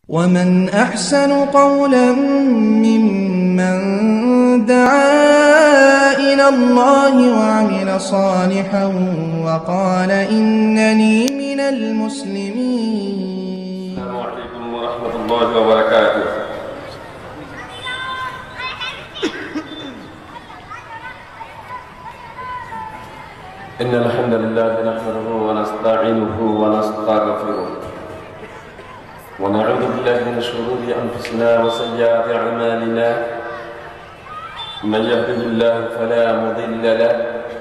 ومن أحسن قولا ممن دعا إلى الله وعمل صالحا وقال إنني من المسلمين. السلام عليكم ورحمة الله وبركاته. إن الحمد لله نحمده ونستعينه ونستغفره ونعوذ بالله من شرور أنفسنا وسيئات أعمالنا. من يهده الله فلا مضل له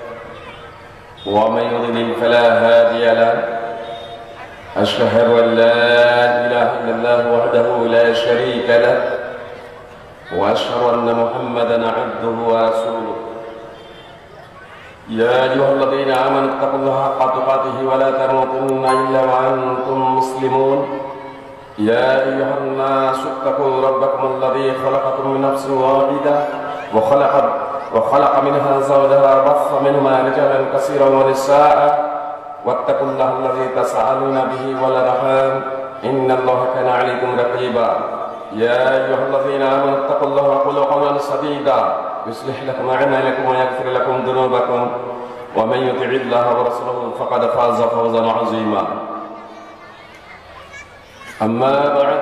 ومن يضلل فلا هادي له. أشهد أن لا إله إلا الله وحده لا شريك له وأشهد أن محمدا عبده ورسوله. يا أيها الذين آمنوا اتقوا الله حق تقاته ولا تموتن إلا وأنتم مسلمون. يا أيها الناس اتقوا ربكم الذي خلقكم من نفس واحدة وخلق منها زوجها وبث منهما رجالا كثيرا ونساء واتقوا الله الذي تساءلون به والأرحام إن الله كان عليكم رقيبا. يا أيها الذين آمنوا اتقوا الله وقولوا قولا سديدا يصلح لكم أعمالكم ويغفر لكم ذنوبكم ومن يطع الله ورسوله فقد فاز فوزا عظيما. أما بعد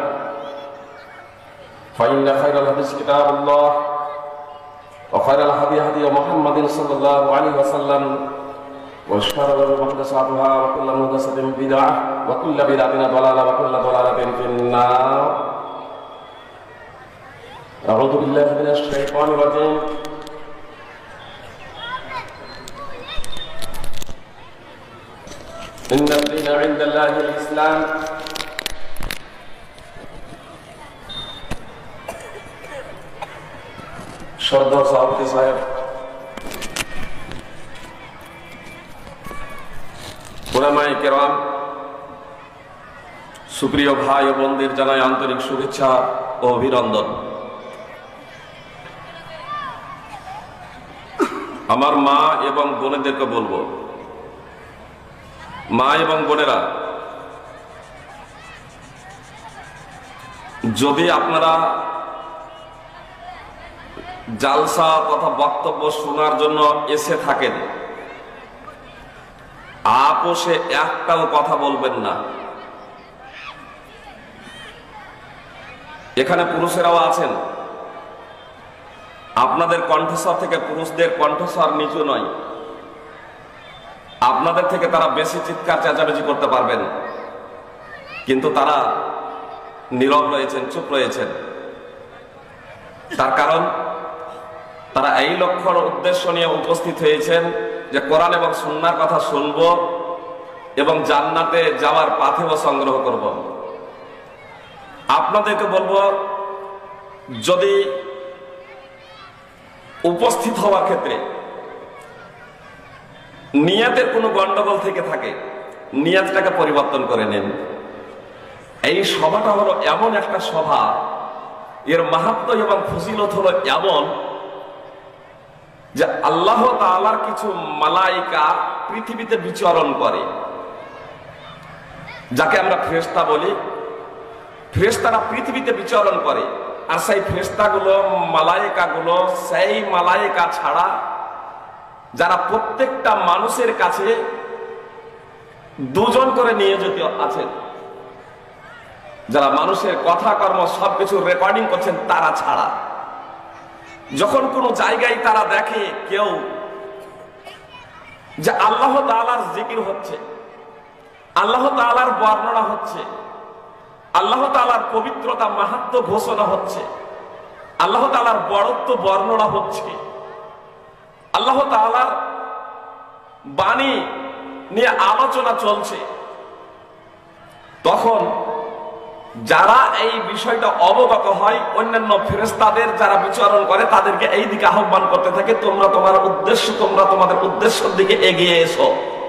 فإن خير الحديث كتاب الله وخير الهدي هدي محمد صلى الله عليه وسلم وشر الأمور محدثاتها وكل محدثة بدعة وكل بدعة ضلالة وكل ضلالة في النار. أعوذ بالله من الشيطان الرجيم. إن الدين عند الله الإسلام. শ্রদ্ধা সভাপতি সাহেব, উলামায়ে কেরাম, সুপ্রিয় ভাই ও বোনদের জানাই আন্তরিক শুভেচ্ছা ও অভিনন্দন। আমার মা এবং বোনেদেরকে বলবো, মা এবং বোনেরা, যদি আপনারা জালসা তথা বক্তব্য শোনার জন্য এসে থাকেন, আপোষে একটাও কথা বলবেন না। এখানে পুরুষেরাও আছেন, আপনাদের কণ্ঠস্বর থেকে পুরুষদের কণ্ঠস্বর নিচু নয়। আপনাদের থেকে তারা বেশি চিৎকার চেঁচামেচি করতে পারবেন, কিন্তু তারা নীরব রয়েছেন, চুপ রয়েছেন। তার কারণ তারা এই লক্ষ্যর উদ্দেশ্য নিয়ে উপস্থিত হয়েছেন যে কোরআন এবং সুন্নাহর কথা শুনব এবং জান্নাতে যাওয়ার পাথেয় সংগ্রহ করব। আপনাদেরকে বলবো, যদি উপস্থিত হওয়ার ক্ষেত্রে নিয়তের কোনো গন্ডগোল থেকে থাকে, নিয়তটাকে পরিবর্তন করে নেন। এই সভাটা হলো এমন একটা সভা, এর মাহাত্ম্য এবং ফজিলত হলো এমন যে আল্লাহ তাআলার কিছু মালায়েকা পৃথিবীতে বিচরণ করে, যাকে আমরা ফেরেশতা বলি। ফেরেশতারা পৃথিবীতে বিচরণ করে, আর সেই ফেরেশতাগুলো, মালায়েকাগুলো সেই মালায়েকা ছাড়া যারা প্রত্যেকটা মানুষের কাছে দুজন করে নিয়োজিত আছেন, যারা মানুষের কথা কর্ম সবকিছু রেকর্ডিং করছেন, তারা ছাড়া যখন কোনো জায়গায় তারা দেখে কেউ যে আল্লাহ তাআলার জিকির হচ্ছে, আল্লাহ তাআলার বর্ণনা হচ্ছে, আল্লাহ তাআলার পবিত্রতা মাহাত্ম্য ঘোষণা হচ্ছে, আল্লাহ তাআলার বড়ত্ব বর্ণনা হচ্ছে, আল্লাহ তাআলার বাণী নিয়ে আলোচনা চলছে, তখন যারা এই বিষয়টা অবগত হয়, অন্যান্য ফেরেশতাদের যারা বিচরণ করে তাদেরকে এই দিকে আহ্বান করতে থাকে, তোমরা তোমাদের উদ্দেশ্যের দিকে এগিয়ে এসো।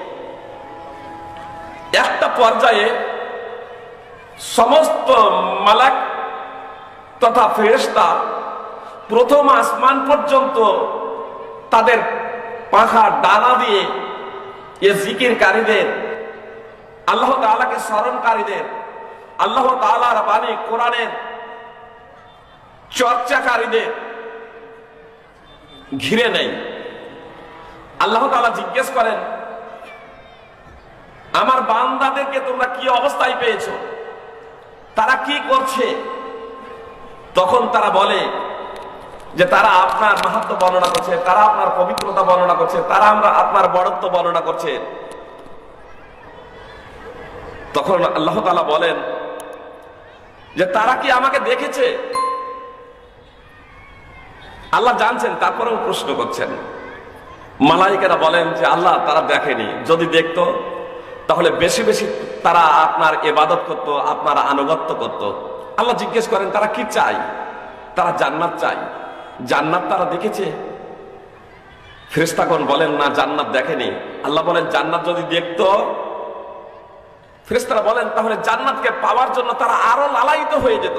একটা পর্যায়ে সমস্ত মালাক তথা ফেরেশতা প্রথম আসমান পর্যন্ত তাদের পাখা ডানা দিয়ে এ জিকিরকারীদের, আল্লাহ তাআলাকে স্মরণকারীদের আল্লাহ তাআলার বাণী কোরআনের চর্চাকারীদের ঘিরে নেই। আল্লাহ তাআলা জিজ্ঞেস করেন, আমার বান্দাদেরকে তোমরা কি অবস্থায় পেয়েছো, তারা কি করছে? তখন তারা বলে যে তারা আপনার মাহাত্ম্য বর্ণনা করছে, তারা আপনার পবিত্রতা বর্ণনা করছে, তারা আপনার বড়ত্ব বর্ণনা করছে। তখন আল্লাহ তাআলা বলেন যে তারা কি আমাকে দেখেছে? আল্লাহ জানছেন, তারপরেও প্রশ্ন করছেন। মালায়েকারা বলেন যে আল্লাহ, তারা দেখেনি, যদি দেখতো তাহলে বেশি বেশি তারা আপনার ইবাদত করত, আপনার আনুগত্য করত। আল্লাহ জিজ্ঞেস করেন তারা কি চায়? তারা জান্নাত চায়। জান্নাত তারা দেখেছে? ফেরেশতাগণ বলেন না, জান্নাত দেখেনি। আল্লাহ বলেন জান্নাত যদি দেখতো, ফেরেশতারা বলেন তাহলে জান্নাতকে পাওয়ার জন্য তারা আরো লালায়িত হয়ে যেত,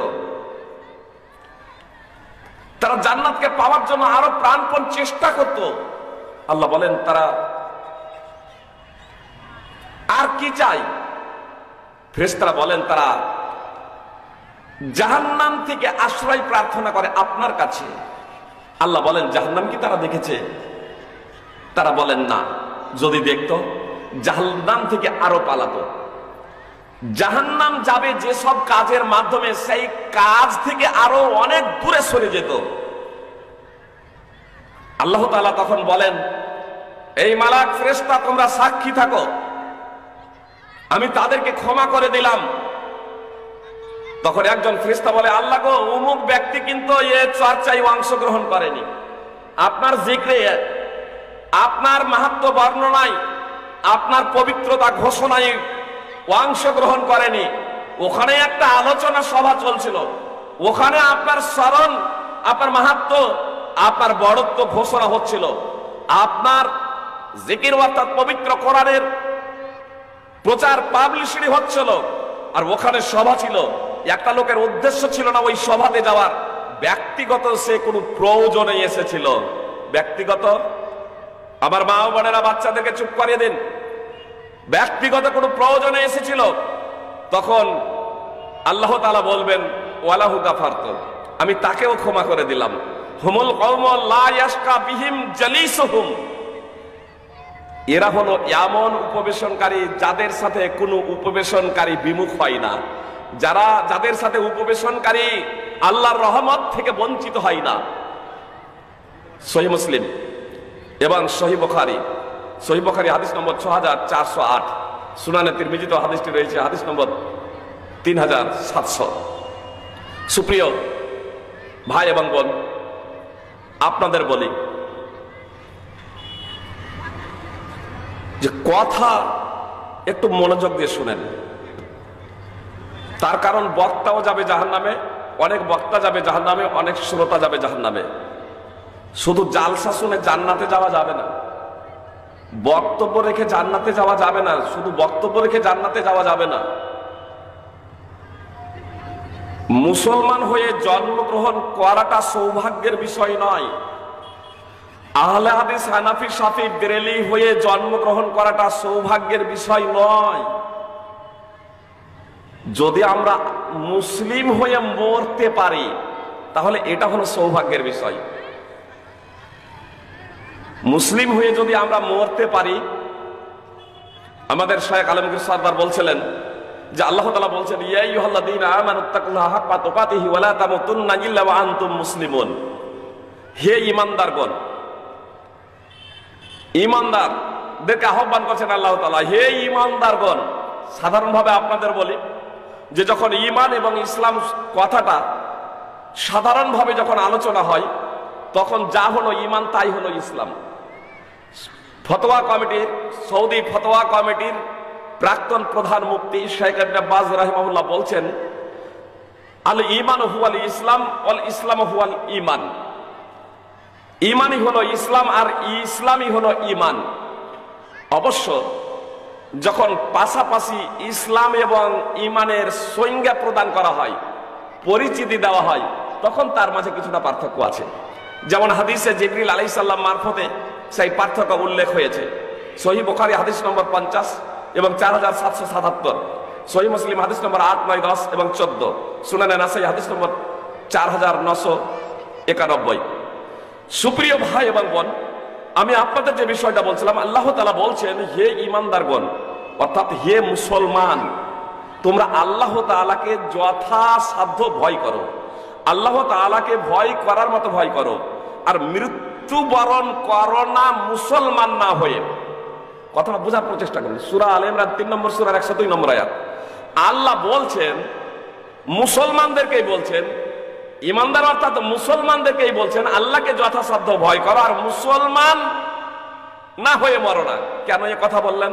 তারা জান্নাতকে পাওয়ার জন্য আরো প্রাণপণ চেষ্টা করত। আল্লাহ বলেন তারা আর কি চাই? ফেরেশতারা বলেন তারা জাহান্নাম থেকে আশ্রয় প্রার্থনা করে আপনার কাছে। আল্লাহ বলেন জাহান্নাম কি তারা দেখেছে? তারা বলেন না, যদি দেখতো জাহান্নাম থেকে আরো পালাতো। জাহান্নাম যাবে যেসব কাজের মাধ্যমে, সেই কাজ থেকে আরো অনেক দূরে সরে যেত। আল্লাহ তাআলা তখন বলেন, এই মালাক ফেরেশতা তোমরা সাক্ষী থাকো, আমি তাদেরকে ক্ষমা করে দিলাম। তখন একজন ফেরেশতা বলে, আল্লাহ গো, অমুক ব্যক্তি কিন্তু এ চর্চায় অংশগ্রহণ করেনি, আপনার জিক্রে, আপনার মাহাত্ম্য বর্ণনায়, আপনার পবিত্রতা ঘোষণায় অংশগ্রহণ করেনি। ওখানে একটা আলোচনা সভা চলছিল, ওখানে আপনার স্মরণ, আপনার মাহাত্ম্য, আপনার বড়ত্ব ঘোষণা হচ্ছিল, আপনার জিকির অর্থাৎ পবিত্র কোরআনের প্রচার পাবলিশিটি হচ্ছিল, আর ওখানে সভা ছিল। একটা লোকের উদ্দেশ্য ছিল না ওই সভাতে যাওয়ার, ব্যক্তিগত সে কোনো প্রয়োজনে এসেছিল। ব্যক্তিগত, আমার মা ও বোনেরা বাচ্চাদেরকে চুপ করিয়ে দিন, ব্যক্তিগত কোনো প্রয়োজনে এসেছিল। তখন আল্লাহ তাআলা বলবেন ওয়ালাহু গাফারতু, আমি তাকেও ক্ষমা করে দিলাম। হুমুল কওমু লা ইয়াশকা বিহিম জালিসুহুম, এরা হলো এমন উপবেশনকারী যাদের সাথে কোনো উপবেশনকারী বিমুখ হয় না, যাদের সাথে উপবেশনকারী আল্লাহর রহমত থেকে বঞ্চিত হয় না। সহিহ মুসলিম এবং সহিহ বুখারী, সহিহ বুখারী হাদিস নম্বর 6408, সুনানে তিরমিজিতে হাদিসটি রয়েছে হাদিস নম্বর 3700। সুপ্রিয় ভাই এবং বোন, আপনাদের বলি যে কথা একটু মনোযোগ দিয়ে শুনেন। তার কারণ বক্তাও যাবে জাহান্নামে, অনেক বক্তা যাবে জাহান্নামে, অনেক শ্রোতা যাবে জাহান্নামে। শুধু জালসা শুনে জান্নাতে যাওয়া যাবে না, বক্তব্য রেখে জান্নাতে যাওয়া যাবে না, শুধু বক্তব্য রেখে জান্নাতে যাওয়া যাবে না। মুসলমান হয়ে জন্মগ্রহণ করাটা সৌভাগ্যের বিষয় নয়। আহলে হাদিস হানাফি শাফি বেরেলি হয়ে জন্মগ্রহণ করাটা সৌভাগ্যের বিষয় নয়। যদি আমরা মুসলিম হয়ে মরতে পারি তাহলে এটা হলো সৌভাগ্যের বিষয়। মুসলিম হয়ে যদি আমরা মরতে পারি, আমাদের শায়েখ আলমগীর সরদার বলছিলেন যে আল্লাহ তাআলা বলছেন ইয়া আইয়ুহাল্লাযীনা আমানুত্তাকুল্লাহা হাক্কা তুকাতিহি ওয়া লা তামুতুন্না ইল্লা ওয়া আনতুম মুসলিমুন। হে ঈমানদারগণ, ঈমানদারদেরকে আহ্বান করছেন আল্লাহ তাআলা, হে ঈমানদারগণ। সাধারণভাবে আপনাদের বলি যে যখন ঈমান এবং ইসলাম কথাটা সাধারণভাবে যখন আলোচনা হয় তখন যা হলো ঈমান তাই হলো ইসলাম। ফতোয়া কমিটির, সৌদি ফতোয়া কমিটির প্রাক্তন প্রধান মুফতি শেখ ইবনে বাজ রাহিমাহুল্লাহ বলছেন আল ঈমান হুয়াল ইসলাম ওয়াল ইসলাম হুয়াল ঈমান। ঈমানই হলো ইসলাম আর ইসলামই হলো ঈমান। অবশ্য যখন পাশাপাশি ইসলাম এবং ঈমানের সংজ্ঞা প্রদান করা হয়, পরিচিতি দেওয়া হয়, তখন তার মাঝে কিছুটা পার্থক্য আছে। যেমন হাদিসে জিবরিল আলাইহিস সালাম মারফতে সেই পার্থক্য উল্লেখ হয়েছে। সহিহ বুখারী হাদিস নম্বর 50 এবং 4777, সহিহ মুসলিম হাদিস নম্বর 8, 9, 10 এবং 14, সুনানে নাসাই হাদিস নম্বর 4991। সুপ্রিয় ভাই এবং বোন, আমি আপনাদের যে বিষয়টা বলছিলাম, আল্লাহ তাআলা বলছেন, হে ঈমানদারগণ, অর্থাৎ হে মুসলমান, তোমরা আল্লাহ তাআলাকে যথাসাধ্য ভয় করো, আল্লাহ তাআলাকে ভয় করার মতো ভয় করো, আর মৃত্যুবরণ করো না মুসলমান না হয়ে। কথাটা বোঝার প্রচেষ্টা করুন। সূরা আলে ইমরান 3 নম্বর সূরার 102 নম্বর আয়াত। আল্লাহ বলছেন, মুসলমানদেরকেই বলছেন, ঈমানদার অর্থাৎ মুসলমানদেরকেই বলছেন আল্লাহকে যথাসাধ্য ভয় করো আর মুসলমান না হয়ে মরো না। কেন এ কথা বললেন?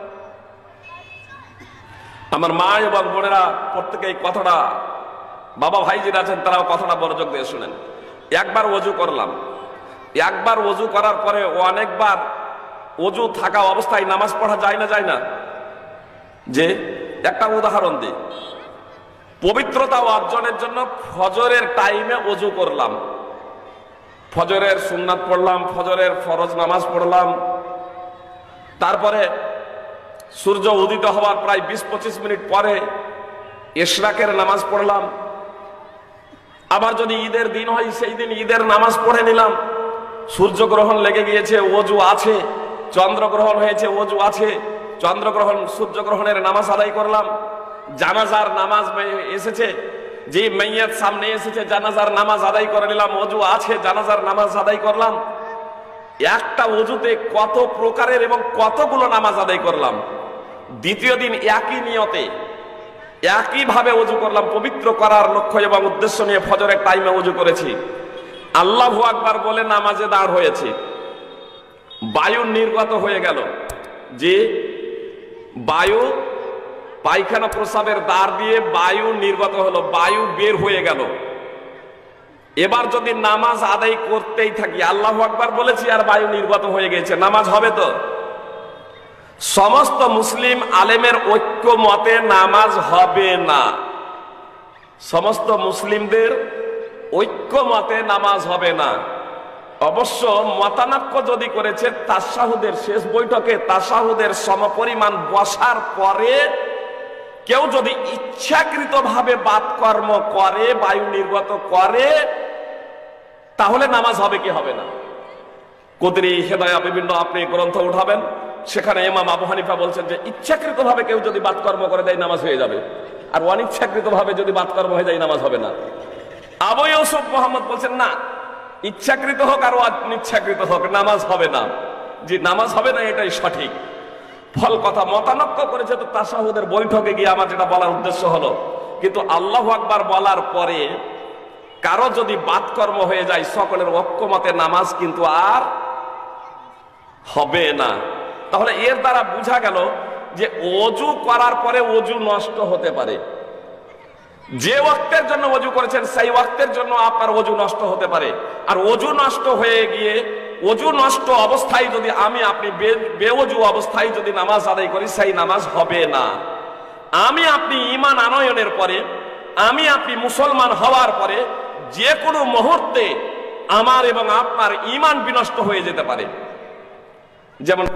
আমার মা এবং বোনেরা প্রত্যেকে এই কথাটা, বাবা ভাই যারা আছেন তারাও কথাটা মনোযোগ দিয়ে শুনেন। একবার ওযু করলাম, একবার ওযু করার পরে অনেকবার ওযু থাকা অবস্থায় নামাজ পড়া যায় না? যায় না? যে একটা উদাহরণ দিই, পবিত্রতা অর্জনের জন্য ফজরের টাইমে ওযু করলাম, ফজরের সুন্নাত পড়লাম, ফজরের ফরজ নামাজ পড়লাম, তারপরে সূর্য উদিত হওয়ার প্রায় 20-25 মিনিট পরে ইশরাকের নামাজ পড়লাম। আবার যদি ঈদের দিন হয় সেই দিন ঈদের নামাজ পড়ে নিলাম। সূর্যগ্রহণ লেগে গিয়েছে, ওযু আছে। চন্দ্রগ্রহণ হয়েছে, ওযু আছে। চন্দ্রগ্রহণ, সূর্যগ্রহণের নামাজ আদায় করলাম। জানাজার নামাজ এসেছে, যে মাইয়াত সামনে এসেছে, জানাজার নামাজ আদায় করে নিলাম, ওযু আছে, জানাজার নামাজ আদায় করলাম। একটা ওযুতে কত প্রকারের এবং কতগুলো নামাজ আদায় করলাম। দ্বিতীয় দিন একই নিয়তে একইভাবে ওযু করলাম, পবিত্র করার লক্ষ্য এবং উদ্দেশ্য নিয়ে ফজরের টাইমে ওযু করেছি। আল্লাহু আকবার বলে নামাজে দাঁড় হয়েছে, বায়ু নির্গত হয়ে গেল। যে বায়ু পায়খানা প্রস্রাবের দ্বার দিয়ে বায়ু নির্গত হলো, বায়ু বের হয়ে গেল। এবার যদি নামাজ আদায় করতেই থাকি, আল্লাহু আকবার বলেছি আর বায়ু নির্গত হয়ে গেছে, নামাজ হবে তো? সমস্ত মুসলিম আলেমের ঐক্য মতে নামাজ হবে না। সমস্ত মুসলিমদের ঐক্য মতে নামাজ হবে না। অবশ্য মতানক্য যদি করেছে তাশাহুদের শেষ বৈঠকে, তাশাহুদের সমপরিমাণ বসার পরে কেউ যদি ইচ্ছাকৃতভাবে বাতকর্ম করে, বায়ু নির্গত করে, তাহলে নামাজ হবে কি হবে না? কদরি হেদায়া বিভিন্ন আপনি গ্রন্থ উঠাবেন, সেখানে ইমাম আবু হানিফা বলছেন যে ইচ্ছাকৃতভাবে কেউ যদি বাতকর্ম করে দেয় নামাজ হয়ে যাবে, আর অনিচ্ছাকৃতভাবে যদি বাতকর্ম হয়ে যায় নামাজ হবে না। আবু ইউসুফ মুহাম্মদ বলছেন না, ইচ্ছাকৃত হোক আর অনিচ্ছাকৃত হোক নামাজ হবে না। যে নামাজ হবে না এটাই সঠিক। ফল কথা, মতানক্য করেছে তো তাশাহুদের বৈঠকে গিয়ে আমার যেটা বলার উদ্দেশ্য হলো, কিন্তু আল্লাহু আকবার বলার পরে কারো যদি বাতকর্ম হয়ে যায়, সকলের ঐক্যমতে নামাজ কিন্তু আর হবে না। তাহলে এর দ্বারা বোঝা গেল যে ওযু করার পরে ওযু নষ্ট হতে পারে। যে ওয়াক্তের জন্য ওযু করেছেন সেই ওয়াক্তের জন্য আপনার ওযু নষ্ট হতে পারে। আর ওযু নষ্ট হয়ে গিয়ে, ওযু নষ্ট অবস্থায় যদি আমি আপনি বেওযু অবস্থায় যদি নামাজ আদায় করি, সেই নামাজ হবে না। আমি আপনি ঈমান আনয়নের পরে, আমি আপনি মুসলমান হওয়ার পরে যে কোনো মুহূর্তে আমার এবং আপনার ঈমান বিনষ্ট হয়ে যেতে পারে। যেমন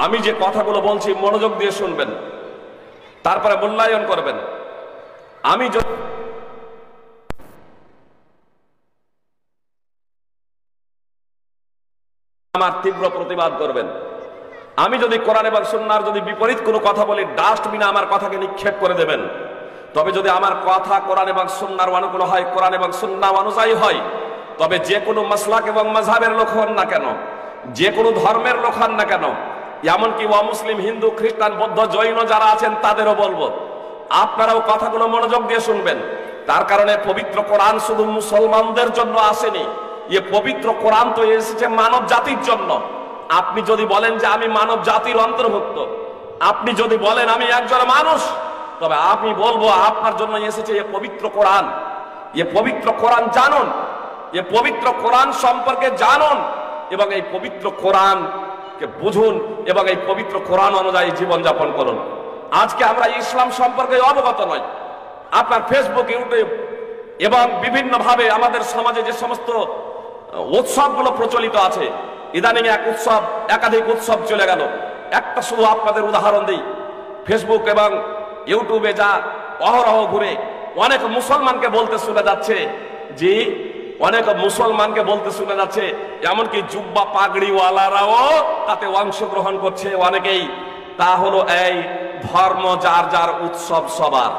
আমি যে কথাগুলো বলছি মনোযোগ দিয়ে শুনবেন, তারপরে মূল্যায়ন করবেন। আমি যদি আমার তীব্র প্রতিবাদ করবেন। আমি যদি কোরআন এবং সুন্নাহর যদি বিপরীত কোনো কথা বলি, ডাস্টবিনে আমার কথাকে নিক্ষেপ করে দেবেন। তবে যদি আমার কথা কোরআন এবং সুন্নাহর অনুকূল হয়, কোরআন এবং সুন্নাহ অনুযায়ী হয়, তবে যে কোনো মাসলাক এবং মাযহাবের লোক হন না কেন, যে কোনো ধর্মের লোক হন না কেন, এমনকি অমুসলিম, হিন্দু, খ্রিস্টান, বৌদ্ধ, জৈন যারা আছেন তাদেরও বলবো, আপনারাও কথাগুলো মনোযোগ দিয়ে শুনবেন। তার কারণে পবিত্র কোরআন শুধু মুসলমানদের জন্য আসেনি, এ পবিত্র কোরআন তো এসেছে মানব জাতির জন্য। আপনি যদি বলেন যে আমি মানব জাতির অন্তর্ভুক্ত, আপনি যদি বলেন আমি একজন মানুষ, তবে আমি বলবো আপনার জন্য এসেছে এ পবিত্র কোরআন। এ পবিত্র কোরআন জানুন, এ পবিত্র কোরআন সম্পর্কে জানুন এবং এই পবিত্র কোরআনকে বুঝুন এবং এই পবিত্র কোরআন অনুযায়ী জীবনযাপন করুন। আজকে আমরা ইসলাম সম্পর্কে অবগত নই। আপনার ফেসবুক, ইউটিউব এবং বিভিন্নভাবে আমাদের সমাজে যে সমস্ত উৎসবগুলো প্রচলিত আছে, ইদানিং এক উৎসব, একাধিক উৎসব চলে গেল। একটা শুধু আপনাদের উদাহরণ দিই, ফেসবুক এবং ইউটিউবে যা অহরহ ঘুরে অনেক মুসলমানকে বলতে শোনা যাচ্ছে, যে অনেক মুসলমানকে বলতে শোনা যাচ্ছে, এমনকি জুব্বা পাগড়িওয়ালারাও তাতে অংশগ্রহণ করছে অনেকেই। তা হলো এই ধর্ম যার যার, উৎসব সবার।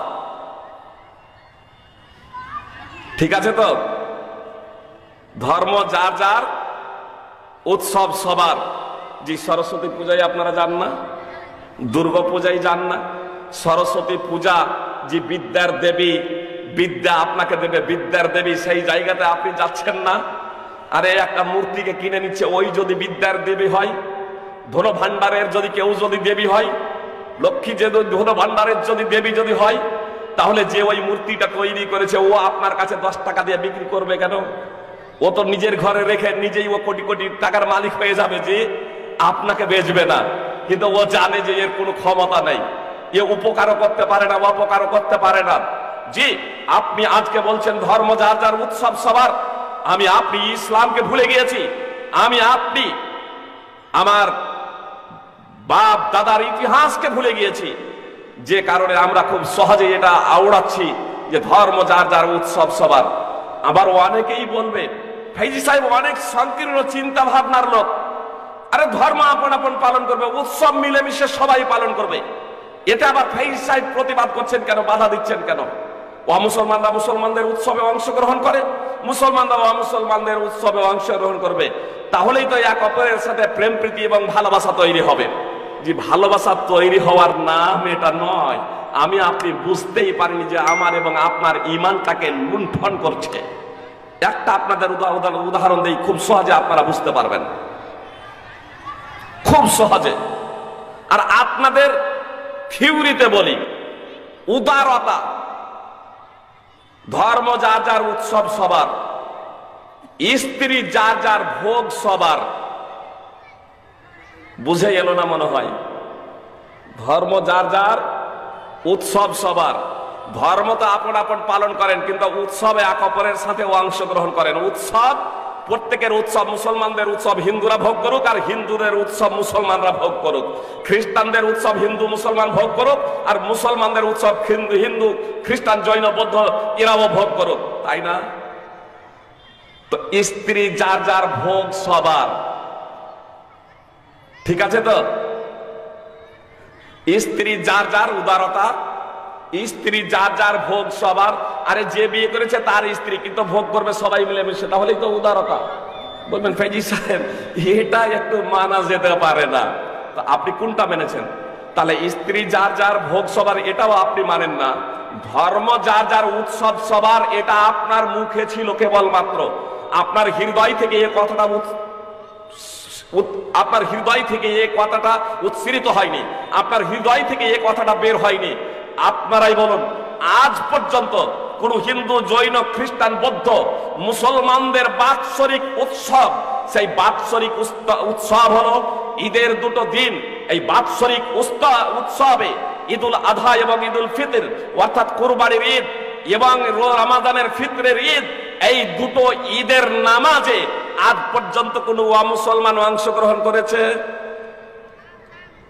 ঠিক আছে তো? ধর্ম যার যার, উৎসব সবার। যে সরস্বতী পূজায় আপনারা যান না, দুর্গা পূজায় যান না, সরস্বতী পূজা যে বিদ্যার দেবী, বিদ্যা আপনাকে দেবে, বিদ্যার দেবী, সেই জায়গাতে আপনি যাচ্ছেন না। আরে একটা মূর্তিকে কিনে নিচ্ছে, ওই যদি বিদ্যার দেবী হয়, ধন ভান্ডারের যদি কেউ যদি দেবী হয়, লক্ষ্মী যে ধন ভান্ডারের যদি দেবী যদি হয়, তাহলে যে ওই মূর্তিটা তৈরি করেছে ও আপনার কাছে 10 টাকা দিয়ে বিক্রি করবে কেন? ও তো নিজের ঘরে রেখে নিজেই ও কোটি কোটি টাকার মালিক হয়ে যাবে, যে আপনাকে বেচবে না। কিন্তু ও জানে যে এর কোনো ক্ষমতা নেই, এ উপকারও করতে পারে না, অপকারও করতে পারে না। জি, আপনি আজকে বলছেন ধর্ম যার যার, উৎসব সবার। আমি আপনি ইসলামকে ভুলে গিয়েছি, আমি আপনি আমার বাপ দাদার ইতিহাসকে ভুলে গিয়েছি, যে কারণে আমরা খুব সহজে এটা আওড়াচ্ছি যে ধর্ম যার যার, উৎসব সবার। আবার অনেকেই বলবে, ফাইজি সাহেব অনেক সংকীর্ণ চিন্তা ভাবনার লোক। আরে ধর্ম আপন আপন পালন করবে, উৎসব মিলেমিশে সবাই পালন করবে। এটা আবার ফাইজি সাহেব প্রতিবাদ করছেন কেন, বাধা দিচ্ছেন কেন? অমুসলমানরা মুসলমানদের উৎসবে অংশগ্রহণ করে, মুসলমানরা অমুসলমানদের উৎসবে অংশগ্রহণ করবে। তাহলেই তো এক অপরের সাথে প্রেম প্রীতি এবং ভালোবাসা তৈরি হবে। যে ভালোবাসা তৈরি হওয়ার নাম এটা নয়। আমি আপনি বুঝতেই পারিনি যে আমার এবং আপনার ঈমানটাকে লুণ্ঠন করছে। একটা আপনাদের উদাহরণ দেই, খুব সহজে আপনারা বুঝতে পারবেন, খুব সহজে। আর আপনাদের থিওরিতে বলি, উদারতা, ধর্ম যার যার, উৎসব সবার, স্ত্রী যার যার, ভোগ সবার। বুঝে এলো না মনে হয়? ধর্ম যার যার, উৎসব সবার। ধর্ম তো আপন আপন পালন করেন, কিন্তু উৎসবে এক অপরের সাথে অংশগ্রহণ করেন। উৎসব, প্রত্যেকের উৎসব, মুসলমানদের উৎসব হিন্দুরা ভোগ করুক, আর হিন্দুদের উৎসব মুসলমানরা ভোগ করুক। খ্রিস্টানদের উৎসব হিন্দু মুসলমান ভোগ করুক, আর মুসলমানদের উৎসব হিন্দু খ্রিস্টান জৈন বৌদ্ধ এরাও ভোগ করুক, তাই না? তো স্ত্রী যার যার, ভোগ সবার। ঠিক আছে তো? স্ত্রী যার যার, উদারতা, স্ত্রী যার যার, ভোগ সবার। আরে যে বিয়ে করেছে তার স্ত্রী, কিন্তু ভোগ করবে সবাই মিলেমিশে, তাহলেই তো উদারতা। বলবেন ফাইজি সাহেব এটা একটু মানা যেতে পারে না। তো আপনি কোনটা মেনেছেন? তাহলে স্ত্রী যার যার, ভোগ সবার, এটাও আপনি মানেন না। ধর্ম যার যার, উৎসব সবার, এটা আপনার মুখে ছিল কেবলমাত্র, আপনার হৃদয় থেকে এই কথাটা আপনার হৃদয় থেকে এই কথাটা উচ্চারিত হয়নি, আপনার হৃদয় থেকে এই কথাটা বের হয়নি। আপনারাই বলুন, আজ পর্যন্ত কোন হিন্দু, জৈন, খ্রিস্টান, বৌদ্ধ, মুসলমানদের বাৎসরিক উৎসব, সেই বাৎসরিক উৎসব হলো ঈদের দুটো দিন। এই বাৎসরিক উৎসবে ঈদুল আধা এবং ঈদুল ফিতর, অর্থাৎ কুরবানির ঈদ এবং রমাদানের ফিতরের ঈদ, এই দুটো ঈদের নামাজে আজ পর্যন্ত কোন মুসলমান অংশগ্রহণ করেছে?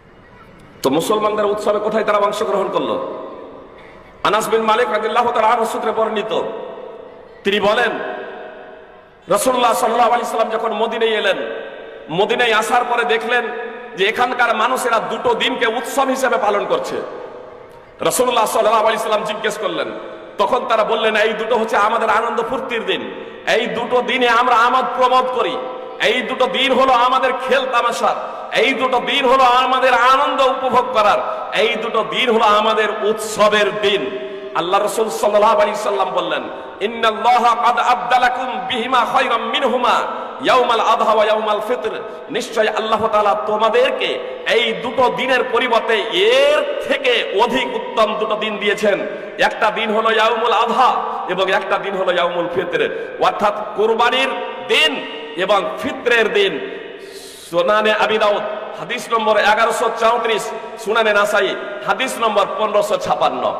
তো মুসলমানদের উৎসবে কোথায় তারা অংশগ্রহণ করলো? আনাস বিন মালিক রাদিয়াল্লাহু তাআলা আনহু সূত্রে বর্ণিত, তিনি বলেন রাসূলুল্লাহ সাল্লাল্লাহু আলাইহি সাল্লাম যখন মদিনায় এলেন, মদিনায় আসার পরে দেখলেন যে এখানকার মানুষেরা দুটো দিনকে উৎসব হিসেবে পালন করছে। রাসূলুল্লাহ সাল্লাল্লাহু আলাইহি সাল্লাম জিজ্ঞেস করলেন, তখন তারা বললেন এই দুটো হচ্ছে আমাদের আনন্দ ফুর্তির দিন, এই দুটো দিনে আমরা আমোদ প্রমোদ করি, এই দুটো দিন হলো আমাদের খেল তামাশার, এই দুটো দিন হলো আমাদের আনন্দ উপভোগ করার, এই দুটো দিন হলো আমাদের উৎসবের দিন। আল্লাহ রাসূল সাল্লাল্লাহু আলাইহি সাল্লাম বললেন, ইন্নাল্লাহা ক্বাদ আবদালাকুম বিহিমা খায়রাম মিনহুমা ইয়াউমাল আযহা ওয়া ইয়াউমাল ফিতর, নিশ্চয় আল্লাহ তাআলা তোমাদেরকে এই দুটো দিনের পরিবর্তে এর থেকে অধিক উত্তম দুটো দিন দিয়েছেন। একটা দিন হলো ইয়াউমুল আযহা এবং একটা দিন হলো ইয়াউমুল ফিতর, অর্থাৎ কুরবানির দিন এবং ফিতরের দিন। সুনানে আবি দাউদ হাদিস নম্বর 1134, সুনানে নাসাই হাদিস নম্বর 1556।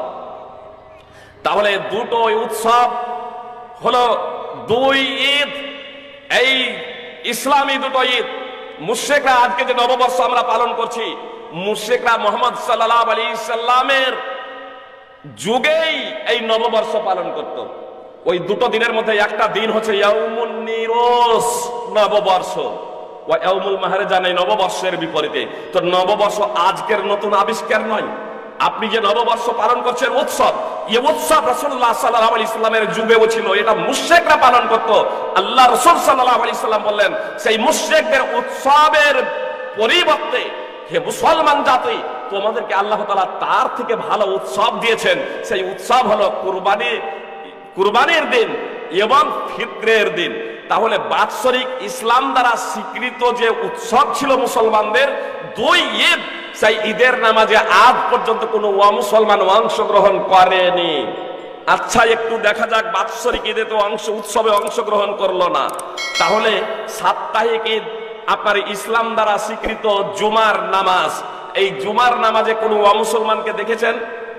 তাহলে দুটো উৎসব হলো দুই ঈদ, এই ইসলামী দুটো ঈদ। মুশরিকরা আজকে যে নববর্ষ আমরা পালন করছি, মুশরিকরা মুহাম্মদ সাল্লাল্লাহু আলাইহি সাল্লামের যুগেই এই নববর্ষ পালন করত। ওই দুটো দিনের মধ্যে একটা দিন হচ্ছে ইয়াউমুন নিরোজ, নববর্ষ, ওয়া ইয়াউমুল মাহরাজান, এই নববর্ষের বিপরীতে। তো নববর্ষ আজকের নতুন আবিষ্কার নয়। আপনি যে নববর্ষ পালন করছেন উৎসব, এই উৎসব রাসূলুল্লাহ সাল্লাল্লাহু আলাইহি সাল্লামের যুগেও ছিল, এটা মুশরিকরা পালন করত। আল্লাহ রাসূল সাল্লাল্লাহু আলাইহি সাল্লাম বললেন, সেই মুশরিকদের উৎসবের পরিবর্তে হে মুসলমান জাতি, তোমাদেরকে আল্লাহ তাআলা তার থেকে ভালো উৎসব দিয়েছেন। সেই উৎসব হলো কুরবানির দিন এবং ফিতরের দিন। তাহলে বাৎসরিক ইসলাম দ্বারা স্বীকৃত যে উৎসব ছিল মুসলমানদের দুই ঈদ, সেই ঈদের নামাজে আজ পর্যন্ত কোনো মুসলমান অংশগ্রহণ করেনি। আচ্ছা, একটু দেখা যাক, বাৎসরিক ঈদে তো উৎসবে অংশগ্রহণ করলো না, তাহলে সাপ্তাহিক ঈদ আপনার ইসলাম দ্বারা স্বীকৃত জুমার নামাজ, এই জুমার নামাজে কোনো মুসলমানকে দেখেছেন?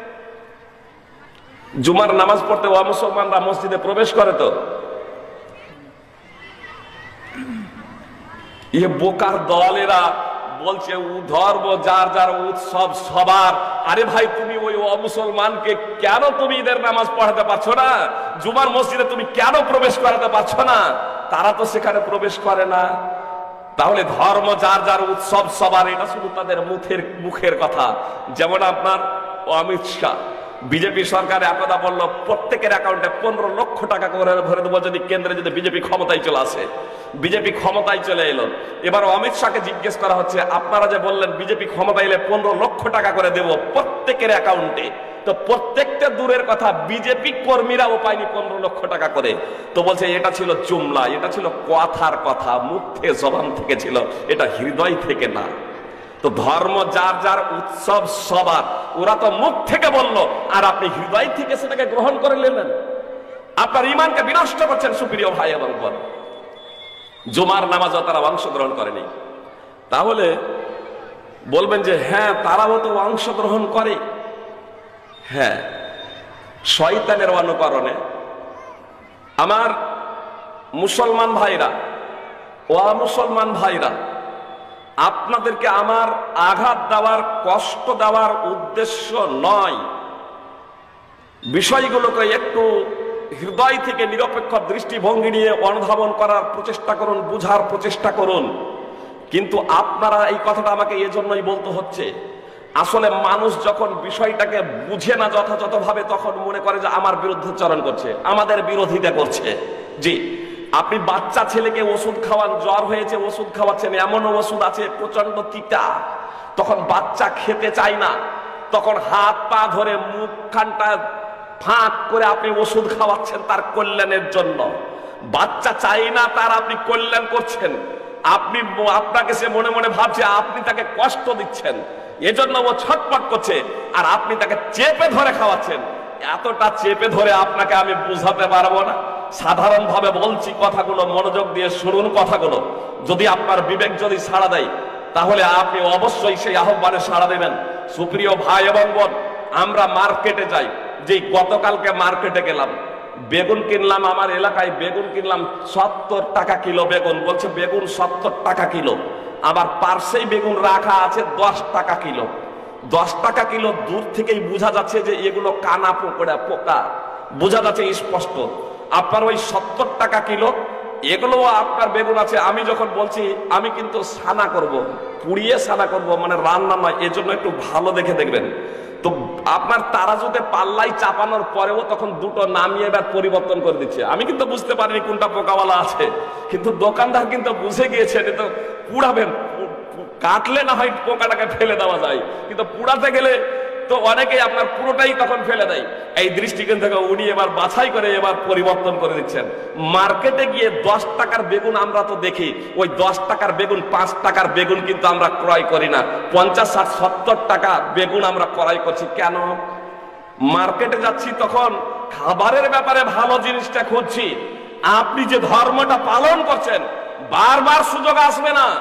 জুমার নামাজ পড়তে মুসলমানরা মসজিদে প্রবেশ করে? তো এ বোকার দলেরা বলছে ধর্ম যার যার উৎসব সবার। আরে ভাই, তুমি ওই অমুসলমানকে কেন তুমি ঈদের নামাজ পড়াতে পারছো না? জুমার মসজিদে তুমি কেন প্রবেশ করাতে পারছো না? তারা তো সেখানে প্রবেশ করে না। তাহলে ধর্ম যার যার উৎসব সবার, এটা শুধু তাদের মুখের কথা। যেমন আপনার অমিত শাহ, বিজেপি সরকার একদা বলল প্রত্যেকের অ্যাকাউন্টে 15 লক্ষ টাকা করে ভরে দেবো যদি কেন্দ্রে যদি বিজেপি ক্ষমতায় চলে আসে। বিজেপি ক্ষমতায় চলে এলো, এবার অমিত শাহকে জিজ্ঞেস করা হচ্ছে, আপনারা যে বললেন বিজেপি ক্ষমতায় এলে 15 লক্ষ টাকা করে দেব প্রত্যেকের অ্যাকাউন্টে, তো প্রত্যেকটা দূরের কথা বিজেপি কর্মীরাও পায়নি 15 লক্ষ টাকা করে। তো বলছে এটা ছিল জুমলা, এটা ছিল কথার কথা, মুখ থেকে জবান থেকে ছিল, এটা হৃদয় থেকে না। তো ধর্ম যার যার উৎসব সবার, ওরা তো মুখ থেকে বললো আর আপনি হৃদয় থেকে সেটাকে গ্রহণ করে নিলেন। আপনার ঈমানকে বিনষ্ট করছেন সুপ্রিয় ভাই এবং বোন। জুমার নামাজও তারা অংশগ্রহণ করেনি। তাহলে বলবেন যে হ্যাঁ, তারাও তো অংশগ্রহণ করে। হ্যাঁ, শয়তানের অনুকরণে। আমার মুসলমান ভাইরা, মুসলমান ভাইরা, আপনাদেরকে আমার আঘাত দেওয়ার, কষ্ট দেওয়ার উদ্দেশ্য নয়। বিষয়গুলোকে একটু হৃদয় থেকে নিরপেক্ষ দৃষ্টিভঙ্গি নিয়ে অনুধাবন করার প্রচেষ্টা করুন, বুঝার প্রচেষ্টা করুন। কিন্তু আপনারা এই কথাটা আমাকে এজন্যই বলতে হচ্ছে, আসলে মানুষ যখন বিষয়টাকে বুঝে না যথাযথভাবে, তখন মনে করে যে আমার বিরুদ্ধে চরণ করছে, আমাদের বিরোধিতা করছে। জি, আপনি বাচ্চা ছেলেকে ওষুধ খাওয়ান, জ্বর হয়েছে ওষুধ খাওয়াচ্ছেন, এমনও ওষুধ আছে প্রচন্ড তিতা, তখন বাচ্চা খেতে চায় না, তখন হাত পা ধরে মুখখানটা ফাঁক করে আপনি ওষুধ খাওয়াচ্ছেন তার কল্যাণের জন্য। বাচ্চা চাই না, তার আপনি কল্যাণ করছেন। আপনাকে সে মনে মনে ভাবছে আপনি তাকে কষ্ট দিচ্ছেন, এজন্য ও ছটপট করছে, আর আপনি তাকে চেপে ধরে খাওয়াচ্ছেন। এতটা চেপে ধরে আপনাকে আমি বুঝাতে পারবো না। সাধারণভাবে বলছি কথাগুলো, মনোযোগ দিয়ে শুনুন কথাগুলো। যদি আপনার বিবেক যদি সাড়া দেয়, তাহলে আপনি অবশ্যই সেই আহ্বানে সাড়া দেবেন। সুপ্রিয় ভাই এবং বোন, আমরা মার্কেটে যাই, যে গতকালকে মার্কেটে গেলাম, বেগুন কিনলাম, আমার এলাকায় বেগুন কিনলাম 70 টাকা কিলো বেগুন। বলছে বেগুন 70 টাকা কিলো, আবার পার্শ্বেই বেগুন রাখা আছে 10 টাকা কিলো। 10 টাকা কিলো দূর থেকেই বোঝা যাচ্ছে যে এগুলো কানা পোকা বোঝা যাচ্ছে স্পষ্ট। আপনার ওই 70 টাকা কিলো এগুলো আপনার বেগুন আছে। আমি যখন বলছি আমি কিন্তু সানা করব, পুড়িয়ে সানা করব, মানে রান্না নয়, এজন্য একটু ভালো দেখে দেখবেন। তো আপনার তারাজুতে পাল্লাই চাপানোর পরেও তখন দুটো নামিয়ে এবার পরিবর্তন করে দিচ্ছে। আমি কিন্তু বুঝতে পারিনি কোনটা পোকাওয়ালা আছে, কিন্তু দোকানদার কিন্তু বুঝে গিয়েছেন এটা তো পুড়াবেন, কাটলে না হয় পোকাটাকে ফেলে দেওয়া যায়, কিন্তু পুড়াতে গেলে তো অনেকেই আপনার পুরোটাই তখন ফেলে দেয়। এই দৃষ্টিকোণ থেকে উনি এবার বাছাই করে এবার পরিবর্তন করে দিচ্ছেন। মার্কেটে গিয়ে 10 টাকার বেগুন আমরা তো দেখি, ওই 10 টাকার বেগুন 5 টাকার বেগুন কিন্তু আমরা ক্রয় করি না, 50, 60, 70 টাকা বেগুন আমরা ক্রয় করছি। কেন? মার্কেটে যাচ্ছি তখন খাবারের ব্যাপারে ভালো জিনিসটা খুঁজছি। আপনি যে ধর্মটা পালন করছেন বারবার সুযোগ আসবে না,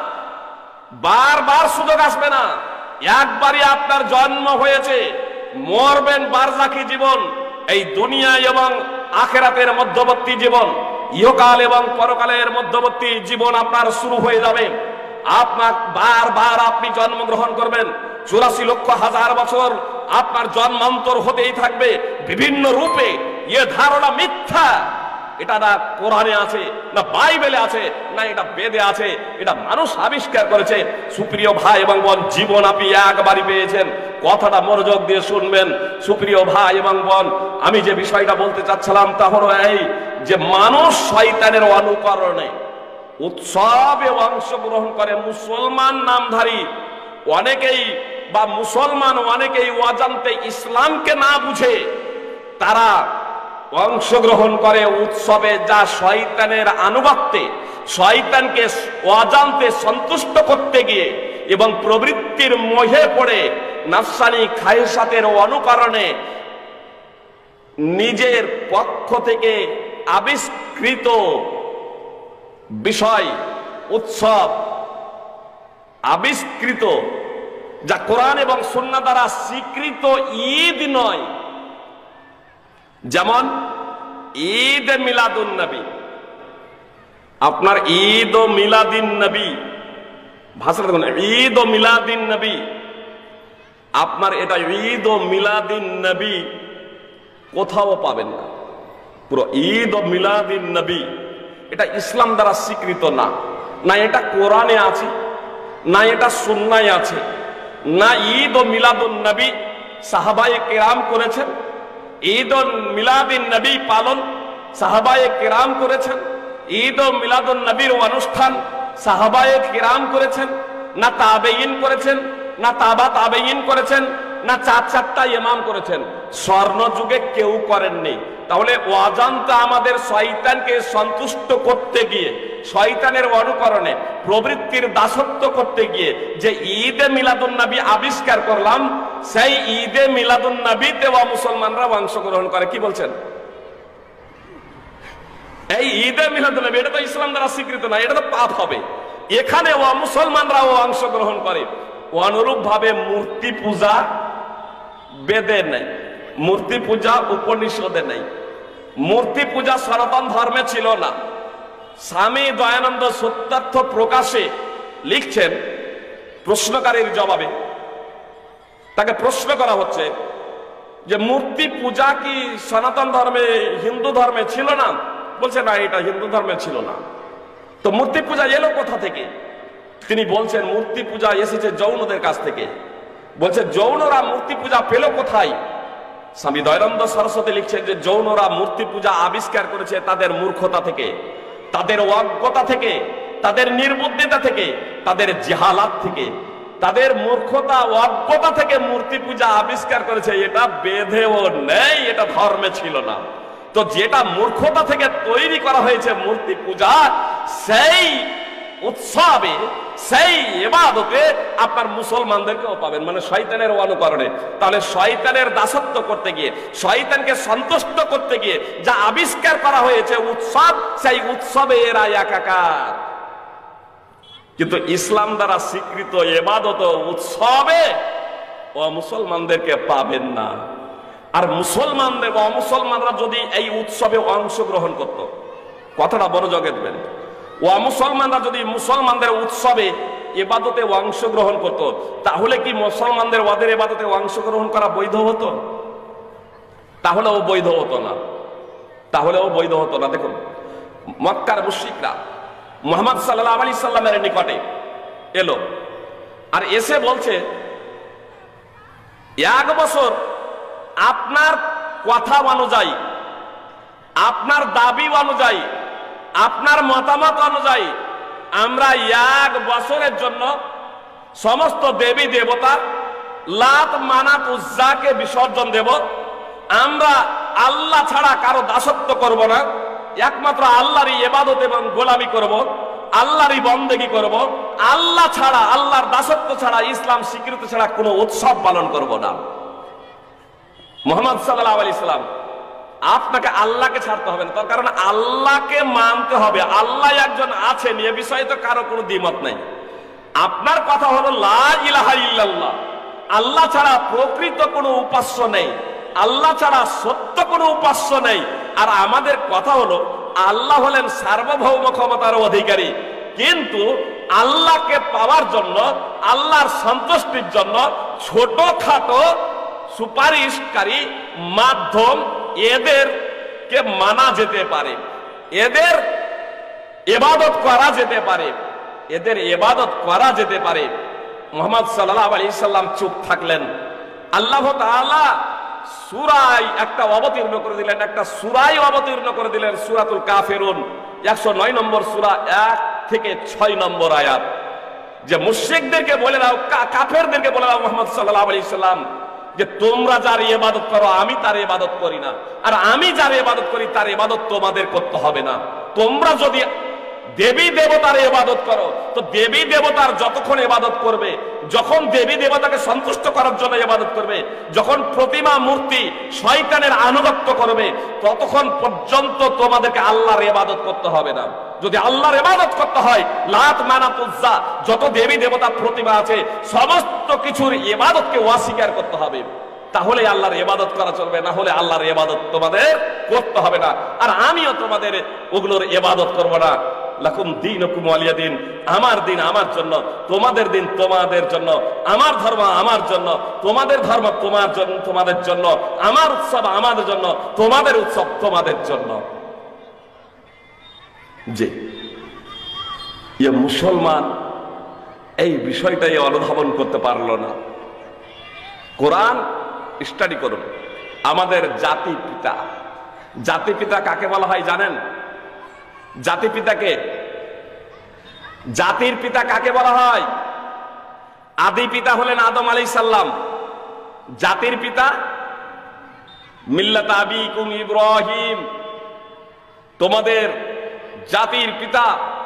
বারবার সুযোগ আসবে না। একবারই আপনার জন্ম হয়েছে, মরবেন বারজাকি জীবন, এই দুনিয়া এবং আখিরাতের মধ্যবর্তী জীবন, ইহকাল এবং পরকালের মধ্যবর্তী জীবন আপনার শুরু হয়ে যাবে। আপনার বারবার আপনি জন্মগ্রহণ করবেন, 84 লক্ষ হাজার বছর আপনার জন্মান্তর হতেই থাকবে বিভিন্ন রূপে। এ ধারণা মিথ্যা। এটা না কোরআনে আছে, না বাইবেলে আছে, না এটা বেদে আছে, এটা মানুষ আবিষ্কার করেছে। সুপ্রিয় ভাই এবং বোন, জীবন আপনি একবারই পেয়েছেন, কথাটা মনোযোগ দিয়ে শুনবেন। সুপ্রিয় ভাই এবং বোন, আমি যে বিষয়টা বলতে চাচ্ছিলাম তা হলো এই যে মানুষ শয়তানের অনুকরণে উৎসবে অংশগ্রহণ করে। মুসলমান নামধারী অনেকেই বা মুসলমান অনেকেই অজান্তে ইসলামকে না বুঝে তারা অংশগ্রহণ করে উৎসবে, যা শয়তানের আনুগত্যে, শয়তানকে অজান্তে সন্তুষ্ট করতে গিয়ে এবং প্রবৃত্তির মোহে পড়ে নাফসানি খায়সাতের অনুকরণে নিজের পক্ষ থেকে আবিষ্কৃত বিষয় উৎসব, আবিষ্কৃত যা কোরআন এবং সুন্নাহ দ্বারা স্বীকৃত ঈদ নয়। যেমন ঈদ মিলাদুন নবী, আপনার ঈদ ও মিলাদিন নবী, ভাষাটা দেখুন, ঈদ ও মিলাদিন নবী, আপনার এটা ঈদ ও মিলাদিন নবী কোথাও পাবেন না। পুরো ঈদ ও মিলাদিন নবী এটা ইসলাম দ্বারা স্বীকৃত না, না এটা কোরআনে আছে, না এটা সুন্নায় আছে, না ঈদ ও মিলাদুন নবী সাহাবায়ে কেরাম করেছেন। ঈদ ও মিলাদিন নবী পালন সাহাবায়ে কেরাম করেছেন, ঈদ ও মিলাদুন নবীর অনুষ্ঠান সাহাবায়ে কেরাম করেছেন, না তাবেঈন করেছেন, না তাবা তাবেঈন করেছেন, না 4-4টা ইমাম করেছেন। স্বর্ণ যুগে কেউ করেননি। তাহলে অজান্তে আমাদের শয়তানকে সন্তুষ্ট করতে গিয়ে, শয়তানের অনুকরণে প্রবৃত্তির দাসত্ব করতে গিয়ে যে ঈদে মিলাদুন নবী আবিষ্কার করলাম, সেই ঈদে মিলাদুন নবীতে মুসলমানরা অংশগ্রহণ করে। কি বলছেন? এই ঈদে মিলাদুন নবী এটা তো ইসলাম দ্বারা স্বীকৃত না, এটা তো পাপ হবে। এখানে মুসলমানরাও অংশগ্রহণ করে। অনুরূপ ভাবে মূর্তি পূজা বেদে নেই, মূর্তি পূজা উপনিষদে নেই, মূর্তি পূজা সনাতন ধর্মে ছিল না। স্বামী দয়ানন্দ সত্যার্থ প্রকাশে লিখছেন প্রশ্নকারীর জবাবে, তাকে প্রশ্ন করা হচ্ছে যে মূর্তি পূজা কি সনাতন ধর্মে, হিন্দু ধর্মে ছিল না? বলছে না, এটা হিন্দু ধর্মে ছিল না। তো মূর্তি পূজা এলো কোথা থেকে? তিনি বলছেন মূর্তি পূজা এসেছে জৌনদের কাছ থেকে। বলছে জৌনরা মূর্তি পূজা পেল কোথায়? স্বামী দয়ানন্দ সরস্বতী লিখছেন যে জৌনরা মূর্তি পূজা আবিষ্কার করেছে তাদের মূর্খতা থেকে, তাদের অজ্ঞতা থেকে, তাদের নির্বুদ্ধিতা থেকে, তাদের জেহালাত থেকে, তাদের মূর্খতা অজ্ঞতা থেকে মূর্তি পূজা আবিষ্কার করেছে। এটা বেদেও নেই, এটা ধর্মে ছিল না। তো যেটা মূর্খতা থেকে তৈরি করা হয়েছে মূর্তি পূজা, সেই উৎসবে, সেই ইবাদতে আপনার মুসলমানদেরকেও পাবেন, মানে শয়তানের অনুকরণে। তাহলে শয়তানের দাসত্ব করতে গিয়ে, শয়তানকে সন্তুষ্ট করতে গিয়ে যা আবিষ্কার করা হয়েছে উৎসব, সেই উৎসবে এরা একাকার। কিন্তু ইসলাম দ্বারা স্বীকৃত ইবাদত উৎসবে মুসলমানদেরকে পাবেন না। আর মুসলমানদের বা মুসলমানরা যদি এই উৎসবে অংশগ্রহণ করত, কথাটা বড় জগে দেবেন, মুসলমানরা যদি মুসলমানদের উৎসবে ইবাদতে অংশগ্রহণ করত, তাহলে কি মুসলমানদের ওদের ইবাদতে অংশগ্রহণ করা বৈধ হতো? তাহলে ও বৈধ হতো না, তাহলে ও বৈধ হতো না। দেখুন, মক্কার মুশরিকরা মুহাম্মদ সাল্লাল্লাহু আলাইহি সাল্লামের নিকটে এলো, আর এসে বলছে, 1 বছর আপনার কথা অনুযায়ী, আপনার দাবি অনুযায়ী, আপনার মতামত অনুযায়ী আমরা 1 বছরের জন্য সমস্ত দেবী দেবতা লাত মানাত উজ্জাকে বিসর্জন দেব। আমরা আল্লাহ ছাড়া কারো দাসত্ব করব না, একমাত্র আল্লাহরই ইবাদত এবং গোলামি করব, আল্লাহরই বন্দেগী করব। আল্লাহ ছাড়া, আল্লাহর দাসত্ব ছাড়া, ইসলাম স্বীকৃতি ছাড়া কোনো উৎসব পালন করব না। মুহাম্মদ সাল্লাল্লাহু আলাইহি সাল্লাম, আপনাকে আল্লাহকে ছাড়তে হবে না, তার কারণ আল্লাহকে মানতে হবে। আল্লাহ একজন আছেন, এ বিষয়ে তো কারো কোনো দ্বিমত নাই। আপনার কথা হলো লা ইলাহা ইল্লাল্লাহ, আল্লাহ ছাড়া প্রকৃত কোনো উপাস্য নেই, আল্লাহ ছাড়া সত্য কোনো উপাস্য নেই। আর আমাদের কথা হলো আল্লাহ হলেন সার্বভৌম ক্ষমতার অধিকারী, কিন্তু আল্লাহকে পাওয়ার জন্য, আল্লাহর সন্তুষ্টির জন্য ছোটখাটো সুপারিশকারী মাধ্যম এদেরকে মানা যেতে পারে, এদের ইবাদত করা যেতে পারে, এদের ইবাদত করা যেতে পারে। মুহাম্মদ সাল্লাল্লাহু আলাইহি সাল্লাম চুপ থাকলেন। আল্লাহ তাআলা সূরায় একটা অবতীর্ণ করে দিলেন, একটা সূরায় অবতীর্ণ করে দিলেন, সূরাতুল কাফিরুন 109 নম্বর সূরা 1 থেকে 6 নম্বর আয়াত, যে মুশরিকদেরকে বলে দাও, কাফেরদেরকে বলে দাও মুহাম্মদ সাল্লাল্লাহু আলাইহি সাল্লাম, যে তোমরা যার ইবাদত করো আমি তার ইবাদত করি না, আর আমি যার ইবাদত করি তার ইবাদত তোমাদের করতে হবে না। তোমরা যদি দেবী দেবতার ইবাদত করো, তো দেবী দেবতার যতক্ষণ ইবাদত করবে, যখন দেবী দেবতাকে সন্তুষ্ট করার জন্য ইবাদত করবে, যখন প্রতিমা মূর্তি শয়তানের আনুগত্য করবে, ততক্ষণ পর্যন্ত তোমাদেরকে আল্লাহর ইবাদত করতে হবে না। যদি আল্লাহর ইবাদত করতে হয়, লাত মানাত উজ্জা যত দেবী দেবতা প্রতিমা আছে সমস্ত কিছুর ইবাদতকে অস্বীকার করতে হবে, তাহলে আল্লাহর ইবাদত করা চলবে, না হলে আল্লাহর ইবাদত তোমাদের করতে হবে না। আর আমিও তোমাদের ওগুলোর ইবাদত করব না। লাকুম দীনুকুম ওয়ালিয়া দিন, আমার দিন আমার জন্য, তোমাদের দিন তোমাদের জন্য, আমার ধর্ম আমার জন্য, তোমাদের ধর্ম তোমার জন্য, তোমাদের জন্য, আমার উৎসব আমাদের জন্য, তোমাদের উৎসব তোমাদের জন্য। যে মুসলমান এই বিষয়টাই অনুধাবন করতে পারলো না। কোরআন স্টাডি করুন। আমাদের জাতি পিতা, জাতি পিতা কাকে বলা হয় জানেন? জাতি পিতাকে, জাতির পিতা কাকে বলা হয়? আদি পিতা হলেন আদম আলাইহিস সালাম, জাতির পিতা মিল্লাত আবিকুম ইব্রাহিম, তোমাদের জাতির পিতা,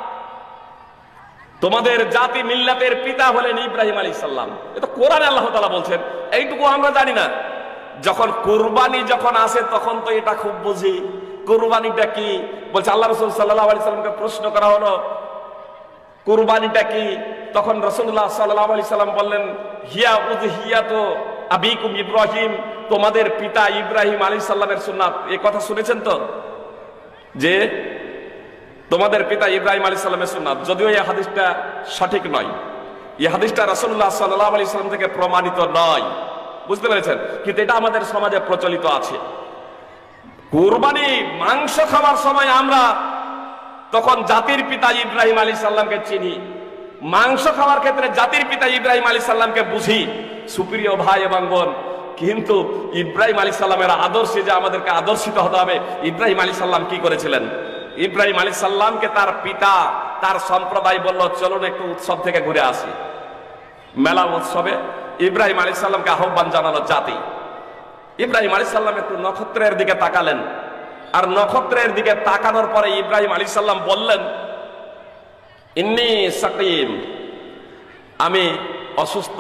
তোমাদের জাতি মিল্লাতের পিতা হলেন ইব্রাহিম আলাইহিস সালাম। এটা কোরআনে আল্লাহ তাআলা বলছেন, এইটুকু আমরা জানি না। যখন কুরবানি যখন আসে তখন তো এটা খুব বুঝি, কুরবানিটা কি? বলছে আল্লাহ রাসূল সাল্লাল্লাহু আলাইহি সাল্লামকে প্রশ্ন করা হলো কুরবানিটা কি? তখন রাসূলুল্লাহ সাল্লাল্লাহু আলাইহি সাল্লাম বললেন, হিয়া উযহিয়াতু আবিকুম ইব্রাহিম, তোমাদের পিতা ইব্রাহিম আলাইহিস সালামের সুন্নাত। এই কথা শুনেছেন তো, যে তোমাদের পিতা ইব্রাহিম আলাইহিস সালামের সুন্নাত। যদিও এই হাদিসটা সঠিক নয়, এই হাদিসটা রাসূলুল্লাহ সাল্লাল্লাহু আলাইহি সাল্লাম থেকে প্রমাণিত নয়, বুঝতে পেরেছেন? কিন্তু এটা আমাদের সমাজে প্রচলিত আছে। কুরবানি মাংস খাওয়ার সময় আমরা তখন জাতির পিতা ইব্রাহিম আলাইহিস সালামকে চিনি, মাংস খাওয়ার ক্ষেত্রে জাতির পিতা ইব্রাহিম আলাইহিস সালামকে বুঝি। সুপ্রিয় ভাই এবং বোন, কিন্তু ইব্রাহিম আলাইহিস সালামের আদর্শে যে আমাদেরকে আদর্শিত হতে হবে, ইব্রাহিম আলাইহিস সালাম কি করেছিলেন? ইব্রাহিম আলাইহিস সালামকে তার পিতা, তার সম্প্রদায় বলল, চলুন একটু উৎসব থেকে ঘুরে আসি। মেলা উৎসবে ইব্রাহিম আলাইহিস সালামকে আহ্বান জানালো জাতি। ইব্রাহিম আলাইহিস সালাম একটু নক্ষত্রের দিকে তাকালেন, আর নক্ষত্রের দিকে তাকানোর পরে ইব্রাহিম আলাইহিস সালাম বললেন, ইন্নী সাকিম, আমি অসুস্থ।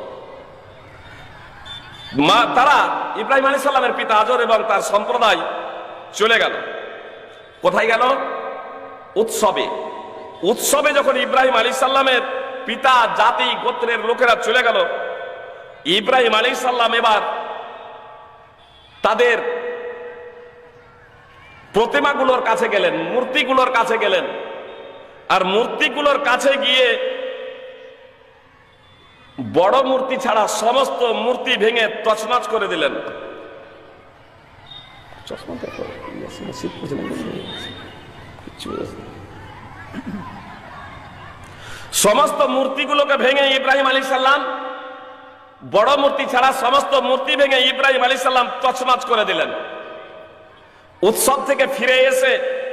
তারা ইব্রাহিম আলাইহিস সালামের পিতা আজর এবং তার সম্প্রদায় চলে গেল। কোথায় গেল? উৎসবে। উৎসবে যখন ইব্রাহিম আলাইহিস সালামের পিতা, জাতি, গোত্রের লোকেরা চলে গেল, ইব্রাহিম আলাইহিস সালাম এবার তাদের প্রতিমাগুলোর কাছে গেলেন, মূর্তিগুলোর কাছে গেলেন। আর মূর্তিগুলোর কাছে গিয়ে বড় মূর্তি ছাড়া সমস্ত মূর্তি ভেঙে তছনছ করে দিলেন। সমস্ত মূর্তিগুলোকে ভেঙে ইব্রাহিম আলাইহিস সালাম, বড় মূর্তি ছাড়া সমস্ত মূর্তি ভেঙে ইব্রাহিম আলাইহিস সালাম তছনছ করে দিলেন। উৎসব থেকে ফিরে এসে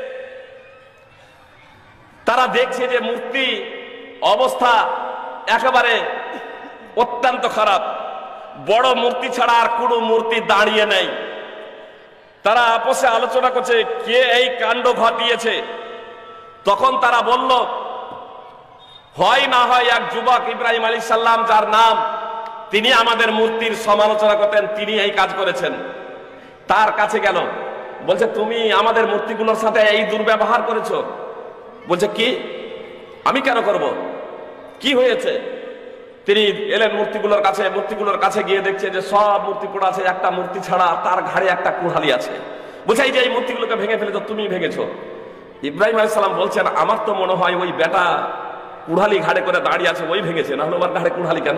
তারা দেখছে যে মূর্তি অবস্থা একেবারে অত্যন্ত খারাপ। বড় মূর্তি ছাড়া আর কোনো মূর্তি দাঁড়িয়ে নেই। তারা আপসে আলোচনা করছে কে এই কাণ্ড ঘটিয়েছে। তখন তারা বলল, হয় না হয় এক যুবক ইব্রাহিম আলাইহিস সালাম, যার নাম, তিনি আমাদের মূর্তির সমালোচনা করতেন, তিনি এই কাজ করেছেন। তার কাছে গেল, বলছে তুমি আমাদের মূর্তিগুলোর সাথে এই দুর্ব্যবহার করেছো। বলছে কি, আমি কেন করব, কি হয়েছে? তিনি এলেন মূর্তিগুলোর কাছে গিয়ে দেখছে যে সব মূর্তি পড়ে আছে, একটা মূর্তি ছাড়া তার ঘাড়ে একটা কুড়ালি আছে। বলছে এই যে এই মূর্তিগুলোকে ভেঙে ফেলেছো, তুমি ভেঙেছো। ইব্রাহিম আলাইহিস সালাম বলছেন, আমার তো মনে হয় ওই বেটা কুড়ালি ঘাড়ে করে দাঁড়িয়ে আছে, ওই ভেঙেছে, না হলে ওর ঘাড়ে কুড়ালি কেন?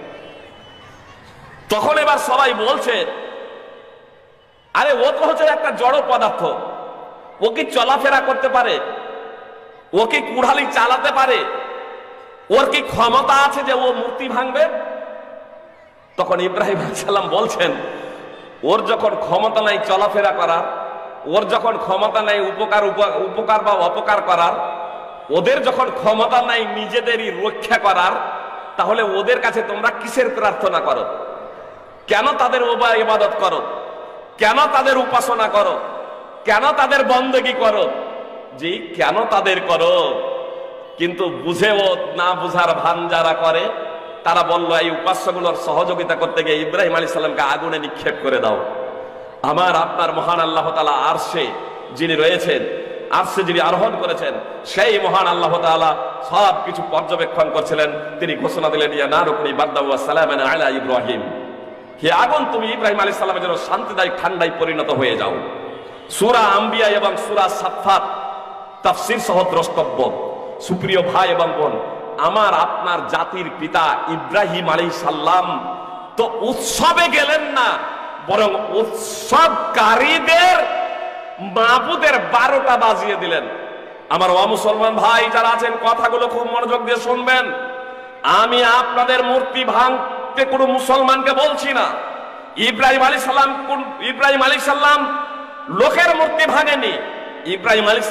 তখন এবার সবাই বলছে, আরে ও তো হচ্ছে একটা জড় পদার্থ, ও কি চলাফেরা করতে পারে, ও কি কুড়ালি চালাতে পারে, ওর কি ক্ষমতা আছে যে ও মূর্তি ভাঙবে? তখন ইব্রাহিম আলাইহিস সালাম বলছেন, ওর যখন ক্ষমতা নাই চলাফেরা করার, ওর যখন ক্ষমতা নাই উপকার বা অপকার করার, ওদের যখন ক্ষমতা নাই নিজেদেরই রক্ষা করার, তাহলে ওদের কাছে তোমরা কিসের প্রার্থনা করো? কেন তাদের ইবাদত করো? কেন তাদের উপাসনা করো? কেন তাদের বন্দেগী করো? জি, কেন তাদের করো? কিন্তু বুঝেও না বুঝার ভান যারা করে, তারা বলল এই উপাস্যগুলোর সহযোগিতা করতে গিয়ে ইব্রাহিম আলাইহিস সালামকে আগুনে নিক্ষেপ করে দাও। আমার আপনার মহান আল্লাহ তাআলা আরশে যিনি রয়েছেন, আরশে যিনি আরোহণ করেছেন, সেই মহান আল্লাহ তাআলা সব কিছু পর্যবেক্ষণ করছিলেন। তিনি ঘোষণা দিলেন, ইয়া নারুকুনি বারদাও ওয়া সালামান আলা ইব্রাহিম, হে আগুন তুমি ইব্রাহিম আলাইহিস সালামের জন্য শান্তিদায়ক ঠান্ডায় পরিণত হয়ে যাও। সূরা আম্বিয়া এবং সূরা সাফফাত তাফসীর সহ দ্রষ্টব্য। সুপ্রিয় ভাই এবং বোন, আমার আপনার জাতির পিতা ইব্রাহিম আলাইহিস সালাম তো উৎসবে গেলেন না, বরং উৎসবকারীদের মাবুদের 12টা বাজিয়ে দিলেন। আমার অমুসলমান ভাই যারা আছেন, কথাগুলো খুব মনোযোগ দিয়ে শুনবেন। আমি আপনাদের মূর্তি ভাঙতে কোনো মুসলমানকে বলছি না। ইব্রাহিম আলাইহিস সালাম লোকের মূর্তি ভাঙেনি। ইব্রাহিম আলাইহিস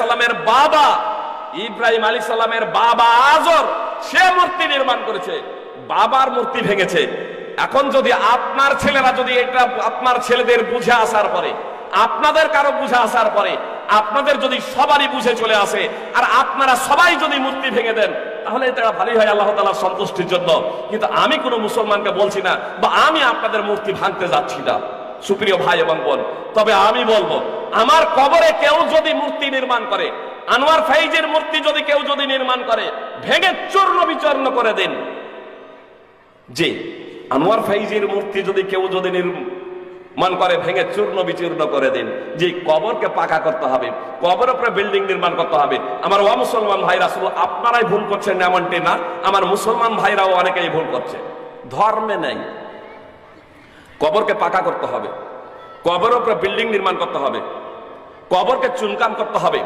সালামের বাবা আজর, সে মূর্তি নির্মাণ করেছে, বাবার মূর্তি ভেঙেছে। এখন যদি আপনার ছেলেরা, যদি এটা আপনার ছেলেদের বুঝে আসার পরে, আপনাদের কারো বুঝে আসার পরে, আপনাদের যদি সবারই বুঝে চলে আসে, আর আপনারা সবাই যদি মূর্তি ভেঙে দেন, তাহলে এটা ভালোই হয় আল্লাহ তাআলার সন্তুষ্টির জন্য। কিন্তু আমি কোনো মুসলমানকে বলছি না, বা আমি আপনাদের মূর্তি ভাঙতে যাচ্ছি না, সুপ্রিয় ভাই এবং বোন। তবে আমি বলবো, আমার কবরে কেউ যদি মূর্তি নির্মাণ করে, আনোয়ার ফাইজের মূর্তি যদি কেউ যদি নির্মাণ করে, ভেঙে চূর্ণ বিচূর্ণ করে দিন। জি, আনোয়ার ফাইজের মূর্তি যদি কেউ যদি নির্মাণ করে, ভেঙে চূর্ণ বিচূর্ণ করে দিন। জি, কবরকে পাকা করতে হবে, কবর উপরে বিল্ডিং নির্মাণ করতে হবে। আমার মুসলমান ভাইরা, শুধু আপনারাই ভুল করছেন এমনটি না, আমার মুসলমান ভাইরাও অনেকেই ভুল করছে। ধর্মে নেই, কবরকে পাকা করতে হবে, কবর উপরে বিল্ডিং নির্মাণ করতে হবে, কবরকে চুনকাম করতে হবে।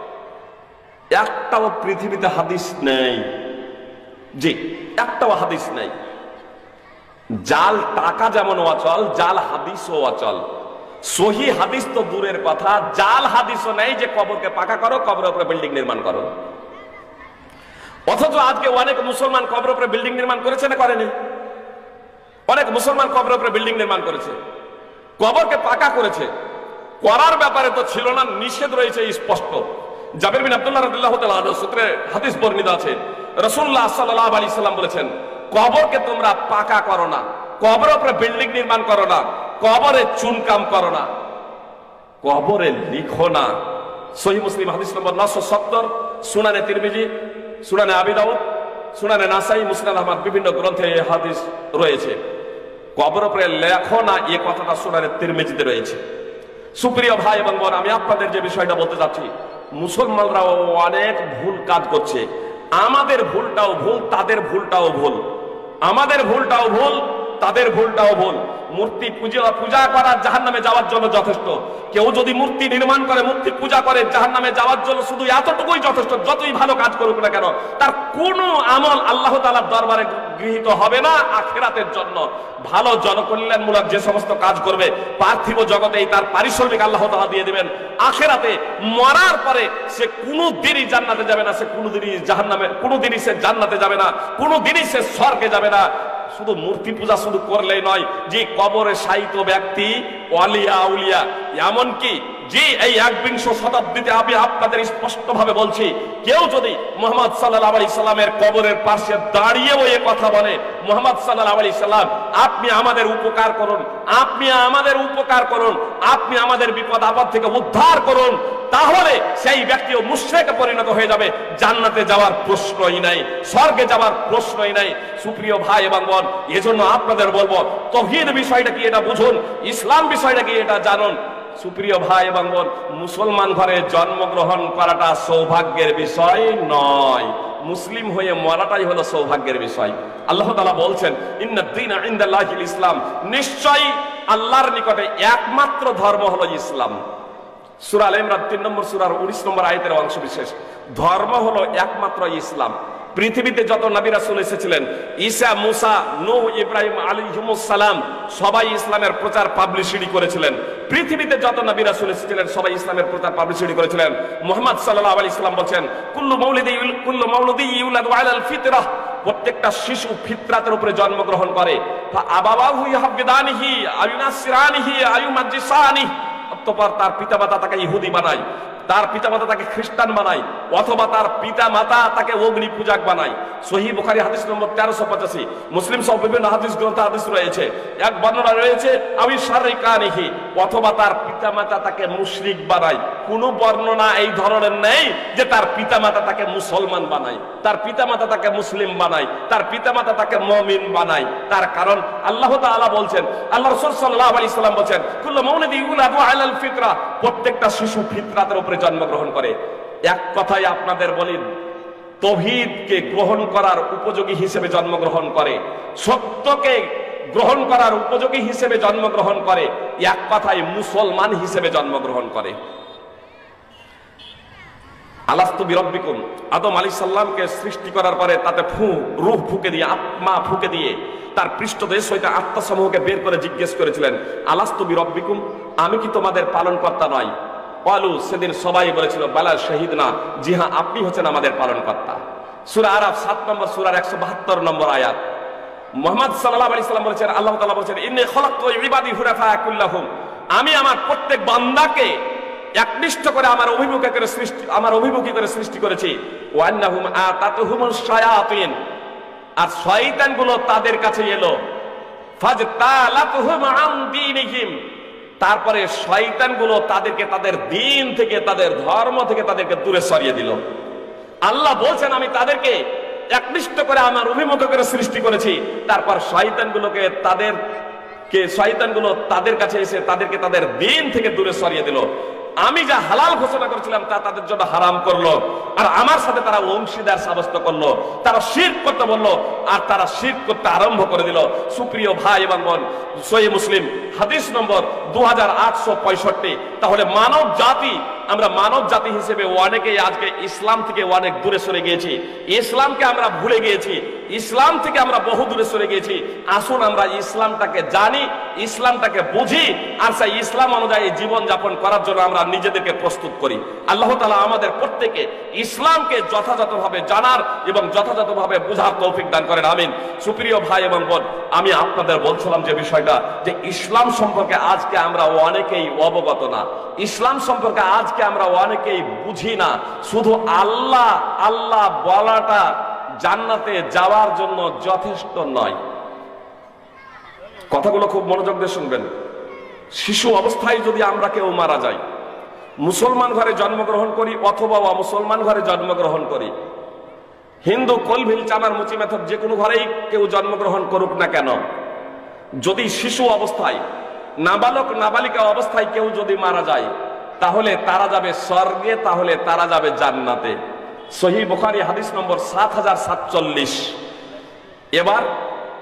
একটাও পৃথিবীতে হাদিস নেই, জি একটাও হাদিস নেই। জাল টাকা যেমন অচল, জাল হাদিসও অচল। সহি হাদিস তো দূরের কথা, জাল হাদিসও নেই যে কবরকে পাকা করো, কবরের উপরে বিল্ডিং নির্মাণ করো। অথচ আজকে অনেক মুসলমান কবরের উপরে বিল্ডিং নির্মাণ করেছে না করেনি? অনেক মুসলমান কবরের উপরে বিল্ডিং নির্মাণ করেছে, কবরকে পাকা করেছে। করার ব্যাপারে তো ছিল না, নিষেধ রয়েছে স্পষ্ট। জাবের বিন আব্দুল্লাহ রাদিয়াল্লাহু তাআলা আনহু সূত্রে হাদিস বর্ণিত আছে, রাসূলুল্লাহ সাল্লাল্লাহু আলাইহি সাল্লাম বলেছেন, কবরকে তোমরা পাকা করো না, কবরের উপরে বিল্ডিং নির্মাণ করো না, কবরে চুনকাম করো না, কবরে লিখো না। সহিহ মুসলিম হাদিস নম্বর 970, সুনানে তিরমিজি, সুনানে আবি দাউদ, সুনানে নাসাই, মুসনাদ আহমদ, বিভিন্ন গ্রন্থে এই হাদিস রয়েছে। কবর উপরে লেখো না, এই কথাটা সুনানে তিরমিজিতে রয়েছে। সুপ্রিয় ভাই এবং বোন, আমি আপনাদের যে বিষয়টা বলতে যাচ্ছি, মুসলমানরাও অনেক ভুল কাজ করছে। আমাদের ভুলটাও ভুল, তাদের ভুলটাও ভুল। আমাদের ভুলটাও ভুল, তাদের ভুলটাও ভুল। মূর্তি পূজা করা জাহান্নামে যাওয়ার জন্য যথেষ্ট। কেউ যদি মূর্তি নির্মাণ করে, মূর্তি পূজা করে, জাহান্নামে যাওয়ার জন্য শুধু এতটুকুই যথেষ্ট। যতই ভালো কাজ করুক না কেন, তার কোনো আমল আল্লাহ তাআলার দরবারে গৃহীত হবে না। আখিরাতের জন্য ভালো জনকল্যাণমূলক যে সমস্ত কাজ করবে, পার্থিব জগতেই তার পারিশ্রমিক আল্লাহ তাআলা দিয়ে দিবেন। আখিরাতে মরার পরে সে কোনোদিনই জান্নাতে যাবে না, সে কোনোদিনই জাহান্নামে, কোনোদিনই সে জান্নাতে যাবে না, কোনোদিনই সে স্বর্গে যাবে না। শুধু মূর্তি পূজা শুধু করলেই নয়, যে কবরে শায়িত ব্যক্তি ওয়ালিয়া আউলিয়া, এমনকি যে এই 21শ শতাব্দীতে আমি আপনাদের স্পষ্ট ভাবে বলছি, কেউ যদি মুহাম্মদ সাল্লাল্লাহু আলাইহি সাল্লামের কবরের পাশে দাঁড়িয়েও এই কথা বলে, মুহাম্মদ সাল্লাল্লাহু আলাইহি সাল্লাম আপনি আমাদের উপকার করুন, আপনি আমাদের উপকার করুন, আপনি আমাদের বিপদ আপদ থেকে উদ্ধার করুন, তাহলে সেই ব্যক্তিও মুশরিকে পরিণত হয়ে যাবে। জান্নাতে যাওয়ার প্রশ্নই নাই, স্বর্গে যাওয়ার প্রশ্নই নাই। সুপ্রিয় ভাই এবং বোন, এজন্য আপনাদের বলবো, তাওহীদ বিষয়টা কি এটা বুঝুন, ইসলাম বিষয়টা কি এটা জানুন। সুপ্রিয় ভাই এবং বোন, মুসলমান ঘরে জন্মগ্রহণ করাটা সৌভাগ্যের বিষয় নয়, মুসলিম হয়ে মরাটাই হলো সৌভাগ্যের বিষয়। আল্লাহ তাআলা বলছেন, ইন্নাদ দীনা ইনদাল্লাহিল ইসলাম, নিশ্চয়ই আল্লাহর নিকটে একমাত্র ধর্ম হলো ইসলাম। সূরা আল ইমরান 3 নম্বর সূরার 19 নম্বর আয়াতের অংশ বিশেষ। ধর্ম হলো একমাত্র ইসলাম। পৃথিবীতে যত নবী রাসূল এসেছিলেন, ঈসা, মুসা, নূহ, ইব্রাহিম আলাইহিমুস সালাম, সবাই ইসলামের প্রচার পাবলিসিটি করেছিলেন। পৃথিবীতে যত নবী রাসূল এসেছিলেন, সবাই ইসলামের প্রচার পাবলিসিটি করেছিলেন। মুহাম্মদ সাল্লাল্লাহু আলাইহি সাল্লাম বলেন, কুল্লু মাউলিদি ইউলাদু আলাল ফিতরাহ, প্রত্যেকটা শিশু ফিতরাতের উপরে জন্মগ্রহণ করে। আবাওয়াহু ইয়াহবিদানিহি আয়ুনাসিরানিহি আয়ুমাজ্জিসানিহি, অতঃপর তার পিতামাতা তাকে ইহুদি বানায়, তার পিতামাতা তাকে খ্রিস্টান বানায়, অথবা তার পিতামাতা তাকে অগ্নি পূজক বানায়। সহিহ বুখারী হাদিস নম্বর 1385, মুসলিম সহ বিভিন্ন হাদিস গ্রন্থে হাদিস রয়েছে। এক বর্ণনা রয়েছে আবি শারিকানিহি, অথবা তার পিতামাতা তাকে মুশরিক বানায়। কোন বর্ণনা এই ধরনের নেই যে তার পিতামাতা তাকে মুসলমান বানায়, তার পিতামাতা তাকে মুসলিম বানায়, তার পিতামাতা তাকে মুমিন বানায়। তার কারণ আল্লাহ তাআলা বলছেন, আল্লাহ রাসূল সাল্লাল্লাহু আলাইহি সাল্লাম বলেন, কুল্লু মাউলিদি ইউলাদু আলাল ফিতরা, প্রত্যেকটা শিশু ফিতরাতের উপরে জন্মগ্রহণ করে। এক কথায় আপনাদের বলি, তাওহীদকে গ্রহণ করার উপযোগী হিসেবে জন্মগ্রহণ করে, সত্যকে গ্রহণ করার উপযোগী হিসেবে জন্মগ্রহণ করে, এক কথায় মুসলমান হিসেবে জন্মগ্রহণ করে। আলাস্তু বিরব্বিকুম, আদম আলাইহিস সালামকে সৃষ্টি করার পরে তাতে রূহ ফুঁকে দিয়ে, আত্মা ফুঁকে দিয়ে তার পৃষ্ঠদেশ হইতে আত্মাসমূহকে বের করে জিজ্ঞেস করেছিলেন, আলাস্তু বিরব্বিকুম, আমি কি তোমাদের পালনকর্তা নয়? ক্বালু, সেদিন সবাই বলেছিল, বালা শাহিদনা, জি হ্যাঁ আপনি হচ্ছেন আমাদের পালনকর্তা। সূরা আরাফ 7 নম্বর সূরার 172 নম্বর আয়াত। মুহাম্মদ সাল্লাল্লাহু আলাইহি সাল্লাম বলেছেন, আল্লাহ তাআলা বলেছেন, ইন্নী খালাকতু ইবাদি হুনাফা কুল্লাহুম, আমি আমার প্রত্যেক বান্দাকে একনিষ্ঠ করে আমার অভিমুখী করে সৃষ্টি করেছি। ওয়া আন্নাহুম আতাতুহুমুশ শায়াতিন, আর শয়তানগুলো তাদের কাছে এলো। ফাজতালাতুহুম আন দীনিহিম, তারপরে শয়তানগুলো তাদেরকে তাদের দিন থেকে, তাদের ধর্ম থেকে তাদেরকে দূরে সরিয়ে দিল। আল্লাহ বলছেন, আমি তাদেরকে একনিষ্ঠ করে আমার অভিমুখী করে সৃষ্টি করেছি। তারপর শয়তানগুলো তাদের কাছে এসে তাদেরকে তাদের দিন থেকে দূরে সরিয়ে দিল। আমি যা হালাল ঘোষণা করেছিলাম তা তাদের জন্য হারাম করলো, আর আমার সাথে তারা অংশীদার সাব্যস্ত করলো, তারা শিরক করতে বললো, আর তারা শিরক করতে আরম্ভ করে দিল। সুপ্রিয় ভাই এবং বোন, সহিহ মুসলিম হাদিস নম্বর 2865। তাহলে আমরা মানব জাতি হিসেবে অনেকেই আজকে ইসলাম থেকে অনেক দূরে সরে গিয়েছি, ইসলামকে আমরা ভুলে গিয়েছি, ইসলাম থেকে আমরা বহু দূরে সরে গিয়েছি। আসুন আমরা ইসলামটাকে জানি, ইসলামটাকে বুঝি, আর সেই ইসলাম অনুযায়ী জীবন যাপন করার জন্য আমরা নিজেদেরকে প্রস্তুত করি। আল্লাহ তাআলা আমাদের প্রত্যেকে ইসলামকে যথাযথভাবে জানার এবং যথাযথভাবে বোঝার তৌফিক দান করেন, আমিন। সুপ্রিয় ভাই এবং বোন, আমি আপনাদের বলছিলাম যে বিষয়টা, যে ইসলাম সম্পর্কে আজকে আমরা অনেকেই অবগত না, ইসলাম সম্পর্কে আজকে আমরা অনেকেই বুঝি না। শুধু আল্লাহ আল্লাহ বলাটা জান্নাতে যাওয়ার জন্য যথেষ্ট নয়। কথাগুলো খুব মনোযোগ দিয়ে শুনবেন। শিশু অবস্থায় যদি আমরা কেউ মারা যাই, মুসলমান ঘরে জন্মগ্রহণ করি অথবা অমুসলমান ঘরে জন্মগ্রহণ করি, হিন্দু, কলভিল, চামার, মুচি, মেথর যে কোনো ঘরেই কেউ জন্মগ্রহণ করুক না কেন, যদি শিশু অবস্থায়, নাবালক নাবালিকা অবস্থায় কেউ যদি মারা যায়, তাহলে তারা যাবে স্বর্গে, তাহলে তারা যাবে জান্নাতে। সহিহ বুখারী হাদিস নম্বর 7047। এবার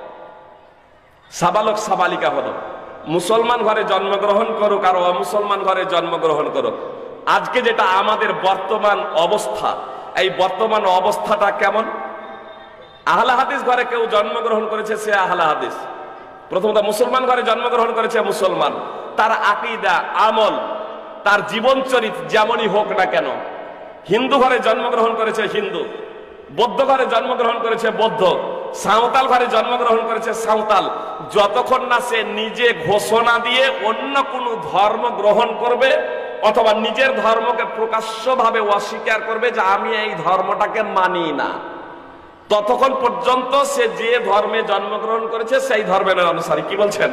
সাবালক সাবালিকা হলো, মুসলমান ঘরে জন্মগ্রহণ করুক আর অমুসলমান ঘরে জন্মগ্রহণ করুক, আজকে যেটা আমাদের বর্তমান অবস্থা, এই বর্তমান অবস্থাটা কেমন? আহলে হাদিস ঘরে কেউ জন্মগ্রহণ করেছে, সে আহলে হাদিস। প্রথমত মুসলমান ঘরে জন্মগ্রহণ করেছে মুসলমান, তার আকীদা, আমল, তার জীবন চরিত্র যেমনই হোক না কেন। হিন্দু ঘরে জন্মগ্রহণ করেছে হিন্দু, বৌদ্ধ ঘরে জন্মগ্রহণ করেছে বৌদ্ধ, সাঁওতাল ঘরে জন্মগ্রহণ করেছে সাঁওতাল। যতক্ষণ না সে নিজে ঘোষণা দিয়ে অন্য কোনো ধর্ম গ্রহণ করবে অথবা নিজের ধর্মকে প্রকাশ্যভাবে অস্বীকার করবে যে আমি এই ধর্মটাকে মানি না, ততক্ষণ পর্যন্ত সে যে ধর্মে জন্মগ্রহণ করেছে সেই ধর্মের অনুসারী। কি বলছেন?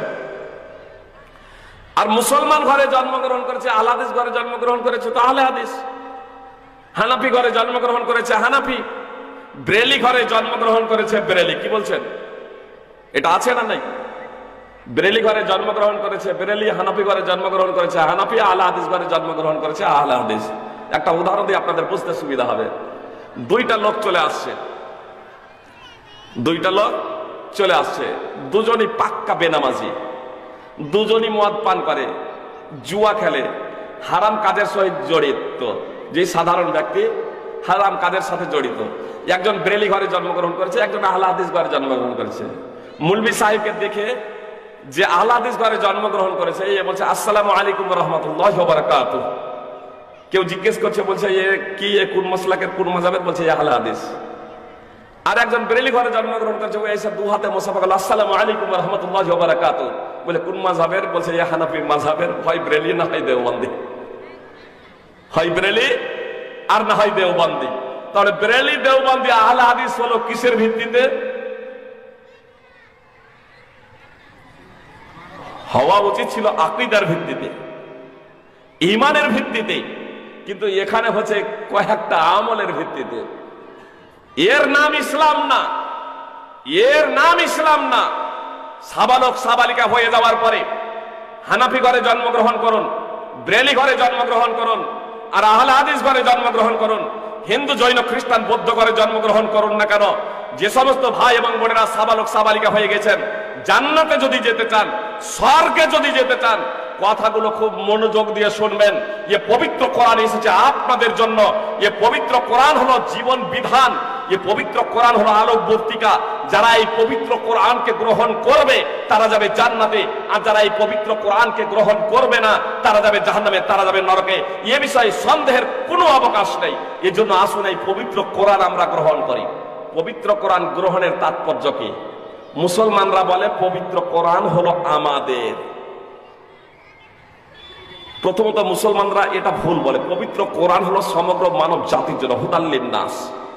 আর মুসলমান ঘরে জন্মগ্রহণ করেছে, আহলে হাদিস ঘরে জন্মগ্রহণ করেছে তো আহলে হাদিস, হানাফি ঘরে জন্মগ্রহণ করেছে হানাফি, ব্রেলি ঘরে জন্মগ্রহণ করেছে ব্রেলি। কি বলছেন? এটা আছে না নাই? ব্রেলি ঘরে জন্মগ্রহণ করেছে ব্রেলি, হানাফি ঘরে জন্মগ্রহণ করেছে হানাফি, আহলে হাদিস ঘরে জন্মগ্রহণ করেছে আহলে হাদিস। একটা উদাহরণ দিয়ে আপনাদের বুঝতে সুবিধা হবে। দুইটা লোক চলে আসছে, দুজনই পাক্কা বেনামাজি, দুজনই মদ পান করে, জুয়া খেলে, হারাম কাজের সহিত জড়িত। যে সাধারণ ব্যক্তি হারাম কাজের সাথে জড়িত। একজন ব্রেলি ঘরে জন্মগ্রহণ করেছে, একজন আহলে হাদিস ঘরে জন্মগ্রহণ করেছে। মুলবি সাহেবকে দেখে যে আহলে হাদিস ঘরে জন্মগ্রহণ করেছে, এ বলছে আসসালামু আলাইকুম ওয়া রাহমাতুল্লাহি ওয়া বারাকাতুহু। কেউ জিজ্ঞেস করছে, বলছে এ কি, এ কোন মাসলাকের, কোন মাযহাবের? বলছে আহলে হাদিস। আর একজন ব্রেলি ঘরে জন্মগ্রহণ করেছে, ও এসে দু হাতে মুসাফা করলো, আসসালামু আলাইকুম ওয়া রাহমাতুল্লাহি ওয়া বারাকাতুহু। বলে কোন মাযহাবের? বলছে এ হানাফি মাযহাবের। হয় ব্রেলি না হয় দেওবন্দি, হয় ব্রেলি আর না হয় দেওবন্দি। তাহলে ব্রেলি দেওবন্দি আহলে হাদিস হলো কিসের ভিত্তিতে? হওয়া উচিত ছিল আকীদার ভিত্তিতে, ঈমানের ভিত্তিতে, কিন্তু এখানে হচ্ছে কয়েকটা আমলের ভিত্তিতে। এর নাম ইসলাম না, এর নাম ইসলাম না। সাবালক সাবালিকা হয়ে যাওয়ার পরে হানাফি ঘরে জন্মগ্রহণ করুন, ব্রেলি ঘরে জন্মগ্রহণ করুন, আর আহলে হাদিস ঘরে জন্মগ্রহণ করুন, হিন্দু জৈন খ্রিস্টান বৌদ্ধ ঘরে জন্মগ্রহণ করুন না কেন, যে সমস্ত ভাই এবং বোনেরা সাবালক সাবালিকা হয়ে গেছেন, জান্নাতে যদি যেতে চান, স্বর্গে যদি যেতে চান, কথাগুলো খুব মনোযোগ দিয়ে শুনবেন। এ পবিত্র কোরআন এসেছে আপনাদের জন্য। এ পবিত্র কোরআন হলো জীবন বিধান, এ পবিত্র কোরআন হলো আলোকবর্তিকা। যারা এই পবিত্র কোরআনকে গ্রহণ করবে তারা যাবে জান্নাতে, আর যারা এই পবিত্র কোরআনকে গ্রহণ করবে না তারা যাবে জাহান্নামে, তারা যাবে নরকে। এ বিষয়ে সন্দেহের কোনো অবকাশ নেই। এজন্য আসুন এই পবিত্র কোরআন আমরা গ্রহণ করি। পবিত্র কোরআন গ্রহণের তাৎপর্য কি? মুসলমানরা বলে পবিত্র কোরআন হলো আমাদের। প্রথমত মুসলমানরা এটা ভুল বলে, পবিত্র কোরআন হলো সমগ্র মানব জাতির জন্য, হুদাল লিন্নাস।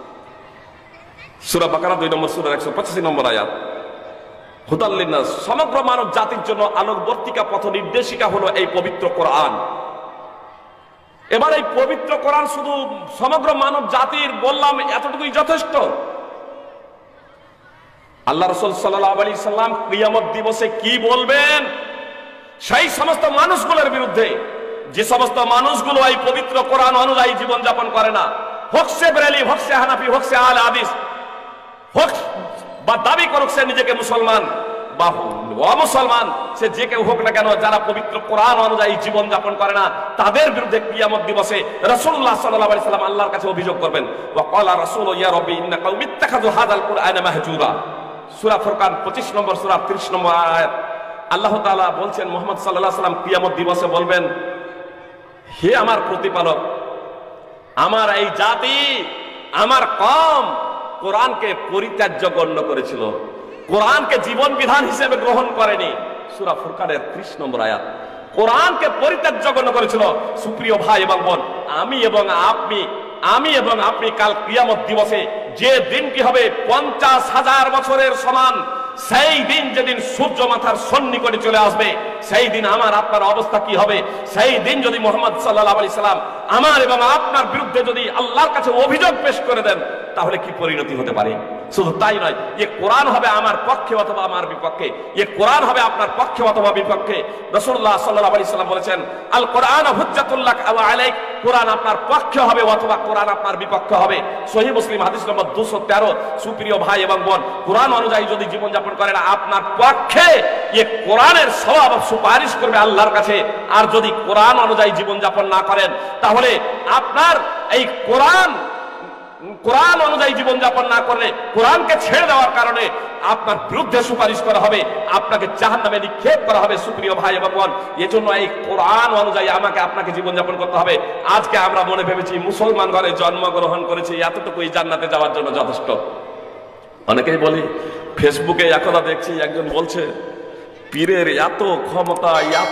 সূরা বাকারা 2 নম্বর সূরার 185 নম্বর আয়াত। হুদাল লিন্নাস, সমগ্র মানব জাতির জন্য আলোকবর্তিকা, পথ নির্দেশিকা হলো এই পবিত্র কোরআন। এবার এই পবিত্র কোরআন শুধু সমগ্র মানব জাতির বললাম এতটুকুই যথেষ্ট? আল্লাহ রাসূল সাল্লাল্লাহু আলাইহি সাল্লাম কিয়ামত দিবসে কি বলবেন সেই সমস্ত মানুষগুলোর বিরুদ্ধে, যে সমস্ত মানুষগুলো এই পবিত্র কোরআন অনুযায়ী জীবন যাপন করে না, হোক সে ব্রেলি, হোক সে হানাফি, হোক সে আহলে হাদিস, হোক বা দাবি করুক সে নিজেকে মুসলমান বা অমুসলমান, সে যে কেউ হোক না কেন, যারা পবিত্র কোরআন অনুযায়ী জীবন যাপন করে না তাদের বিরুদ্ধে কিয়ামত দিবসে রাসূলুল্লাহ সাল্লাল্লাহু আলাইহি সাল্লাম আল্লাহর কাছে অভিযোগ করবেন। ওয়া ক্বালা রাসূলু ইয়া রাব্বি ইন্না কওমি ইত্তাখাযু হাযাল কুরআনা মাহজুরা। সূরা ফুরকান 25 নম্বর সূরা 30 নম্বর আয়াত। আল্লাহ তাআলা বলছেন মুহাম্মদ সাল্লাল্লাহু আলাইহি সাল্লাম কিয়ামত দিবসে বলবেন, হে আমার প্রতিপালক, আমার এই জাতি, আমার কওম কোরআনকে পরিত্যাজ্য গণ্য করেছিল, কোরআনকে জীবন বিধান হিসেবে গ্রহণ করেনি। সূরা ফুরকানের 30 নম্বর আয়াত। কোরআনকে পরিত্যাজ্য গণ্য করেছিল। সুপ্রিয় ভাই এবং বোন, আমি এবং আপনি কাল কিয়ামত দিবসে যে দিনটি হবে 50,000 বছরের সমান, সেই দিন যেদিন সূর্য মাথার সন্নিকটে চলে আসবে, সেই দিন আমার আপনার অবস্থা কি হবে? সেই দিন যদি মুহাম্মদ সাল্লাল্লাহু আলাইহি সাল্লাম আমার এবং আপনার বিরুদ্ধে যদি আল্লাহর কাছে অভিযোগ পেশ করে দেন, তাহলে কি পরিণতি হতে পারে? শুধু তাই নয়, এ কোরআন হবে আমার পক্ষে অথবা আমার বিপক্ষে, এ কোরআন হবে আপনার পক্ষে অথবা বিপক্ষে। রাসূলুল্লাহ সাল্লাল্লাহু আলাইহি সাল্লাম বলেছেন, আল কোরআন হুজ্জাতুল লাক আও আলাইক, কোরআন আপনার পক্ষে হবে অথবা কোরআন আপনার বিপক্ষে হবে। সহিহ মুসলিম হাদিস নম্বর 213। সুপ্রিয় ভাই এবং বোন, কোরআন অনুযায়ী যদি জীবনযাপন করেন আপনার পক্ষে এ কোরআনের সওয়াব সুপারিশ করবে আল্লাহর কাছে। আর যদি কোরআন অনুযায়ী জীবনযাপন না করেন তাহলে আপনার এই কোরআন অনুযায়ী জীবনযাপন না করলে, কোরআনকে ছেড়ে দেওয়ার কারণে আপনার বিরুদ্ধে সুপারিশ করা হবে, আপনাকে জাহান্নামে নিক্ষেপ করা হবে। সুপ্রিয় ভাই এবং বোন, এজন্য এই কোরআন অনুযায়ী আমাকে আপনাকে জীবনযাপন করতে হবে। আজকে আমরা মনে ভেবেছি মুসলমান ঘরে জন্মগ্রহণ করেছি, এতটুকুই জান্নাতে যাওয়ার জন্য যথেষ্ট। অনেকেই বলি, ফেসবুকে একদা দেখছি একজন বলছে, পীরের এত ক্ষমতা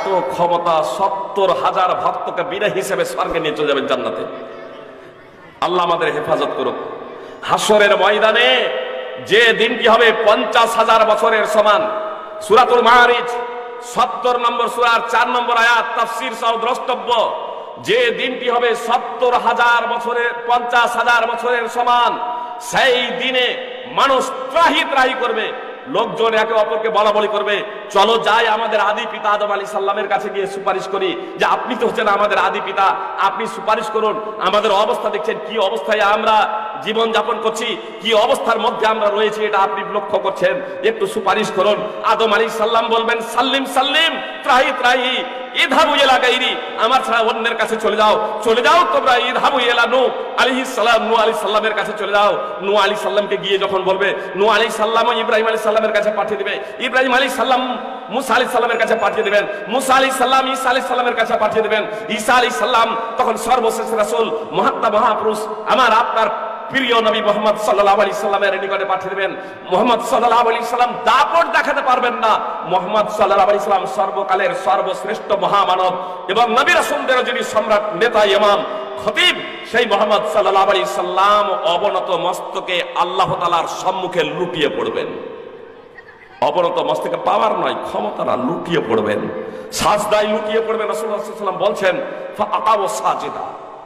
70,000 ভক্তকে বিনা হিসেবে স্বর্গে নিয়ে চলে যাবেন জান্নাতে। আল্লাহ আমাদের হেফাজত করুক। হাসরের ময়দানে যে দিনটি হবে 50,000 বছরের সমান। সূরাতুল মাআরিজ 70 নম্বর সূরার 4 নম্বর আয়াত তাফসীর সহ দ্রষ্টব্য। যে দিনটি হবে 70,000 বছরের 50,000 বছরের সমান, সেই দিনে মানুষ ত্রাহি করবে, লোকজন একে অপরকে বলাবলি করবে, চলো যাই আমাদের আদি পিতা আদম আলাইহিস সালামের কাছে গিয়ে সুপারিশ করি, যে আপনি তো হচ্ছেন আমাদের আদি পিতা, আপনি সুপারিশ করুন। আমাদের অবস্থা দেখছেন, কি অবস্থায় আমরা জীবন যাপন করছি, কি অবস্থার মধ্যে আমরা রয়েছি, এটা আপনি লক্ষ্য করছেন, একটু সুপারিশ করুন। আদম আলাইহিস সালাম বলবেন, সাল্লিম সাল্লিম, ত্রাহি ইযহাবু ইলা গায়রি, আমার ছাড়া অন্যের কাছে চলে যাও তোমরা। ইযহাবু ইলা নূহ আলাইহিস সালাম, নূহ আলাইহিস সালামের কাছে চলে যাও। নূহ আলাইহিস সালামকে গিয়ে যখন বলবে, নূহ আলাইহিস সালাম ইব্রাহিম আলাইহিস সালামের কাছে পাঠিয়ে দিবে, ইব্রাহিম আলাইহিস সালাম মুসা আলাইহিস সালামের কাছে পাঠিয়ে দিবেন, মুসা আলাইহিস সালাম ঈসা আলাইহিস সালামের কাছে পাঠিয়ে দিবেন, ঈসা আলাইহিস সালাম তখন সর্বশেষ রাসূল মহাত্মা মহাপুরুষ আমার আপনার প্রিয় নবী মুহাম্মদ সাল্লাল্লাহু আলাইহি সাল্লামের নিকটে পাঠিয়ে দিবেন। মুহাম্মদ সাল্লাল্লাহু আলাইহি সাল্লাম দাপট দেখাতে পারবেন না। মুহাম্মদ সাল্লাল্লাহু আলাইহি সাল্লাম সর্বকালের সর্বশ্রেষ্ঠ মহামানব এবং নবী রাসূলদের যিনি সম্রাট, নেতা, ইমাম, খতিব, সেই মুহাম্মদ সাল্লাল্লাহু আলাইহি সাল্লাম অবনত মস্তকে আল্লাহ তাআলার সম্মুখে লুটিয়ে পড়বেন। অবনত মস্তকে পাওয়ার নয়, ক্ষমতারা লুটিয়ে পড়বেন, সাজদায় লুটিয়ে পড়বেন। রাসূলুল্লাহ সাল্লাল্লাহু আলাইহি ওয়াসাল্লাম বলছেন, ফাআকাউ সাজিদা,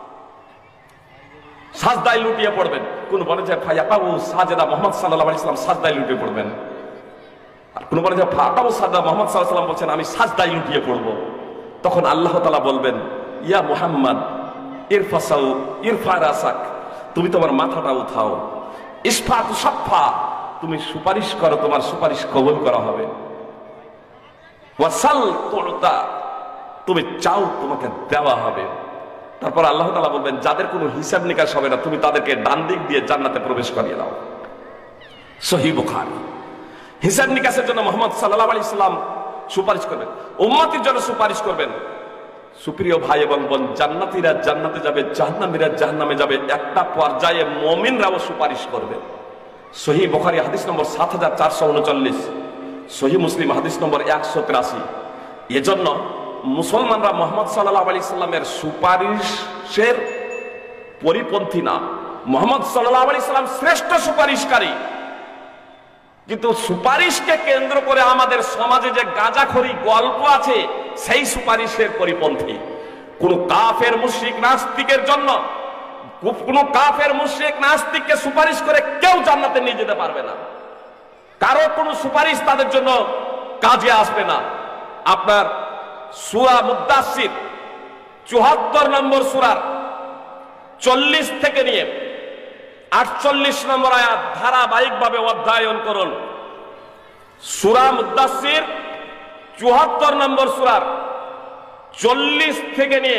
সাজদায় লুটিয়ে পড়বেন। কোন বলে যে ফায়াকাউ সাজদা, মুহাম্মদ সাল্লাল্লাহু আলাইহি সাল্লাম সাজদায় লুটিয়ে পড়বেন। আর কোন বলে যে ফাআকাউ সাজদা, মুহাম্মদ সাল্লাল্লাহু আলাইহি সাল্লাম বলছেন আমি সাজদায় লুটিয়ে পড়ব। তখন আল্লাহ তাআলা বলবেন, ইয়া মুহাম্মদ ইরফা রাসাক, তুমি তোমার মাথাটা উঠাও, ইসফাতু সাফা, তুমি সুপারিশ করো, তোমার সুপারিশ কবুল করা হবে। ওয়াসাল তুতা, তুমি চাও তোমাকে দেওয়া হবে। তারপর আল্লাহ তাআলা বলবেন, যাদের কোনো হিসাব নিকাশ হবে না তুমি তাদেরকে ডান দিক দিয়ে জান্নাতে প্রবেশ করিয়ে দাও। সহিহ বুখারী। হিসাব নিকাশের জন্য মুহাম্মদ সাল্লাল্লাহু আলাইহি সাল্লাম সুপারিশ করবেন, উম্মতের জন্য সুপারিশ করবেন। সুপ্রিয় ভাই এবং বোন, জান্নাতীরা জান্নাতে যাবে, জাহান্নামীরা জাহান্নামে যাবে, একটা পর্যায়ে মুমিনরাও সুপারিশ করবে। সহিহ বুখারী হাদিস নম্বর 7439, সহিহ মুসলিম হাদিস নম্বর 183। এজন্য মুসলমানরা মুহাম্মদ সাল্লাল্লাহু আলাইহি সাল্লামের সুপারিশের পরিপন্থী না। মুহাম্মদ সাল্লাল্লাহু আলাইহি সাল্লাম শ্রেষ্ঠ সুপারিশকারী, কিন্তু সুপারিশকে কেন্দ্র করে আমাদের সমাজে যে গাঁজাখড়ি গল্প আছে সেই সুপারিশের পরিপন্থী। কোন কাফের মুশরিক নাস্তিকের জন্য, কোন কাফের মুশরিক নাস্তিককে সুপারিশ করে কেউ জান্নাতে নিয়ে যেতে পারবে না। কারো কোনো সুপারিশ তাদের জন্য কাজে আসবে না। আপনার সূরা মুদ্দাসসির 74 নম্বর সূরার 40 থেকে নিয়ে 48 নম্বর আয়াত ধারাবাহিকভাবে অধ্যয়ন করুন। সূরা মুদ্দাসসির 74 নম্বর সূরার 40 থেকে নিয়ে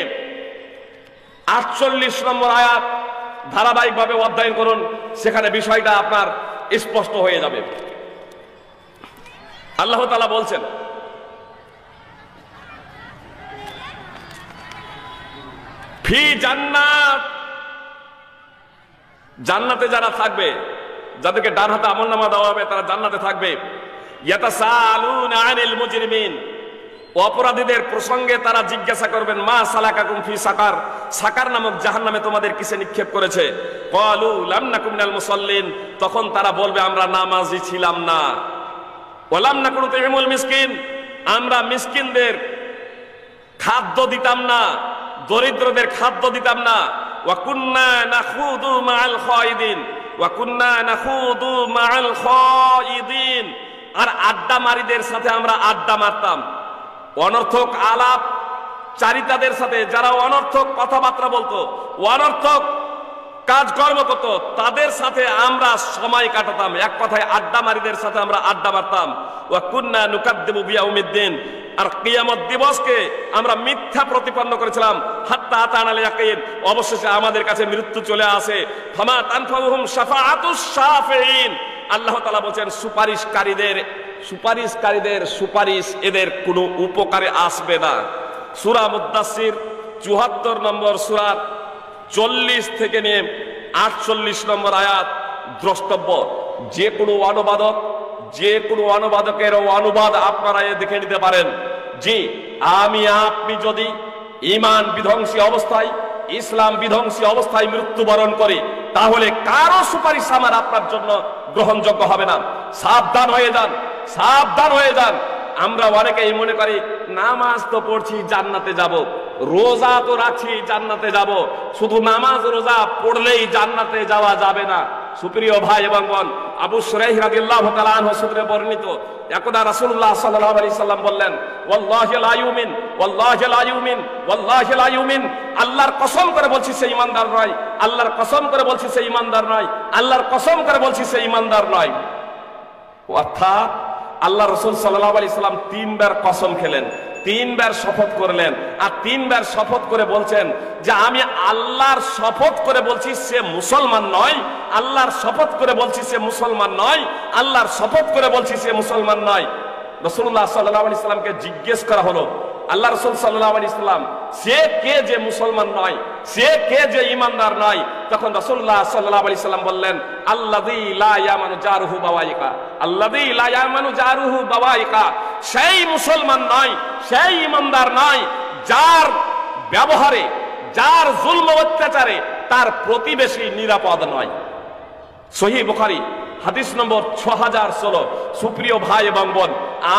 48 নম্বর আয়াত ধারাবাহিকভাবে অধ্যয়ন করুন, সেখানে বিষয়টা আপনার স্পষ্ট হয়ে যাবে। আল্লাহ তাআলা বলছেন, ফি জান্নাত, জান্নাতে যারা থাকবে, যাদেরকে ডান হাতে আমলনামা দেওয়া হবে তারা জান্নাতে থাকবে। ইয়াতাসালুনা আনিল মুজরিমিন, অপরাধীদের প্রসঙ্গে তারা জিজ্ঞাসা করবেন, মা সালাকাকুম ফি সাকার, সাকার নামক জাহান্নামে তোমাদের কিসে নিক্ষেপ করেছে? ক্বালু লাম নাকু মিনাল মুসাল্লিন, তখন তারা বলবে আমরা নামাজি ছিলাম না। ওয়া লাম নাকু নুতিমুল মিসকিন, আমরা মিসকিনদের খাদ্য দিতাম না, দরিদ্রদের খাদ্য দিতাম না। ওয়া কুন্না নাখুদু মাআল খায়দিন, ওয়া কুন্না নাখুদু মাআল খায়িদিন, আর আড্ডামারীদের সাথে আমরা আড্ডা মারতাম। অনর্থক আলাপ চারিতাদের সাথে, যারা অনর্থক কথাবার্তা বলতো, অনর্থক কাজকর্ম করতো, তাদের সাথে আমরা সময় কাটাতাম। এক কথায় আড্ডামারীদের সাথে আমরা আড্ডা মারতাম। ওয়া কুন্না নুকাদ্দিবু বিয়াউমিদ্দিন, আর কিয়ামত দিবসকে আমরা মিথ্যা প্রতিপন্ন করেছিলাম। হাত্তা আতানাল ইয়াকিন, অবশেষে আমাদের কাছে মৃত্যু চলে আসে। ফামা তানফাউহুম শাফাআতুশ শাফিঈন, আল্লাহ তাআলা বলেন সুপারিশকারীদের সুপারিশ এদের কোনো উপকারে আসবে না। সূরা মুদ্দাসসির ৭৪ নম্বর সূরা ৪০ থেকে নিয়ে ৪৮ নম্বর আয়াত দ্রষ্টব্য। যে কোনো অনুবাদকের অনুবাদ আপনারা দেখে নিতে পারেন। জি, আপনি যদি ঈমান বিধ্বংসী অবস্থায়, ইসলাম বিধ্বংসী অবস্থায় মৃত্যুবরণ করি, তাহলে কারো সুপারিশ আমার আপনার জন্য গ্রহণযোগ্য হবে না। সাবধান হয়ে যান, সাবধান হয়ে যান। আমরা অনেকেই মনে করি নামাজ তো পড়ছি জান্নাতে যাব, রোজা তো রাখছি জান্নাতে যাব, শুধু নামাজ রোজা পড়লেই জান্নাতে যাওয়া যাবে না। সুপ্রিয় ভাই এবং বোন, আবু শুরাইহ রাদিয়াল্লাহু তাআলা আনহু সূত্রে বর্ণিত, একদা রাসূলুল্লাহ সাল্লাল্লাহু আলাইহি সাল্লাম বললেন, ওয়াল্লাহি লা ইউমিন, ওয়াল্লাহি লা ইউমিন, ওয়াল্লাহি লা ইউমিন, আল্লাহর কসম করে বলছি সে ঈমানদার নয়, আল্লাহর কসম করে বলছি সে ঈমানদার নয়, আল্লাহর কসম করে বলছি সে ঈমানদার নয়। অর্থাৎ আল্লাহ রাসূল সাল্লাল্লাহু আলাইহি সাল্লাম ৩ বার কসম খেলেন, ৩ বার শপথ করলেন, আর ৩ বার শপথ করে বলছেন যে আমি আল্লাহর শপথ করে বলছি সে মুসলমান নয়, আল্লাহর শপথ করে বলছি সে মুসলমান নয়, আল্লাহর শপথ করে বলছি সে মুসলমান নয়। রাসূলুল্লাহ সাল্লাল্লাহু আলাইহি সাল্লামকে জিজ্ঞেস করা হলো, আল্লাহ রাসূল সাল্লাল্লাহু আলাইহি সাল্লাম, সে কে যে মুসলমান নয়, সে কে যে ঈমানদার নয়? তখন রাসূলুল্লাহ সাল্লাল্লাহু আলাইহি সাল্লাম বললেন, আল্লাযী লা ইয়ামানু জারুহু বাওয়াইকা, আল্লাযী লা ইয়ামানু জারুহু বাওয়াইকা, সেই মুসলমান নয়, সেই ঈমানদার নয় যার ব্যবহারে, যার জুলম অত্যাচারে তার প্রতিবেশী নিরাপদ নয়। সহিহ বুখারী হাদিস নম্বর ৬০১৬। সুপ্রিয় ভাই এবং বোন,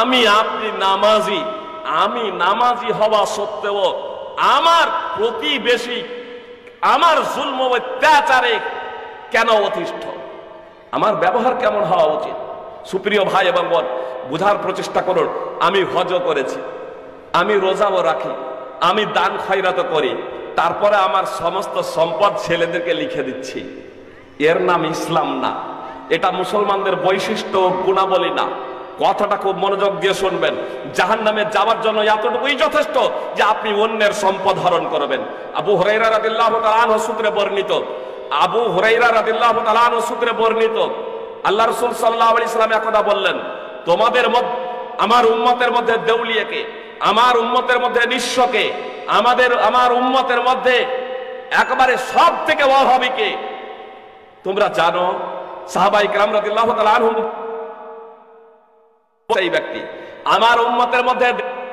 আমি নামাজি হওয়া সত্ত্বেও আমার প্রতিবেশী আমার জুলম অত্যাচারে কেন অতিষ্ঠ? আমার ব্যবহার কেমন হওয়া উচিত? সুপ্রিয় ভাই এবং বোন, বুঝার প্রচেষ্টা করুন। আমি হজও করেছি, আমি রোজাও রাখি, আমি দান খয়রাত করি, তারপরে আমার সমস্ত সম্পদ ছেলেদেরকে লিখে দিচ্ছি। এর নাম ইসলাম না, এটা মুসলমানদের বৈশিষ্ট্য গুণাবলী না। কথাটা খুব মনোযোগ দিয়ে শুনবেন। জাহান্নামে যাওয়ার জন্য এতটুকুই যথেষ্ট যে আপনি অন্যের সম্পদ হরণ করবেন। আবু হুরায়রা রাদিয়াল্লাহু তাআলা আনহু সূত্রে বর্ণিত, আবু হুরায়রা রাদিয়াল্লাহু তাআলা আনহু সূত্রে বর্ণিত, আল্লাহ রাসূল সাল্লাল্লাহু আলাইহি সাল্লাম একদা বললেন, তোমাদের মধ্যে, আমার উম্মতের মধ্যে দেউলিয়াকে, আমার উম্মতের মধ্যে নিঃস্বকে, আমার উম্মতের মধ্যে একেবারে সব থেকে অভাবীকে তোমরা জানো? সাহাবায়ে কেরাম রাদিয়াল্লাহু তাআলা আনহুম সেই ব্যক্তি, আমার উম্মতের মধ্যে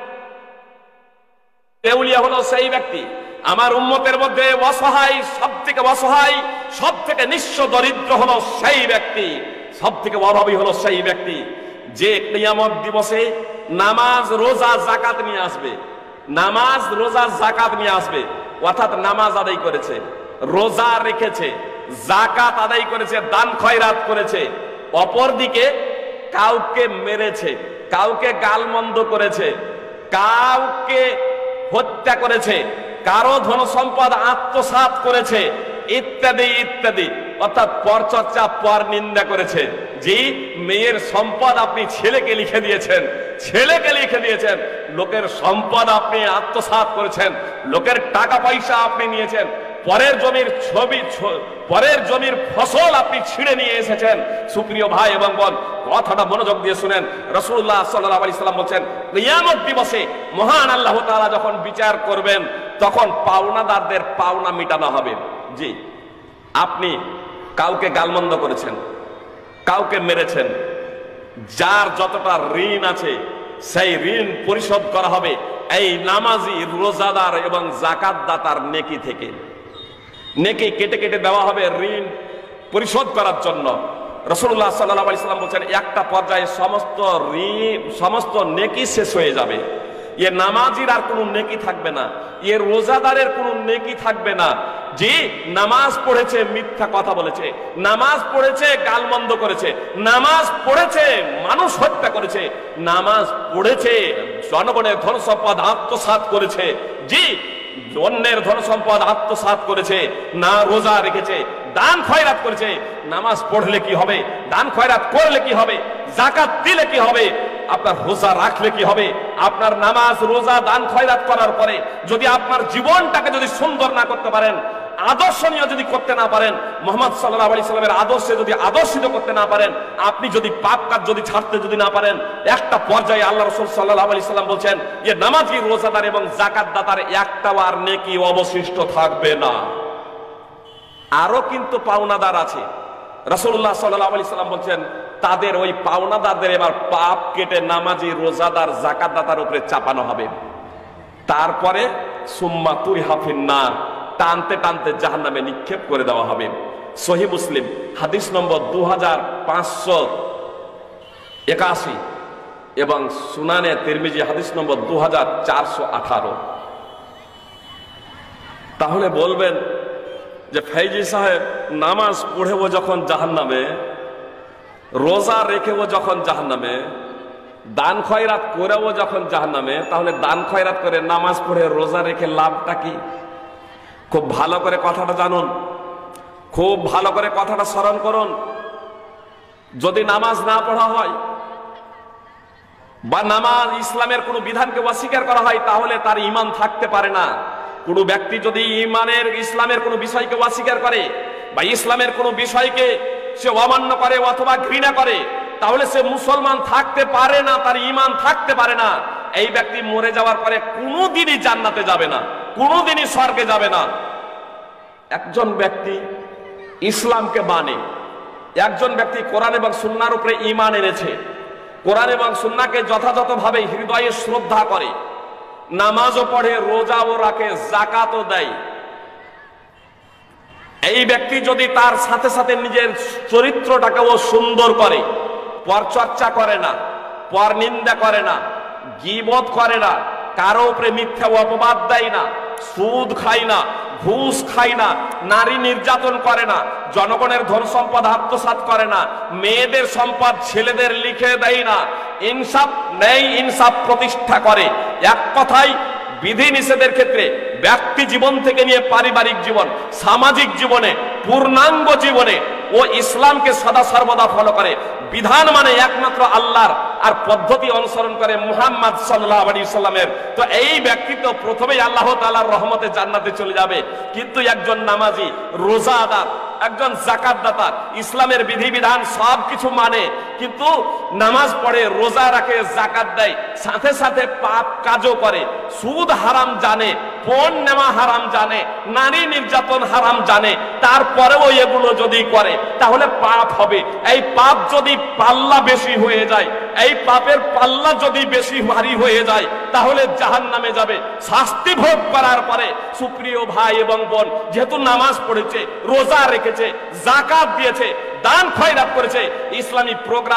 দেউলিয়া হলো সেই ব্যক্তি, আমার উম্মতের মধ্যে অসহায়, সব থেকে নিঃস্ব দরিদ্র হলো সেই ব্যক্তি, সব থেকে অভাবী হলো সেই ব্যক্তি যে কিয়ামত দিবসে নামাজ রোজা যাকাত নিয়ে আসবে, নামাজ রোজা যাকাত নিয়ে আসবে। অর্থাৎ নামাজ আদায় করেছে, রোজা রেখেছে, যাকাত আদায় করেছে, দান খয়রাত করেছে, অপরদিকে কাউকে মেরেছে, কাউকে গালমন্দ করেছে, কাউকে হত্যা করেছে, কারো ধন সম্পদ আত্মসাৎ করেছে, ইত্যাদি ইত্যাদি। অর্থাৎ পরচর্চা, পর নিন্দা করেছে। যে মেয়ের সম্পদ আপনি ছেলেকে লিখে দিয়েছেন, ছেলেকে লিখে দিয়েছেন, লোকের সম্পদ আপনি আত্মসাৎ করেছেন, লোকের টাকা পয়সা আপনি নিয়েছেন, পরের জমির পরের জমির ফসল আপনি ছিঁড়ে নিয়ে এসেছেন। সুপ্রিয় ভাই এবং বোন, কথাটা মনোযোগ দিয়ে শুনেন। রাসূলুল্লাহ সাল্লাল্লাহু আলাইহি সাল্লাম বলেন, কিয়ামত দিবসে মহান আল্লাহ তাআলা যখন বিচার করবেন, তখন পাওনাদারদের পাওনা মিটানো হবে। জি, আপনি কাউকে গালমন্দ করেছেন, কাউকে মেরেছেন, যার যতটা ঋণ আছে সেই ঋণ পরিশোধ করা হবে এই নামাজি, রোজাদার এবং যাকাত দাতার নেকি থেকে। নেকি কেটে কেটে দেওয়া হবে ঋণ পরিশোধ করার জন্য। রাসূলুল্লাহ সাল্লাল্লাহু আলাইহি সাল্লাম বলেন, একটা পর্যায়ে সমস্ত নেকি শেষ হয়ে যাবে, এ নামাজির আর কোনো নেকি থাকবে না, এ রোজাদারের কোনো নেকি থাকবে না। যে নামাজ পড়েছে মিথ্যা কথা বলেছে, নামাজ পড়েছে গালমন্দ করেছে, নামাজ পড়েছে মানুষ হত্যা করেছে, নামাজ পড়েছে জনগণের ধন সম্পদ আত্মসাৎ করেছে, জি অন্যের ধন সম্পদ আত্মসাৎ করেছে, না রোজা রেখেছে, দান খয়রাত করেছে। নামাজ পড়লে কি হবে, দান খয়রাত করলে কি হবে, যাকাত দিলে কি হবে, আপনার রোজা রাখলে কি হবে? আপনার নামাজ রোজা দান খয়রাত করার পরে যদি আপনার জীবনটাকে যদি সুন্দর না করতে পারেন, আদর্শনীয় যদি করতে না পারেন, মুহাম্মদ সাল্লাল্লাহু আলাইহি সাল্লামের আদর্শে যদি আদর্শিত করতে না পারেন, আপনি যদি পাপ কাজ যদি ছাড়তে যদি না পারেন, একটা পর্যায়ে আল্লাহ রাসূল সাল্লাল্লাহু আলাইহি সাল্লাম বলেন যে নামাজি, রোজাদার এবং যাকাত দাতার একটাও আর নেকি অবশিষ্ট থাকবে না। আরো কিন্তু পাওনাদার আছে। রাসূলুল্লাহ সাল্লাল্লাহু আলাইহি সাল্লাম বলেন তাদের ওই পাওনাদারদের এবার পাপ কেটে নামাজি, রোজাদার, যাকাত দাতার উপরে চাপানো হবে। তারপরে সুম্মা তুরিহা ফিন্নার, টানতে টানতে জাহান্নামে নিক্ষেপ করে দেওয়া হবে। সহিহ মুসলিম হাদিস নম্বর 2581 এবং সুনানে তিরমিজি হাদিস নম্বর 2418। তাহলে বলবেন যে ফৈজি সাহেব নামাজ পড়েও যখন জাহান্নামে, রোজা রেখেও যখন জাহান্নামে, দান খয়রাত করেও যখন জাহান্নামে, তাহলে দান খয়রাত করে নামাজ পড়ে রোজা রেখে লাভটা কি? খুব ভালো করে কথাটা জানুন, খুব ভালো করে কথাটা স্মরণ করুন। যদি নামাজ না পড়া হয় বা নামাজ ইসলামের কোনো বিধানকে অস্বীকার করা হয়, তাহলে তার ঈমান থাকতে পারে না। কোনো ব্যক্তি যদি ইসলামের কোনো বিষয়কে অস্বীকার করে বা ইসলামের কোনো বিষয়কে সে অমান্য করে অথবা ঘৃণা করে, তাহলে সে মুসলমান থাকতে পারে না, তার ঈমান থাকতে পারে না। এই ব্যক্তি মরে যাওয়ার পরে কোনোদিনই জান্নাতে যাবে না, কোনোদিনই স্বর্গে যাবে না। একজন ব্যক্তি ইসলামকে মানে, একজন ব্যক্তি কোরআন এবং সুন্নাহর উপরে ঈমান এনেছে, কোরআন এবং সুন্নাহকে যথাযথভাবে হৃদয়ে শ্রদ্ধা করে, নামাজও পড়ে, রোজাও রাখে, যাকাতও দেয়। এই ব্যক্তি যদি তার সাথে সাথে নিজের চরিত্রটাকেও সুন্দর করে, পরচর্চা করে না, পরনিন্দা করে না, গীবত করে না, কারো উপরে মিথ্যা অপবাদ দেয় না, সুদ খায় না, ঘুষ খায় না, নারী নির্যাতন করে না, জনগণের ধন সম্পদ আত্মসাৎ করে না, মেয়েদের সম্পদ ছেলেদের লিখে দেয় না, ইনসাফ নেই, ইনসাফ প্রতিষ্ঠা করে। এক কথায় বিধি নিষেধের ক্ষেত্রে ব্যক্তি জীবন থেকে নিয়ে পারিবারিক জীবন, সামাজিক জীবনে, পূর্ণাঙ্গ জীবনে ও ইসলামকে সদা সর্বদা ফলো করে। বিধান মানে একমাত্র আল্লাহর, আর পদ্ধতি অনুসরণ করে মুহাম্মদ সাল্লাল্লাহু আলাইহি সাল্লামের। তো এই ব্যক্তি তো প্রথমেই আল্লাহ তাআলার রহমতে জান্নাতে চলে যাবে। কিন্তু একজন নামাজি, রোজাদার, একজন যাকাত দাতা, ইসলামের বিধিবিধান সবকিছু মানে, কিন্তু নামাজ পড়ে, রোজা রাখে, যাকাত দেয়, সাথে সাথে পাপ কাজও করে, সুদ হারাম জানে, পণ নেওয়া হারাম জানে, নারী নির্যাতন হারাম জানে, তারপরেও এগুলো যদি করে তাহলে পাপ হবে। এই পাপ যদি পাল্লা বেশি হয়ে যায়, এই পাপের পাল্লা যদি বেশি ভারী হয়ে যায়, তাহলে জাহান্নামে যাবে। শাস্তি ভোগ করার পরে সুপ্রিয় ভাই এবং বোন, যেহেতু নামাজ পড়েছে, রোজা রেখেছে, যাকাত দিয়েছে, দান খয়রাত করেছে, ইসলামী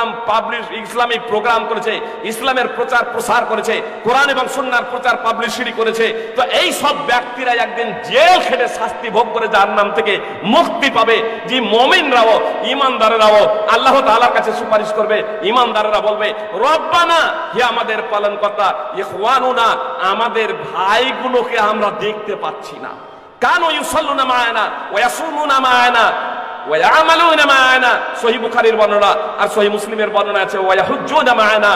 প্রোগ্রাম করেছে, ইসলামের প্রচার প্রসার করেছে, কোরআন এবং সুন্নাহর প্রচার পাবলিশিটি করেছে, তো এই সব ব্যক্তিরা একদিন জেল খেটে শাস্তি ভোগ করে জাহান্নাম থেকে মুক্তি পাবে। যে মুমিনরাও, ঈমানদারেরাও আল্লাহ তাআলার কাছে সুপারিশ করবে। ঈমানদারেরা বলবে, রব্বানা, হে আমাদের পালনকর্তা, ইখওয়ানুনা, আমাদের ভাইগুলোকে আমরা দেখতে পাচ্ছি না, কানু ইউসাল্লুনা মা'ানা ওয়া ইয়াসুমুনা মা'ানা ওয়া ইয়া'মালুনা মা'ানা। সহিহ বুখারীর বর্ণনা আর সহিহ মুসলিমের বর্ণনা আছে ওয়া ইয়াহুজ্জুনা মা'ানা,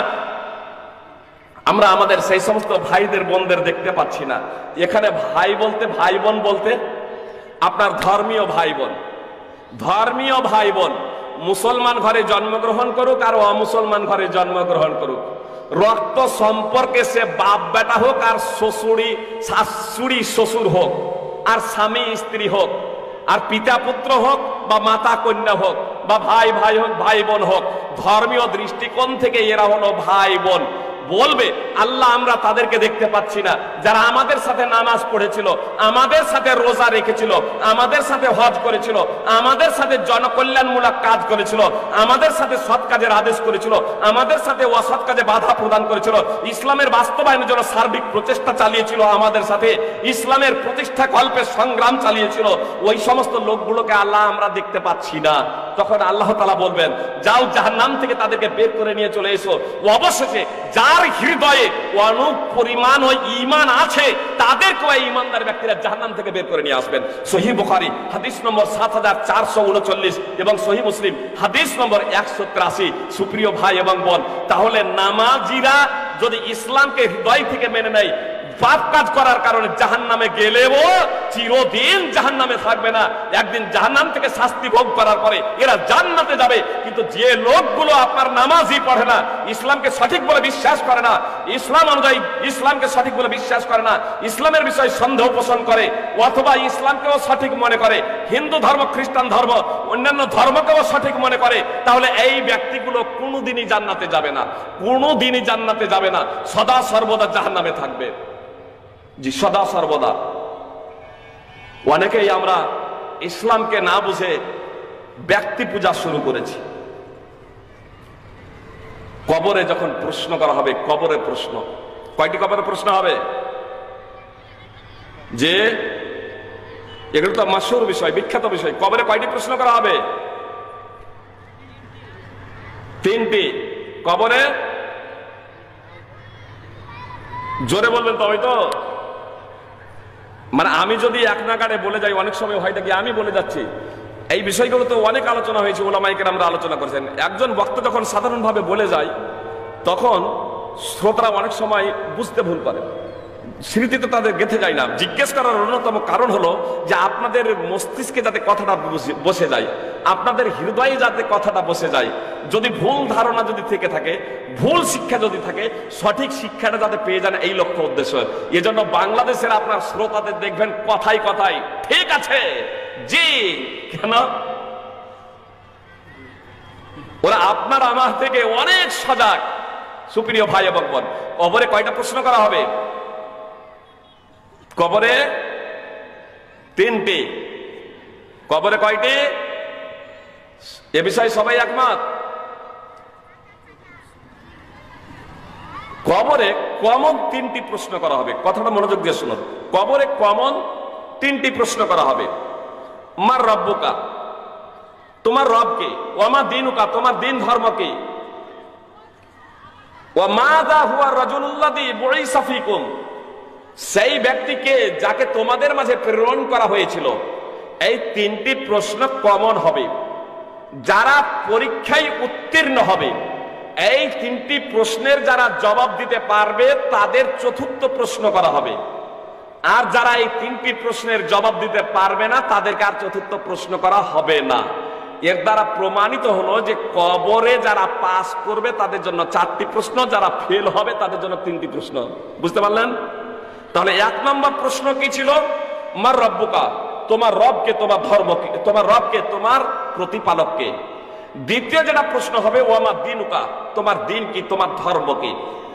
আমরা আমাদের সেই সমস্ত ভাইদের বোনদের দেখতে পাচ্ছি না। এখানে ভাই বলতে, ভাই বোন বলতে আপনার ধর্মীয় ভাই বোন, ধর্মীয় ভাই বোন মুসলমান ঘরে জন্মগ্রহণ করুক আর অমুসলমান ঘরে জন্মগ্রহণ করুক, রক্ত সম্পর্কে সে বাপ বেটা হোক আর শাশুড়ি শ্বশুর হোক, আর স্বামী স্ত্রী হোক, আর পিতা পুত্র হোক বা মাতা কন্যা হোক, বা ভাই ভাই হোক, ভাই বোন হোক, ধর্মীয় দৃষ্টিকোণ থেকে এরা হলো ভাই বোন। বলবে আল্লাহ আমরা তাদেরকে দেখতে পাচ্ছি না যারা আমাদের সাথে নামাজ পড়েছিল, আমাদের সাথে রোজা রেখেছিল, আমাদের সাথে হজ করেছিল, আমাদের সাথে জনকল্যাণমূলক কাজ করেছিল, আমাদের সাথে সৎ কাজের আদেশ করেছিল, আমাদের সাথে অসৎ কাজে বাধা প্রদান করেছিল, ইসলামের বাস্তবায়নের জন্য সার্বিক প্রচেষ্টা চালিয়েছিল, আমাদের সাথে ইসলামের প্রতিষ্ঠা কল্পে সংগ্রাম চালিয়েছিল, ওই সমস্ত লোকগুলোকে আল্লাহ আমরা দেখতে পাচ্ছি না। তখন আল্লাহ তাআলা বলবেন যাও জাহান্নাম থেকে তাদেরকে বের করে নিয়ে চলে এসো। অবশেষে যার হৃদয়ে অনুপরিমাণ ওই ঈমান আছে তাদেরকে ওই ঈমানদার ব্যক্তিরা জাহান্নাম থেকে বের করে নিয়ে আসবেন। সহিহ বুখারী হাদিস নম্বর ৭৪৩৯ এবং সহিহ মুসলিম হাদিস নম্বর ১৮৩। সুপ্রিয় ভাই এবং বোন, তাহলে নামাজিরা যদি ইসলামকে হৃদয় থেকে মেনে নেয়, পাপ কাজ করার কারণে জাহান্নামে গেলেও চিরদিন জাহান্নামে থাকবে না, একদিন জাহান্নাম থেকে শাস্তি ভোগ করার পরে এরা জান্নাতে যাবে। কিন্তু যে লোকগুলো আপনার নামাজই পড়ে না, ইসলামকে সঠিক বলে বিশ্বাস করে না, ইসলাম অনুযায়ী ইসলামকে সঠিক বলে বিশ্বাস করে না, ইসলামের বিষয়ে সন্দেহ পোষণ করে, অথবা ইসলামকেও সঠিক মনে করে, হিন্দু ধর্ম, খ্রিস্টান ধর্ম, অন্যান্য ধর্মকেও সঠিক মনে করে, তাহলে এই ব্যক্তিগুলো কোনোদিনই জান্নাতে যাবে না, কোনোদিনই জান্নাতে যাবে না, সদা সর্বদা জাহান্নামে থাকবে। জি, সদা সর্বদা। অনেকেই আমরা ইসলামকে না বুঝে ব্যক্তি পূজা শুরু করেছি। কবরে যখন প্রশ্ন করা হবে, কবরের প্রশ্ন কয়টি কবরের প্রশ্ন হবে? যে এগুলো তো মাশহুর বিষয়, বিখ্যাত বিষয়। কবরে কয়টি প্রশ্ন করা হবে? 3টি। কবরে জোরে বলবেন তবে তো, মানে আমি যদি এক নাগাড়ে বলে যাই অনেক সময় হয় কি আমি বলে যাচ্ছি। এই বিষয়গুলো তো অনেক আলোচনা হয়েছে, ওলামায়ে কেরামরা আলোচনা করেছেন। একজন বক্তা যখন সাধারণভাবে বলে যায় তখন শ্রোতারা অনেক সময় বুঝতে ভুল করে, স্মৃতিতে তাদের গেঁথে যায় না। জিজ্ঞেস করার অন্যতম কারণ হলো যে আপনাদের মস্তিষ্কে যাতে কথাটা বসে যায়, আপনাদের হৃদয়ে যাতে কথাটা বসে যায়। যদি ভুল ধারণা যদি থেকে থাকে, ভুল শিক্ষা যদি থাকে, সঠিক শিক্ষাটা যাতে পেয়ে যান, এই লক্ষ্য উদ্দেশ্য। এজন্য বাংলাদেশের আপনার শ্রোতাদের দেখবেন কথাই কথাই ঠিক আছে জি, কেন? ওরা আপনার আমার থেকে অনেক সজাগ। সুপ্রিয় ভাই এবং বোন, কবরে কয়টা প্রশ্ন করা হবে? কবরে 3টি। কবরে কয়টি? এ বিষয়ে সবাই একমত? কবরে কমন 3টি প্রশ্ন করা হবে। কথাটা মনোযোগ দিয়ে শুনুন। কবরে কমন 3টি প্রশ্ন করা হবে। মার রব্বুকা, তোমার রব কে? ওমা দীনুকা, তোমার দিন ধর্ম কি? ওয়া মাযা হুয়া রাজুলুল্লাযী বুইসা ফীকুম, সেই ব্যক্তিকে যাকে তোমাদের মাঝে প্রেরণ করা হয়েছিল। এই 3টি প্রশ্ন কমন হবে। যারা পরীক্ষায় উত্তীর্ণ হবে, এই 3টি প্রশ্নের যারা জবাব দিতে পারবে তাদের 4র্থ প্রশ্ন করা হবে। আর যারা এই 3টি প্রশ্নের জবাব দিতে পারবে না তাদেরকে আর 4র্থ প্রশ্ন করা হবে না। এর দ্বারা প্রমাণিত হলো যে কবরে যারা পাস করবে তাদের জন্য 4টি প্রশ্ন, যারা ফেল হবে তাদের জন্য 3টি প্রশ্ন। বুঝতে পারলেন? তাহলে 1 নম্বর প্রশ্ন কি ছিল? মার রব্বুকা, তোমার রবকে, তোমার ধর্ম কি, তোমার রবকে, তোমার প্রতিপালক কে। দ্বিতীয় যেটা প্রশ্ন হবে ওমা দীনুকা, তোমার দিন কি, তোমার ধর্ম কি।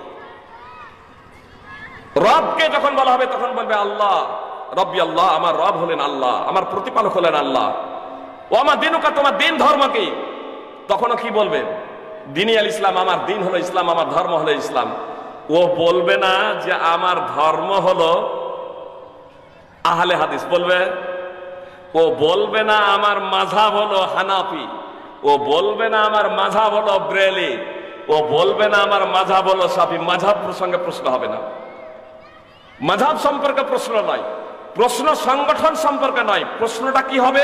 রবকে যখন বলা হবে তখন বলবে আল্লাহ, রব্বি আল্লাহ, আমার রব হলেন আল্লাহ, আমার প্রতিপালক হলেন আল্লাহ। ওমা দীনুকা, তোমার দিন ধর্ম কি। তখনও কি বলবে? দিনী আল ইসলাম, আমার দিন হলো ইসলাম, আমার ধর্ম হলো ইসলাম। ও বলবে না যে আমার ধর্ম হলো আহলে হাদিস, বলবে? ও বলবে না আমার মাযহাব হলো হানাফি, ও বলবে না আমার মাযহাব হলো ব্রেলি, ও বলবে না আমার মাযহাব হলো শাফি। মাযহাব প্রসঙ্গে প্রশ্ন হবে না, মাযহাব সম্পর্কে প্রশ্ন নয়, প্রশ্ন সংগঠন সম্পর্কে নয়। প্রশ্নটা কি হবে?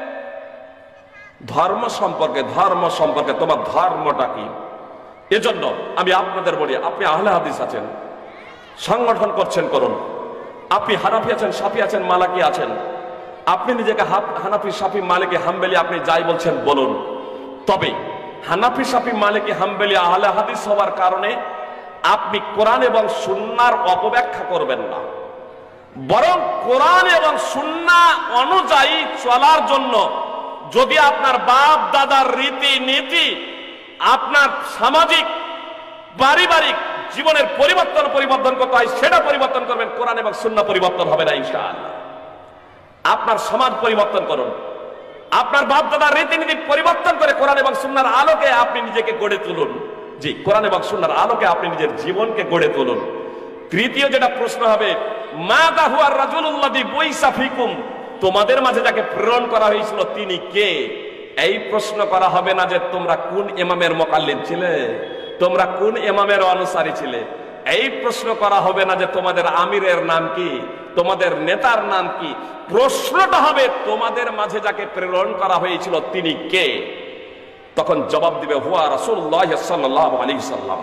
ধর্ম সম্পর্কে। ধর্ম সম্পর্কে তোমার ধর্মটা কি। এজন্য আমি আপনাদের বলি, আপনি আহলে হাদিস আছেন, সংগঠন করছেন, করুন। আপনি হানাফি আছেন, শাফি আছেন, মালিকি আছেন, আপনি নিজেকে হানাফি, শাফি, মালিকি, হাম্বলি আপনি যাই বলছেন বলুন। তবে হানাফি, শাফি, মালিকি, হাম্বলি, আহলে হাদিস হওয়ার কারণে আপনি কোরআন এবং সুন্নাহর অপব্যাখ্যা করবেন না, বরং কোরআন এবং সুন্নাহ অনুযায়ী চলার জন্য যদি আপনার বাপ দাদার রীতি নীতি, আপনার সামাজিক পারিবারিক জীবনের পরিবর্তন করতে হয় সেটা পরিবর্তন করবেন, কোরআন এবং সুন্নাহ পরিবর্তন হবে না ইনশাআল্লাহ। আপনার সমাজ পরিবর্তন করুন, আপনার বাপ-দাদার রীতিনীতি পরিবর্তন করে কোরআন এবং সুন্নাহর আলোকে আপনি নিজেকে গড়ে তুলুন। জি, কোরআন এবং সুন্নাহর আলোকে আপনি নিজের জীবনকে গড়ে তুলুন। তৃতীয় যেটা প্রশ্ন হবে, মাযা হুয়ার রাজুলুল্লাযী বুইসা ফীকুম, তোমাদের মাঝে যাকে প্রেরণ করা হয়েছিল তিনি কে? এই প্রশ্ন করা হবে না যে তোমরা কোন ইমামের মুকাল্লিদ ছিলে, তোমরা কোন ইমামের অনুসারী ছিলে। এই প্রশ্ন করা হবে না যে তোমাদের আমিরের নাম কি, তোমাদের নেতার নাম কি। প্রশ্নটা হবে তোমাদের মাঝে যাকে প্রেরণ করা হয়েছিল তিনি কে? তখন জবাব দিবে হুয়া রাসূলুল্লাহ সাল্লাল্লাহু আলাইহি সাল্লাম।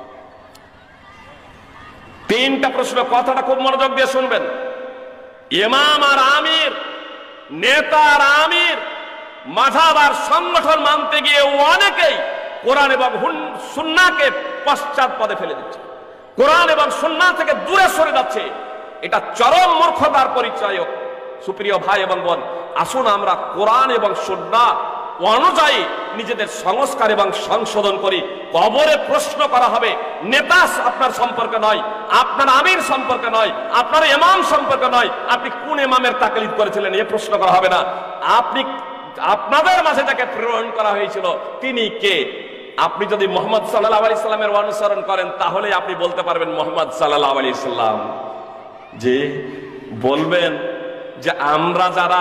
তিনটা প্রশ্ন, কথাটা খুব মনোযোগ দিয়ে শুনবেন। ইমাম আর আমির, নেতা আর আমির, মাযহাব আর সংগঠন মানতে গিয়ে অনেকেই কোরআন এবং সুন্নাহকে পশ্চাৎপদে ফেলে দিচ্ছে, কোরআন এবং সুন্নাহ থেকে দূরে সরে যাচ্ছে। এটা চরম মূর্খতার পরিচয়। সুপ্রিয় ভাই এবং বোন, আসুন আমরা কোরআন এবং সুন্নাহ অনুযায়ী নিজেদের সংস্কার এবং সংশোধন করি। কবরে প্রশ্ন করা হবে, নেতা আপনার সম্পর্কে নয়, আপনার আমির সম্পর্কে নয়, আপনার ইমাম সম্পর্কে নয়, আপনি কোন ইমামের তাকলিদ করেছিলেন এ প্রশ্ন করা হবে না। আপনি আপনাদের মাঝে যাকে প্রেরণ করা হয়েছিল তিনি কে? আপনি যদি মুহাম্মদ সাল্লাল্লাহু আলাইহি সাল্লামের অনুসরণ করেন তাহলে আপনি বলতে পারবেন মুহাম্মদ সাল্লাল্লাহু আলাইহি সাল্লাম। যে বলবেন যে আমরা যারা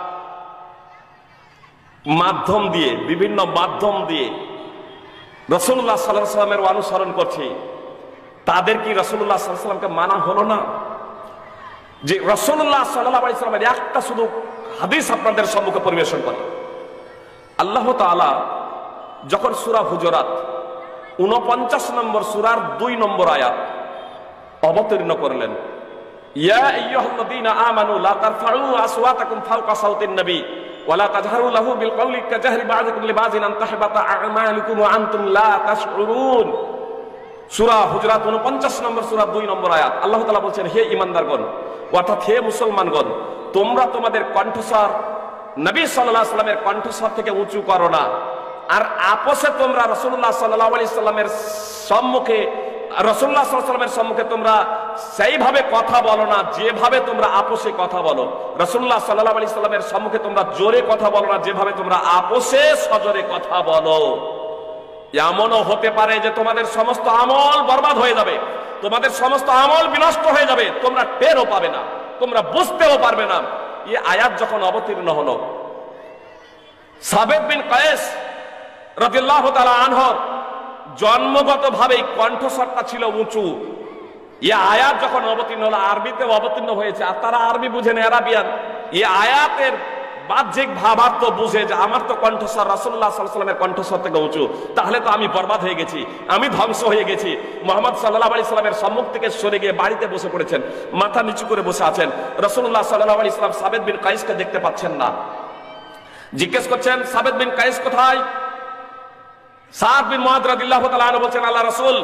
মাধ্যম দিয়ে, বিভিন্ন মাধ্যম দিয়ে রাসূলুল্লাহ সাল্লাল্লাহু আলাইহি সাল্লামের অনুসরণ করছি, তাদের কি রাসূলুল্লাহ সাল্লাল্লাহু আলাইহি সাল্লামকে মানা হলো না? যে রাসূলুল্লাহ সাল্লাল্লাহু আলাইহি সাল্লামের একটা শুধু হাদিস আপনাদের সম্মুখে পরিবেশন করে। আল্লাহ তাআলা যখন সূরা হুজুরাত 49 নম্বর সূরার 2 নম্বর আয়াত অবতীর্ণ করলেন, ইয়া আইয়ুহাল্লাযীনা আমানু লা তারফাউ আসওয়াতাকুম ফাওকা সাওতিন নবী ওয়া লা তাজহারু লাহু বিল কওলি কাজাহরি বা'যিকুম লিবাযিন আন তাহবাতা আ'মালুকুম ওয়া আনতুম লা তাশউরুন। সূরা হুজুরাত 49 নম্বর সূরা 2 নম্বর আয়াত। আল্লাহ তাআলা বলছেন, হে ঈমানদারগণ, অর্থাৎ হে মুসলমানগণ, তোমরা তোমাদের কণ্ঠস্বর নবী সাল্লাল্লাহু আলাইহি সাল্লামের কণ্ঠস্বর থেকে উঁচু করো না, আর আপোষে তোমরা রাসূলুল্লাহ সাল্লাল্লাহু আলাইহি সাল্লামের সম্মুখে, রাসূলুল্লাহ সাল্লাল্লাহু আলাইহি সাল্লামের সম্মুখে তোমরা সেইভাবে কথা বলো না যেভাবে তোমরা আপোষে কথা বলো। রাসূলুল্লাহ সাল্লাল্লাহু আলাইহি সাল্লামের সম্মুখে তোমরা জোরে কথা বলো না যেভাবে তোমরা আপোষে সজোরে কথা বলো। এমনও হতে পারে যে তোমাদের সমস্ত আমল বরবাদ হয়ে যাবে, তোমাদের সমস্ত আমল বিনষ্ট হয়ে যাবে, তোমরা টেরও পাবে না, তোমরা বুঝতেও পারবে না। এই আয়াত যখন অবতীর্ণ হলো, সাবেদ বিন কায়েস রাদিয়াল্লাহু তাআলা আনহুর জন্মগতভাবেই কণ্ঠস্বরটা ছিল উঁচু। এই আয়াত যখন অবতীর্ণ হলো, আরবিতে অবতীর্ণ হয়েছে, আর তারা আরবি বুঝেন, আরাবিয়ান। এই আয়াতের বাহ্যিক ভাবার্থ বুঝে যে আমার তো কণ্ঠস্বর রাসূলুল্লাহ সাল্লাল্লাহু আলাইহি সাল্লামের কণ্ঠস্বর থেকে উঁচু, তাহলে তো আমি বরবাদ হয়ে গেছি, আমি ধ্বংস হয়ে গেছি। মুহাম্মদ সাল্লাল্লাহু আলাইহি সাল্লামের সম্মুখ থেকে সরে গিয়ে বাড়িতে বসে পড়েছেন, মাথা নিচু করে বসে আছেন। রাসূলুল্লাহ সাল্লাল্লাহু আলাইহি সাল্লাম সাবেদ বিন কায়েসকে দেখতে পাচ্ছেন না। জিজ্ঞেস করছেন, সাবেদ বিন কায়েস কোথায়? সাদ বিন মুআয রাদিয়াল্লাহু তাআলা আনহু বলছেন, আল্লাহ রাসূল,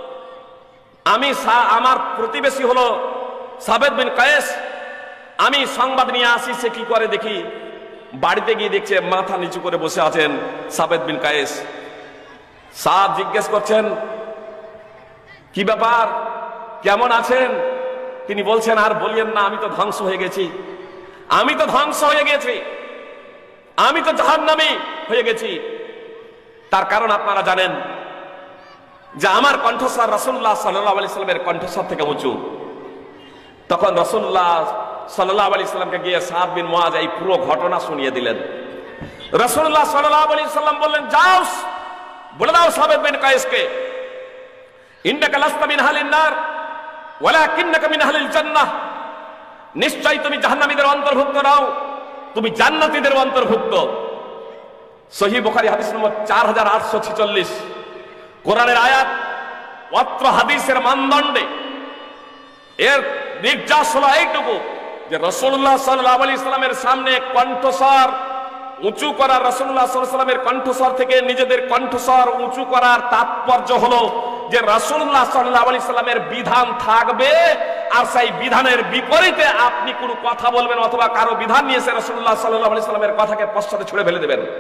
আমার প্রতিবেশী হলো সাবেদ বিন কায়েস, আমি সংবাদ নিয়ে আসি সে কি করে দেখি। বাড়িতে গিয়ে দেখছে মাথা নিচু করে বসে আছেন সাবেদ বিন কায়েস। সাদ জিজ্ঞেস করছেন, কি ব্যাপার, কেমন আছেন? তিনি বলছেন, আর বলিয়েন না, আমি তো ধ্বংস হয়ে গেছি, আমি তো ধ্বংস হয়ে গেছি, আমি তো জাহান্নামী হয়ে গেছি। তার কারণ আপনারা জানেন যে আমার কণ্ঠস্বর রাসূলুল্লাহ সাল্লাল্লাহু আলাইহি সাল্লামের কণ্ঠস্বর থেকে উঁচু। তখন রাসূলুল্লাহ সাল্লাল্লাহু আলাইহি সাল্লামকে গিয়ে সাদ বিন মুআয এই পুরো ঘটনা শুনিয়ে দিলেন। রাসূলুল্লাহ সাল্লাল্লাহু আলাইহি সাল্লাম বললেন, যাও বলে দাও সাবেদ বিন কায়েসকে, ইন্নাকা লাস্তা মিন আহলিন নার ওয়ালাকিন্নাকা মিন আহলিল জান্নাহ, নিশ্চয়ই তুমি জাহান্নামীদের অন্তর্ভুক্ত নও, তুমি জান্নাতীদের অন্তর্ভুক্ত। সহিহ বুখারী হাদিস নম্বর 4846। কোরআনের আয়াত, অত্র হাদিসের মানদণ্ডে এর নির্যাস হলো এইটুকু যে রাসূলুল্লাহ সাল্লাল্লাহু আলাইহি সাল্লামের সামনে কণ্ঠস্বর উঁচু করা, রাসূলুল্লাহ সাল্লাল্লাহু আলাইহি সাল্লামের কণ্ঠস্বর থেকে নিজেদের কণ্ঠস্বর উঁচু করার তাৎপর্য হলো যে রাসূলুল্লাহ সাল্লাল্লাহু আলাইহি সাল্লামের বিধান থাকবে, আর সেই বিধানের বিপরীতে আপনি কোনো কথা বলবেন অথবা কারো বিধান নিয়ে এসে রাসূলুল্লাহ সাল্লাল্লাহু আলাইহি সাল্লামের কথাকে পশ্চাতে ছুড়ে ফেলে দেবেন।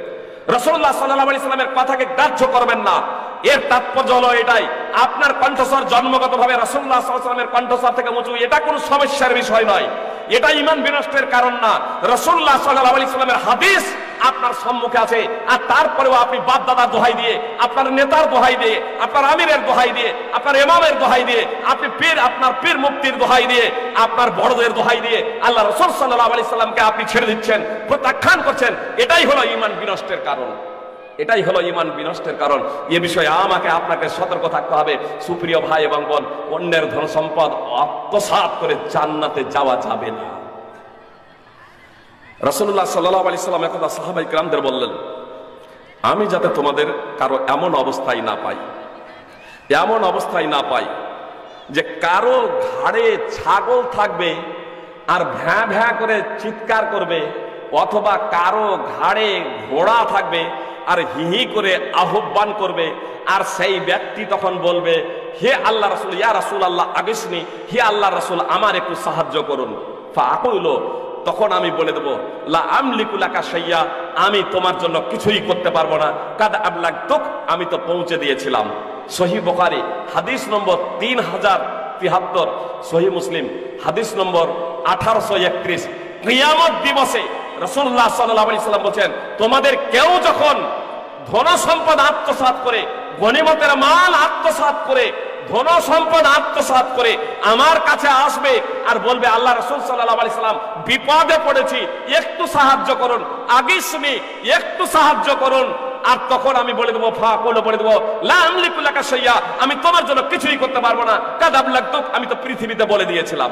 রাসূলুল্লাহ সাল্লাল্লাহু আলাইহি সাল্লামের কথাকে গ্রাহ্য করবেন না। এর তাৎপর্য হলো এটাই, আপনার কণ্ঠস্বর জন্মগতভাবে রাসূলুল্লাহ সাল্লাল্লাহু আলাইহি সাল্লামের কণ্ঠস্বর থেকে উঁচু, এটা কোনো সমস্যার বিষয় নয়, এটা ঈমান বিনষ্টের কারণ না। রাসূলুল্লাহ সাল্লাল্লাহু আলাইহি সাল্লামের হাদিস আপনার সম্মুখে আছে, আর তারপরেও আপনি বাপ দাদার দোহাই দিয়ে, আপনার নেতার দোহাই দিয়ে, আপনার আমিরের দোহাই দিয়ে, আপনার ইমামের দোহাই দিয়ে, আপনি আপনার পীর মুফতির দোহাই দিয়ে, আপনার বড়দের দোহাই দিয়ে আল্লাহ রাসূল সাল্লাল্লাহু আলাইহি সাল্লামকে আপনি ছেড়ে দিচ্ছেন, প্রত্যাখ্যান করছেন। এটাই হলো ঈমান বিনষ্টের কারণ, এটাই হলো ঈমান বিনষ্টের কারণ। এ বিষয়ে আমাকে আপনাকে সতর্ক থাকতে হবে। সুপ্রিয় ভাই এবং বোন, অন্যের ধন সম্পদ আত্মসাৎ করে জান্নাতে যাওয়া যাবে না। রাসূলুল্লাহ সাল্লাল্লাহু আলাইহি সাল্লাম একদা সাহাবায়ে কিরামদের বললেন, আমি যাতে তোমাদের কারো এমন অবস্থায় না পাই, এমন অবস্থায় না পাই যে কারো ঘাড়ে ছাগল থাকবে আর ভ্যাঁ ভ্যাঁ করে চিৎকার করবে, অথবা কারো ঘাড়ে ঘোড়া থাকবে আর হি হি করে আহ্বান করবে, আর সেই ব্যক্তি তখন বলবে, হে আল্লাহ রাসূল, ইয়া রাসূলুল্লাহ আগিসনি, হে আল্লাহ রাসূল আমার একটু সাহায্য করুন। ফাআকুলু, তখন আমি বলে দেবো, লা আমলিকু লাকা শাইয়া, আমি তোমার জন্য কিছুই করতে পারবো না, কাদ আবলাগতুক, আমি তো পৌঁছে দিয়েছিলাম। সহিহ বুখারী হাদিস নম্বর 3073, সহিহ মুসলিম হাদিস নম্বর 1831। কিয়ামত দিবসে রাসূলুল্লাহ সাল্লাল্লাহু আলাইহি সাল্লাম বলেন, তোমাদের কেউ যখন ধন সম্পদ আত্মসাৎ করে, গনিমতের মাল আত্মসাৎ করে, ধন সম্পদ আত্মসাৎ করে আমার কাছে আসবে আর বলবে, আল্লাহ রাসূল সাল্লাল্লাহু আলাইহি সাল্লাম বিপদে পড়েছি, একটু সাহায্য করুন, আগিসমি, একটু সাহায্য করুন, আর তখন আমি বলে দেবো, ফাকুলু, বলে দেবো, লা আমলিকু লাকা শাইয়া, আমি তোমার জন্য কিছুই করতে পারবো না, কাদ আবলাগতুক, আমি তো পৃথিবীতে বলে দিয়েছিলাম।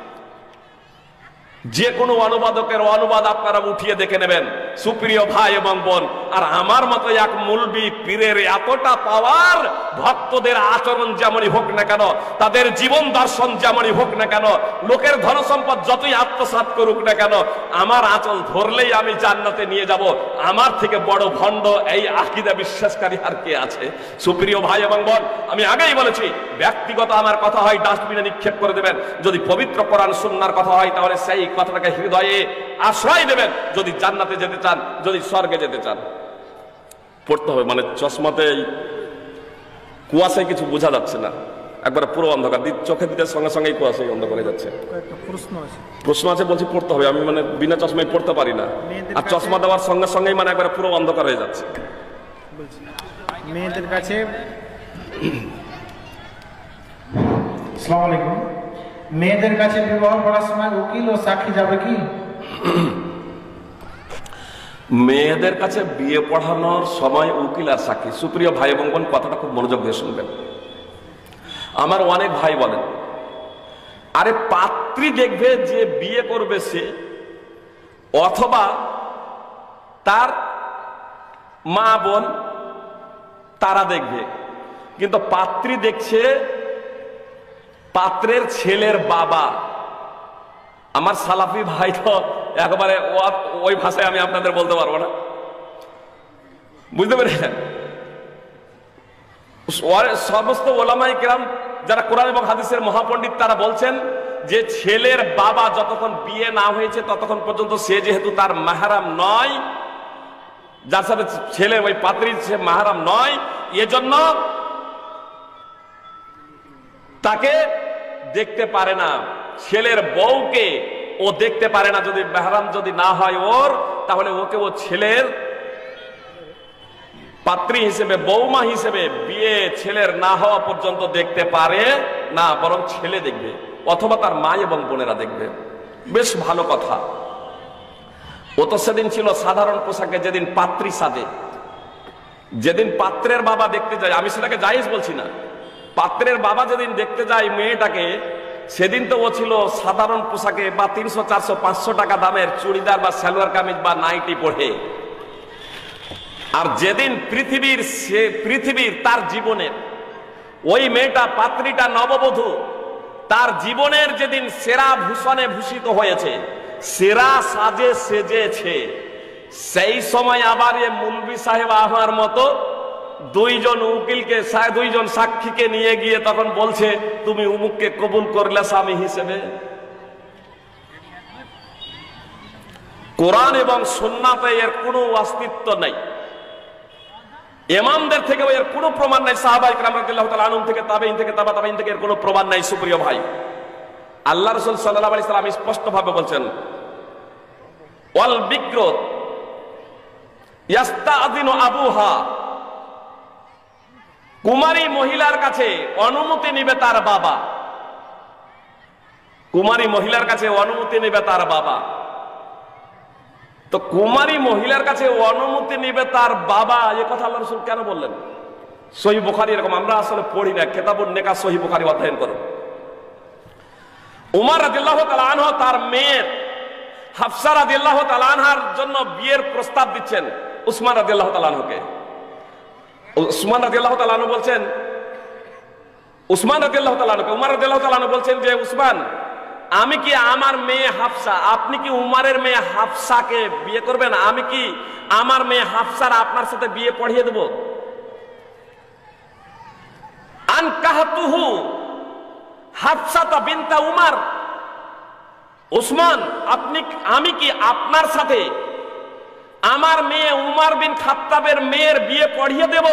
যে কোনো অনুবাদকের অনুবাদ আপনারা উঠিয়ে দেখে নেবেন, সুপ্রিয় ভাই এবং বোন। আর আমার মতো এক মুলবি পীরের এতটা পাওয়ার, ভক্তদের আচরণ যেমনই হোক না কেন, তাদের জীবন দর্শন যেমনই হোক না কেন, লোকের ধন সম্পদ যতই আত্মসাৎ করুক না কেন, আমার আঁচল ধরলেই আমি জান্নাতে নিয়ে যাব। আমার থেকে বড় ভণ্ড এই আকীদা বিশ্বাসকারী আর কে আছে? সুপ্রিয় ভাই এবং বোন, আমি আগেই বলেছি, ব্যক্তিগত আমার কথা হয় ডাস্টবিনে নিক্ষেপ করে দেবেন, যদি পবিত্র কোরআন সুন্নাহর কথা হয় তাহলে সেই কথাটাকে হৃদয়ে আশ্রয় দেবেন। যদি জান্নাতে যেতে চান, যদি স্বর্গে যেতে চান, পড়তে হবে। মানে চশমাতে কুয়াশায় কিছু বোঝা যাচ্ছে না, একবার পুরো অন্ধকার, চোখে দিতে সঙ্গে সঙ্গেই কুয়াশায় অন্ধকার হয়ে যাচ্ছে। প্রশ্ন আছে বলছি, পড়তে হবে। আমি মানে বিনা চশমায় পড়তে পারি না, আর চশমা দেওয়ার সঙ্গে সঙ্গেই মানে একবার পুরো অন্ধকার হয়ে যাচ্ছে। মেয়েদের কাছে, আসসালামু আলাইকুম, মেয়েদের কাছে বিবাহ করার সময় উকিল ও সাক্ষী যাবে কি? মেয়েদের কাছে বিয়ে পড়ানোর সময় উকিল আর সাক্ষী, সুপ্রিয় ভাই এবং বোন, কথাটা খুব মনোযোগ দিয়ে শুনবেন। আমার অনেক ভাই বলেন, আরে পাত্রী দেখবে যে বিয়ে করবে সে, অথবা তার মা বোন, তারা দেখবে, কিন্তু পাত্রী দেখছে পাত্রের ছেলের বাবা। আমার সালাফি ভাই তো একেবারে ওই ভাষায় আমি আপনাদের বলতে পারবো না, বুঝতে পেরেছেন? সমস্ত ওলামায়ে কেরাম যারা কোরআন এবং হাদিসের মহাপণ্ডিত, তারা বলছেন যে ছেলের বাবা যতক্ষণ বিয়ে না হয়েছে ততক্ষণ পর্যন্ত সে যেহেতু তার মাহরাম নয়, যার সাথে ছেলে ওই পাত্রীর সে মাহরাম নয়, এজন্য তাকে দেখতে পারে না। ছেলের বউকে ও দেখতে পারে না, যদি মেহরাম যদি না হয় ওর, তাহলে ওকে ও ছেলের পাত্রী হিসেবে, বৌমা হিসেবে বিয়ে ছেলের না হওয়া পর্যন্ত দেখতে পারে না, বরং ছেলে দেখবে অথবা তার মা এবং বোনেরা দেখবে। বেশ ভালো কথা। ও তো সেদিন ছিল সাধারণ পোশাকে, যেদিন পাত্রী সাজে, যেদিন পাত্রের বাবা দেখতে যায়, আমি সেটাকে জায়েজ বলছি না, পাত্রের বাবা যেদিন দেখতে যায় মেয়েটাকে, সেদিন তো ও ছিল সাধারণ পোশাকে, বা 300, 400, 500 টাকা দামের চুড়িদার বা সালোয়ার কামিজ বা নাইটি পরে। আর যেদিন পৃথিবীর তার জীবনের ওই মেয়েটা, পাত্রীটা, নববধূ, তার জীবনের যেদিন সেরা ভূষণে ভূষিত হয়েছে, সেরা সাজে সেজেছে, সেই সময় আবার এ মুলবি সাহেব আমার মতো দুইজন উকিলকে, দুইজন সাক্ষীকে নিয়ে গিয়ে তখন বলছে, তুমি উমুককে কবুল করলে স্বামী হিসেবে। কোরআন এবং সুন্নাতে এর কোনো অস্তিত্ব নেই। ইমামদের থেকে এর কোনো প্রমাণ নাই, সাহাবায়ে কেরাম রাদিয়াল্লাহু তাআলা আনহুম থেকে, তাবেঈন থেকে, তাবা তাবেঈন থেকে এর কোনো প্রমাণ নাই। সুপ্রিয় ভাই, আল্লাহ রাসূল সাল্লাল্লাহু আলাইহি সাল্লাম স্পষ্ট ভাবে বলছেন, ওয়াল বিক্র ইয়াস্তাযিনু আবুহা, কুমারী মহিলার কাছে অনুমতি নেবে তার বাবা। কুমারী মহিলার কাছে অনুমতি নেবে তার বাবা। তো কুমারী মহিলার কাছে অনুমতি নেবে তার বাবা, এ কথা আল্লাহ রাসূল কেন বললেন? সহিহ বুখারী, এরকম আমরা আসলে পড়ি না, কিতাবুন নিকাহ সহিহ বুখারী অধ্যয়ন করুন। উমর রাদিয়াল্লাহু তাআলা আনহু তার মেয়ে হাফসা রাদিয়াল্লাহু তাআলা আনহার জন্য বিয়ের প্রস্তাব দিচ্ছেন উসমান রাদিয়াল্লাহু তাআলা আনহুকে। উসমান রাদিয়াল্লাহু তাআলা আনহু বলছেন, উসমান রাদিয়াল্লাহু তাআলা আনহুকে উমর রাদিয়াল্লাহু তাআলা আনহু বলছেন যে, উসমান, আমি কি আমার মেয়ে হাফসা, আপনি কি উমারের মেয়ে হাফসাকে বিয়ে করবেন? আমি কি আমার মেয়ে হাফসার আপনার সাথে বিয়ে পড়িয়ে দেব? আনকাহতুহু হাফসাতা বিনতা উমর, উসমান, আমি কি আপনার সাথে আমার মেয়ে উমর বিন খাত্তাবের মেয়ের বিয়ে পড়িয়ে দেব?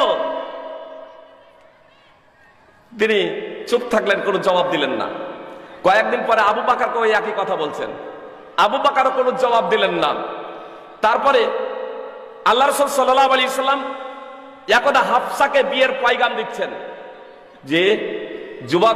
তিনি চুপ থাকলেন, কোনো জবাব দিলেন না। কয়েকদিন পরে আবু বকরকে ওই একই কথা বলছেন, আবু বকরও কোনো জবাব দিলেন না। তারপরে আল্লাহ রাসূল সাল্লাল্লাহু আলাইহি সাল্লাম একদা হাফসাকে বিয়ের পয়গাম দিচ্ছেন যে, যুবক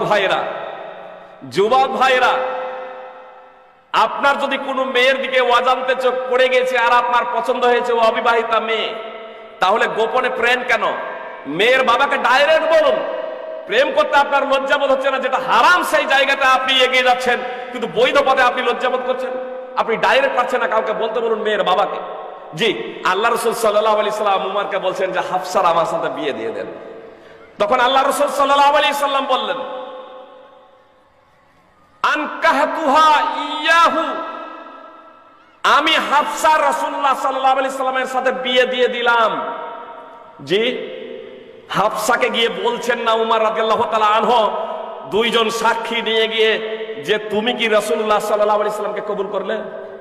ভাইরা, আপনার যদি কোনো মেয়ের দিকে অজান্তে চোখ পড়ে গেছে আর আপনার পছন্দ হয়েছে ও অবিবাহিতা মেয়ে, তাহলে গোপনে প্রেম কেন? মেয়ের বাবাকে ডাইরেক্ট বলুন। প্রেম করতে আপনার লজ্জাবোধ হচ্ছে না? যেটা হারাম সেই জায়গাটা আপনি এগিয়ে যাচ্ছেন, কিন্তু বৈধ পথে আপনি লজ্জাবোধ করছেন। আপনি ডাইরেক্ট পারছেন না, কাউকে বলতে বলুন মেয়ের বাবাকে। জি, আল্লাহ রাসূল সাল্লাল্লাহু আলাইহি সাল্লাম উমরকে বলছেন যে, হাফসার আমার সাথে বিয়ে দিয়ে দেন। তখন আল্লাহ রাসূল সাল্লাল্লাহু আলাইহি সাল্লাম বললেন, আনকাহতুহা ইয়াহু, আমি হাফসা রাসূলুল্লাহ সাল্লাল্লাহু আলাইহি সাল্লামের সাথে বিয়ে দিয়ে দিলাম। জি, হাফসাকে গিয়ে বলছেন না উমর রাদিয়াল্লাহু তাআলা আনহু দুইজন সাক্ষী নিয়ে গিয়ে যে, তুমি কি রাসূলুল্লাহ সাল্লাল্লাহু আলাইহি সাল্লামকে কবুল করলে?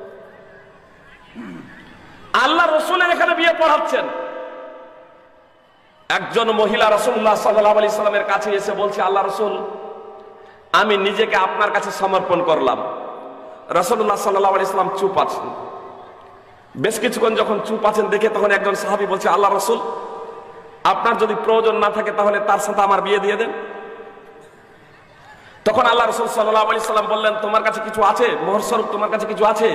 আল্লাহ রাসূলের এখানে বিয়ে পড়াচ্ছেন। একজন মহিলা রাসূলুল্লাহ সাল্লাল্লাহু আলাইহি সাল্লামের কাছে এসে বলছে, আল্লাহ রাসূল, আমি নিজেকে আপনার কাছে সমর্পণ করলাম। রাসূলুল্লাহ সাল্লাল্লাহু আলাইহি সাল্লাম চুপ আছেন। বেশ কিছুক্ষণ যখন চুপ আছেন দেখে তখন একজন সাহাবী বলছে, আল্লাহ রাসূল, আপনার যদি প্রয়োজন না থাকে তাহলে তার সাথে আমার বিয়ে দিয়ে দেন। তখন আল্লাহ রাসূল সাল্লাল্লাহু আলাইহি সাল্লাম বললেন, তোমার কাছে কিছু আছে? মোহর স্বরূপ তোমার কাছে কিছু আছে?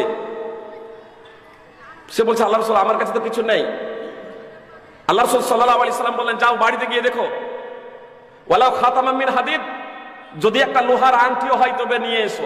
সে বলছে, আল্লাহ রাসূল, আমার কাছে তো কিছু নেই। আল্লাহ রাসূল সাল্লাল্লাহু আলাইহি সাল্লাম বললেন, যাও বাড়িতে গিয়ে দেখো, ওয়ালাউ খাতামান মিন হাদিদ, যদি একটা লোহার আংটিও হয় তবে নিয়ে এসো।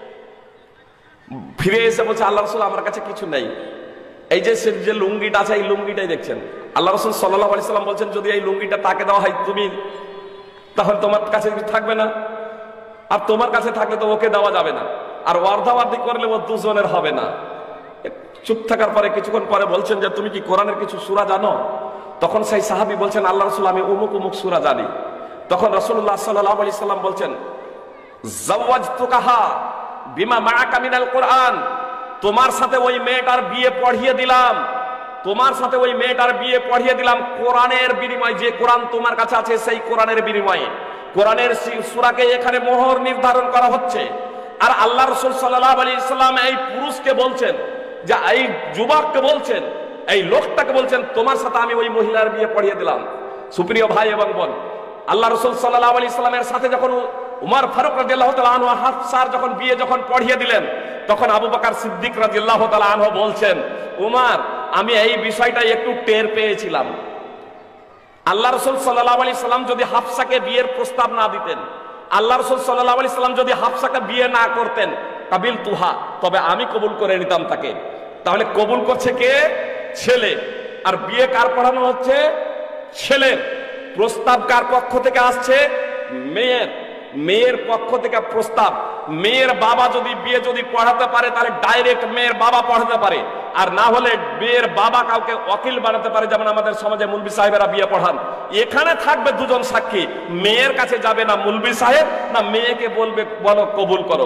ফিরে এসে বলছে, আল্লাহ রাসূল, আমার কাছে কিছু নেই। এই যে লুঙ্গিটা আছে, এই লুঙ্গিটাই দেখছেন। আল্লাহ রাসূল সাল্লাল্লাহু আলাইহি সাল্লাম বলছেন, যদি এই লুঙ্গিটা তাকে দেওয়া হয় তুমি, তাহলে তোমার কাছে কিছু থাকবে না, আর তোমার কাছে থাকলে তো ওকে দেওয়া যাবে না, আর অর্ধাবর্ধি করলে ও দুজনের হবে না। চুপ থাকার পরে কিছুক্ষণ পরে বলছেন যে, তুমি কি কোরআনের কিছু সূরা জানো? তখন সেই সাহাবী বলছেন, আল্লাহ রাসূল, আমি অমুক অমুক সূরা জানি। তখন রাসূলুল্লাহ সাল্লাল্লাহু আলাইহি সাল্লাম বলছেন, যাওয়াজতুকাহা বিমা মাআকা মিনাল কোরআন, তোমার সাথে ওই মেয়েটার বিয়ে পড়িয়ে দিলাম, তোমার সাথে ওই মেয়েটার বিয়ে পড়িয়ে দিলাম কোরআনের বিনিময়ে। যে কোরআন তোমার কাছে আছে সেই কোরআনের বিনিময়ে। কোরআনের সূরাকে এখানে মোহর নির্ধারণ করা হচ্ছে। আর আল্লাহ রাসূল সাল্লাল্লাহু আলাইহি সাল্লাম এই পুরুষকে বলছেন, যে এই যুবককে বলছেন, এই লোকটাকে বলছেন, তোমার সাথে আমি ওই মহিলার বিয়ে পড়িয়ে দিলাম। সুপ্রিয় ভাই এবং বোন, আল্লাহ রাসূল সাল্লাল্লাহু আলাইহি সাল্লামের সাথে যখন উমর ফারুক রাদিয়াল্লাহু তাআলা আনহু হাফসার যখন বিয়ে পড়িয়ে দিলেন, তখন আবু বকর সিদ্দিক রাদিয়াল্লাহু তাআলা আনহু বলছেন, উমর, আমি এই বিষয়টা একটু টের পেয়েছিলাম। আল্লাহ রাসূল সাল্লাল্লাহু আলাইহি সাল্লাম যদি হাফসাকে বিয়ের প্রস্তাব না দিতেন, আল্লাহ রাসূল সাল্লাল্লাহু আলাইহি সাল্লাম যদি হাফসাকে বিয়ে না করতেন, কাবিল তুহা, তবে আমি কবুল করে নিতাম তাকে। তাহলে কবুল করছে কে? ছেলে। আর বিয়ে কার পড়ানো হচ্ছে? ছেলের। প্রস্তাব কার পক্ষ থেকে আসছে? মেয়ের। মেয়ের পক্ষ থেকে প্রস্তাব। মেয়ের বাবা যদি বিয়ে পড়াতে পারে তাহলে ডাইরেক্ট মেয়ের বাবা পড়াতে পারে, আর না হলে মেয়ের বাবা কাউকে ওকিল বানাতে পারে, যেমন আমাদের সমাজে মুলবি সাহেবেরা বিয়ে পড়ান। এখানে থাকবে দুজন সাক্ষী, মেয়ের কাছে যাবে না মুলবি সাহেব, না মেয়েকে বলবে বলো কবুল করো।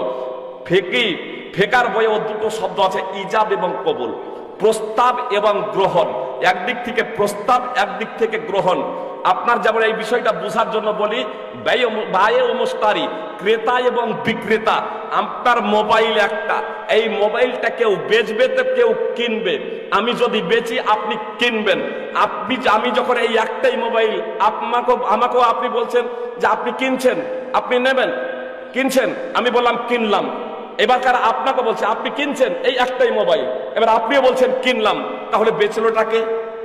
ফেকার বইয়ে ও দুটো শব্দ আছে, ইজাব এবং কবুল, প্রস্তাব এবং গ্রহণ। একদিক থেকে প্রস্তাব, একদিক থেকে গ্রহণ। আপনার যেমন এই বিষয়টা বোঝার জন্য বলি, বায়ে ও মুশতারি, ক্রেতা এবং বিক্রেতা। আপনার মোবাইল একটা, এই মোবাইলটা কেউ বেচবে তো কেউ কিনবে। আমি যদি বেচি আপনি কিনবেন। আমি যখন এই একটাই মোবাইল আমাকেও আপনি বলছেন যে আপনি কিনছেন, আপনি নেবেন, কিনছেন, আমি বললাম কিনলাম। এবার কারা আপনাকে বলছে আপনি কিনছেন এই একটাই মোবাইল, এবার আপনিও বলছেন কিনলাম, তাহলে বেচলোটাকে?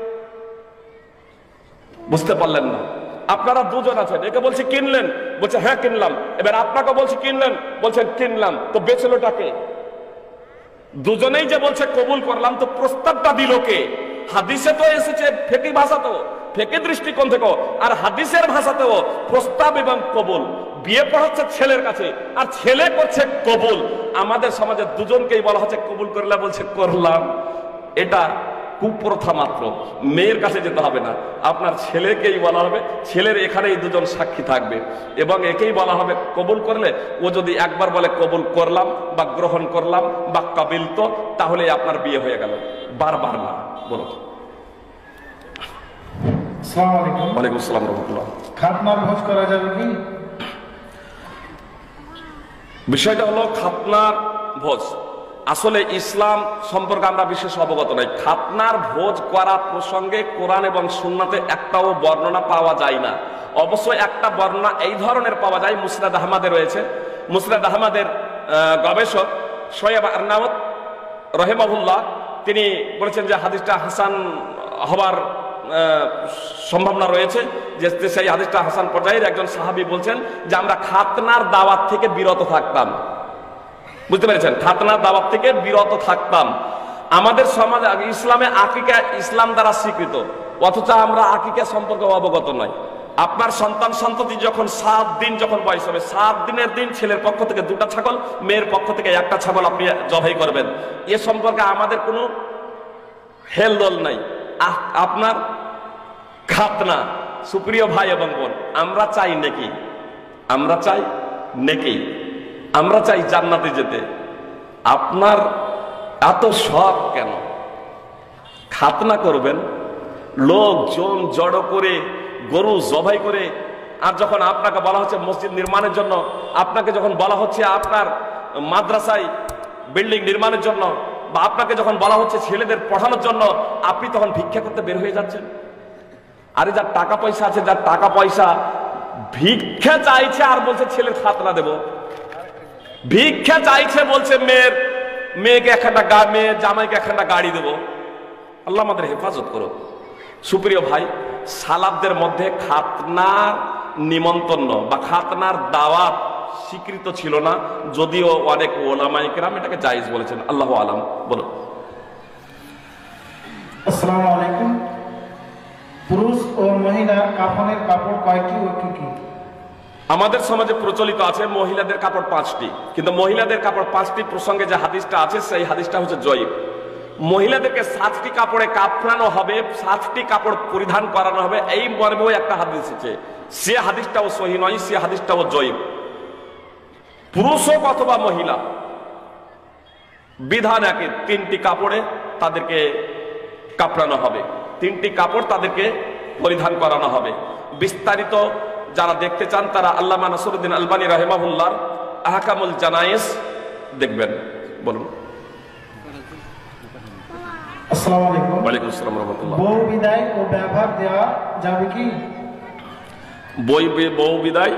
বুঝতে পারলেন না? আপনারা দুজন আছেন, একে বলছে কিনলেন, বলছে হ্যাঁ কিনলাম, এবার আপনাকে বলছে কিনলেন, বলছেন কিনলাম, তো বেচলোটাকে? দুজনেই যে বলছে কবুল করলাম, তো প্রস্তাবটা দিল কে? হাদিসে তো এসেছে ফিকহি ভাষাতেও, ফিকহি দৃষ্টিকোণ থেকেও, আর হাদিসের ভাষাতেও প্রস্তাব এবং কবুল। বিয়ে পড়াচ্ছে ছেলের কাছে আর ছেলে করছে কবুল। আমাদের সমাজে দুজনকেই বলা হচ্ছে কবুল করলে, বলছে করলাম। এটা কুপ্রথা মাত্র। মেয়ের কাছে যেতে হবে না, আপনার ছেলেকেই বলা হবে, ছেলের এখানেই দুজন সাক্ষী থাকবে এবং একেই বলা হবে কবুল করলে। ও যদি একবার বলে কবুল করলাম বা গ্রহণ করলাম বা কাবিল, তো তাহলে আপনার বিয়ে হয়ে গেল, বারবার না। বলো। আসসালামু আলাইকুম। ওয়ালাইকুম আসসালাম রাহমাতুল্লাহ। খাতনার ভোজ করা যাবে কি? বিষয়টা হলো খাতনার ভোজ। আসলে ইসলাম সম্পর্কে আমরা বিশেষ অবগত নই। খাতনার ভোজ করার প্রসঙ্গে কোরআন এবং সুন্নাতে একটাও বর্ণনা পাওয়া যায় না। অবশ্যই একটা বর্ণনা এই ধরনের পাওয়া যায়, মুসনাদ আহমদে রয়েছে। মুসনাদ আহমদের গবেষক শোয়েব আরনাউত রহিমাহুল্লাহ তিনি বলেছেন যে হাদিসটা হাসান হবার সম্ভাবনা রয়েছে, যে সেই হাদিসটা হাসান পর্যায়ের একজন সাহাবী বলছেন যে আমরা খাতনার দাওয়াত থেকে বিরত থাকতাম। বুঝতে পেরেছেন? খাতনার দাওয়াত থেকে বিরত থাকতাম। আমাদের সমাজে ইসলামে আকিকা ইসলাম দ্বারা স্বীকৃত, অথচ আমরা আকিকা সম্পর্কে অবগত নই। আপনার সন্তান সন্ততি যখন 7 দিন যখন বয়স হবে, 7 দিনের দিন ছেলের পক্ষ থেকে 2টা ছাগল, মেয়ের পক্ষ থেকে 1টা ছাগল আপনি জবাই করবেন। এ সম্পর্কে আমাদের কোনো হেলদোল নাই। আপনার খাতনা, সুপ্রিয় ভাই এবং বোন, আমরা চাই নেকি, আমরা চাই নেকি, আমরা চাই জান্নাতে যেতে। আপনার এত শখ কেন? খাতনা করবেন, লোকজন জড়ো করে গরু জবাই করে, আর যখন আপনাকে বলা হচ্ছে মসজিদ নির্মাণের জন্য, আপনাকে যখন বলা হচ্ছে আপনার মাদ্রাসায় বিল্ডিং নির্মাণের জন্য, বা আপনাকে যখন বলা হচ্ছে ছেলেদের পড়ানোর জন্য, আপনি তখন ভিক্ষা করতে বের হয়ে যাচ্ছেন। আরে যার টাকা পয়সা আছে, যার টাকা পয়সা, ভিক্ষা চাইছে আর বলছে ছেলের খাতনা দেব। ভিক্ষা চাইছে বলছে মেয়েকে একটা মেয়ে জামাইকে একটা গাড়ি দেব। আল্লাহ আমাদের হেফাজত করো। সুপ্রিয় ভাই, সালাফদের মধ্যে খাতনার নিমন্ত্রণ বা খাতনার দাওয়াত স্বীকৃত ছিল না, যদিও অনেক ওলামায়ে কেরাম এটাকে জায়েজ বলেছেন। আল্লাহু আলাম। বলো। আসসালামু আলাইকুম। পুরুষ ও মহিলা কাফনের কাপড় কয়টি ও কি কি? আমাদের সমাজে প্রচলিত আছে মহিলাদের কাপড় 5টি, কিন্তু মহিলাদের কাপড় 5টি প্রসঙ্গে যে হাদিসটা আছে সেই হাদিসটা হচ্ছে জয়ীফ। মহিলাদেরকে 7টি কাপড়ে কাফনানো হবে, 7টি কাপড় পরিধান করানো হবে, এই মর্মেও একটা হাদিস আছে। সে হাদিসটাও সহিহ নয়, সে হাদিসটাও জয়ীফ। পুরুষ হোক অথবা মহিলা, বিধান একই, 3টি কাপড়ে তাদেরকে কাফনানো হবে, 3টি কাপড় তাদেরকে পরিধান করানো হবে। বিস্তারিত যারা দেখতে চান তারা আল্লামা নাসিরউদ্দিন আলবানী রাহিমাহুল্লাহর আহকামুল জানায়েজ দেখবেন। বলুন। আসসালামু আলাইকুম। ওয়ালাইকুম আসসালাম ওয়া রাহমাতুল্লাহ। বউ বিদায় ও ব্যবহার দেওয়া যাবে কি? বউ বিদায়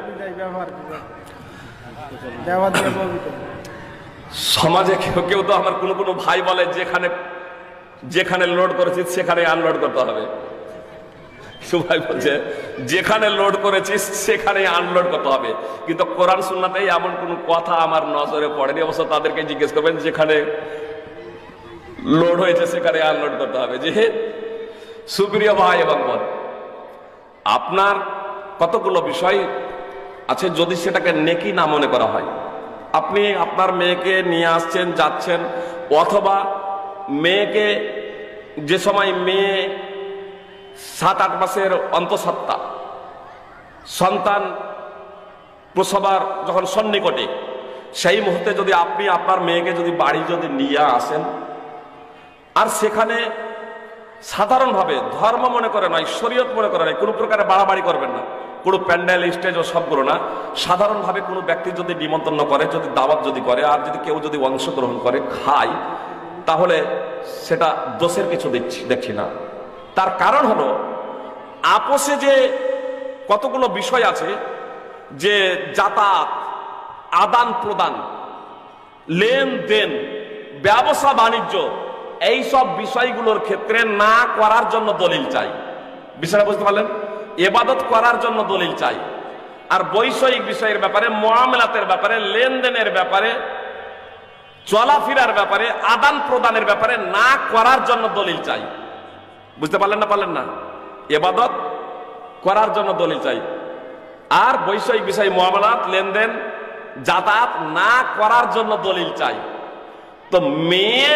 সমাজে কেউ তো আমার কোনো ভাই বলে যেখানে লোড করেছি সেখানে আনলোড করতে হবে। সবাই বলছে যেখানে লোড করেছিস সেখানে আনলোড করতে হবে, কিন্তু কোরআন সুন্নাতে এমন কোন কথা আমার নজরে পড়েনি। অবশ্য তাদেরকে জিজ্ঞেস করবেন যেখানে লোড হয়েছে সেখানে আনলোড করতে হবে। যে সুপ্রিয় ভাই এবং বোন, আপনার কতগুলো বিষয় আছে, যদি সেটাকে নেকি না মনে করা হয়। আপনি আপনার মেয়েকে নিয়ে আসছেন, যাচ্ছেন, অথবা মেয়েকে যে সময় মেয়ে 7-8 মাসের অন্তঃসত্ত্বা, সন্তান প্রসবার যখন সন্নিকটে, সেই মুহূর্তে যদি আপনি আপনার মেয়েকে যদি বাড়ি যদি নিয়ে আসেন, আর সেখানে সাধারণভাবে ধর্ম মনে করে নয়, শরীয়ত মনে করে নয়, কোনো প্রকারে বাড়াবাড়ি করবেন না, কোনো প্যান্ডেল স্টেজ ও সবগুলো না। সাধারণভাবে কোনো ব্যক্তি যদি নিমন্ত্রণ করে, যদি দাওয়াত যদি করে, আর যদি কেউ যদি অংশগ্রহণ করে খায়, তাহলে সেটা দোষের কিছু দেখছি না। তার কারণ হলো আপোষে যে কতগুলো বিষয় আছে, যে যাতায়াত, আদান প্রদান, লেনদেন, ব্যবসা বাণিজ্য, এই সব বিষয়গুলোর ক্ষেত্রে না করার জন্য দলিল চাই। বিষয়টা বুঝতে পারলেন? ইবাদত করার জন্য দলিল চাই। আর বৈষয়িক বিষয়ের ব্যাপারে, মুআমালাতের ব্যাপারে, লেনদেনের ব্যাপারে, চলাফেরার ব্যাপারে, আদান প্রদানের ব্যাপারে না করার জন্য দলিল চাই। বুঝতে পারলেন না? পারলেন না? ইবাদত করার জন্য দলিল চাই, আর বৈষয়িক বিষয়, মুআমালাত, লেনদেন, যাতায়াত না করার জন্য দলিল চাই। তো মেয়ে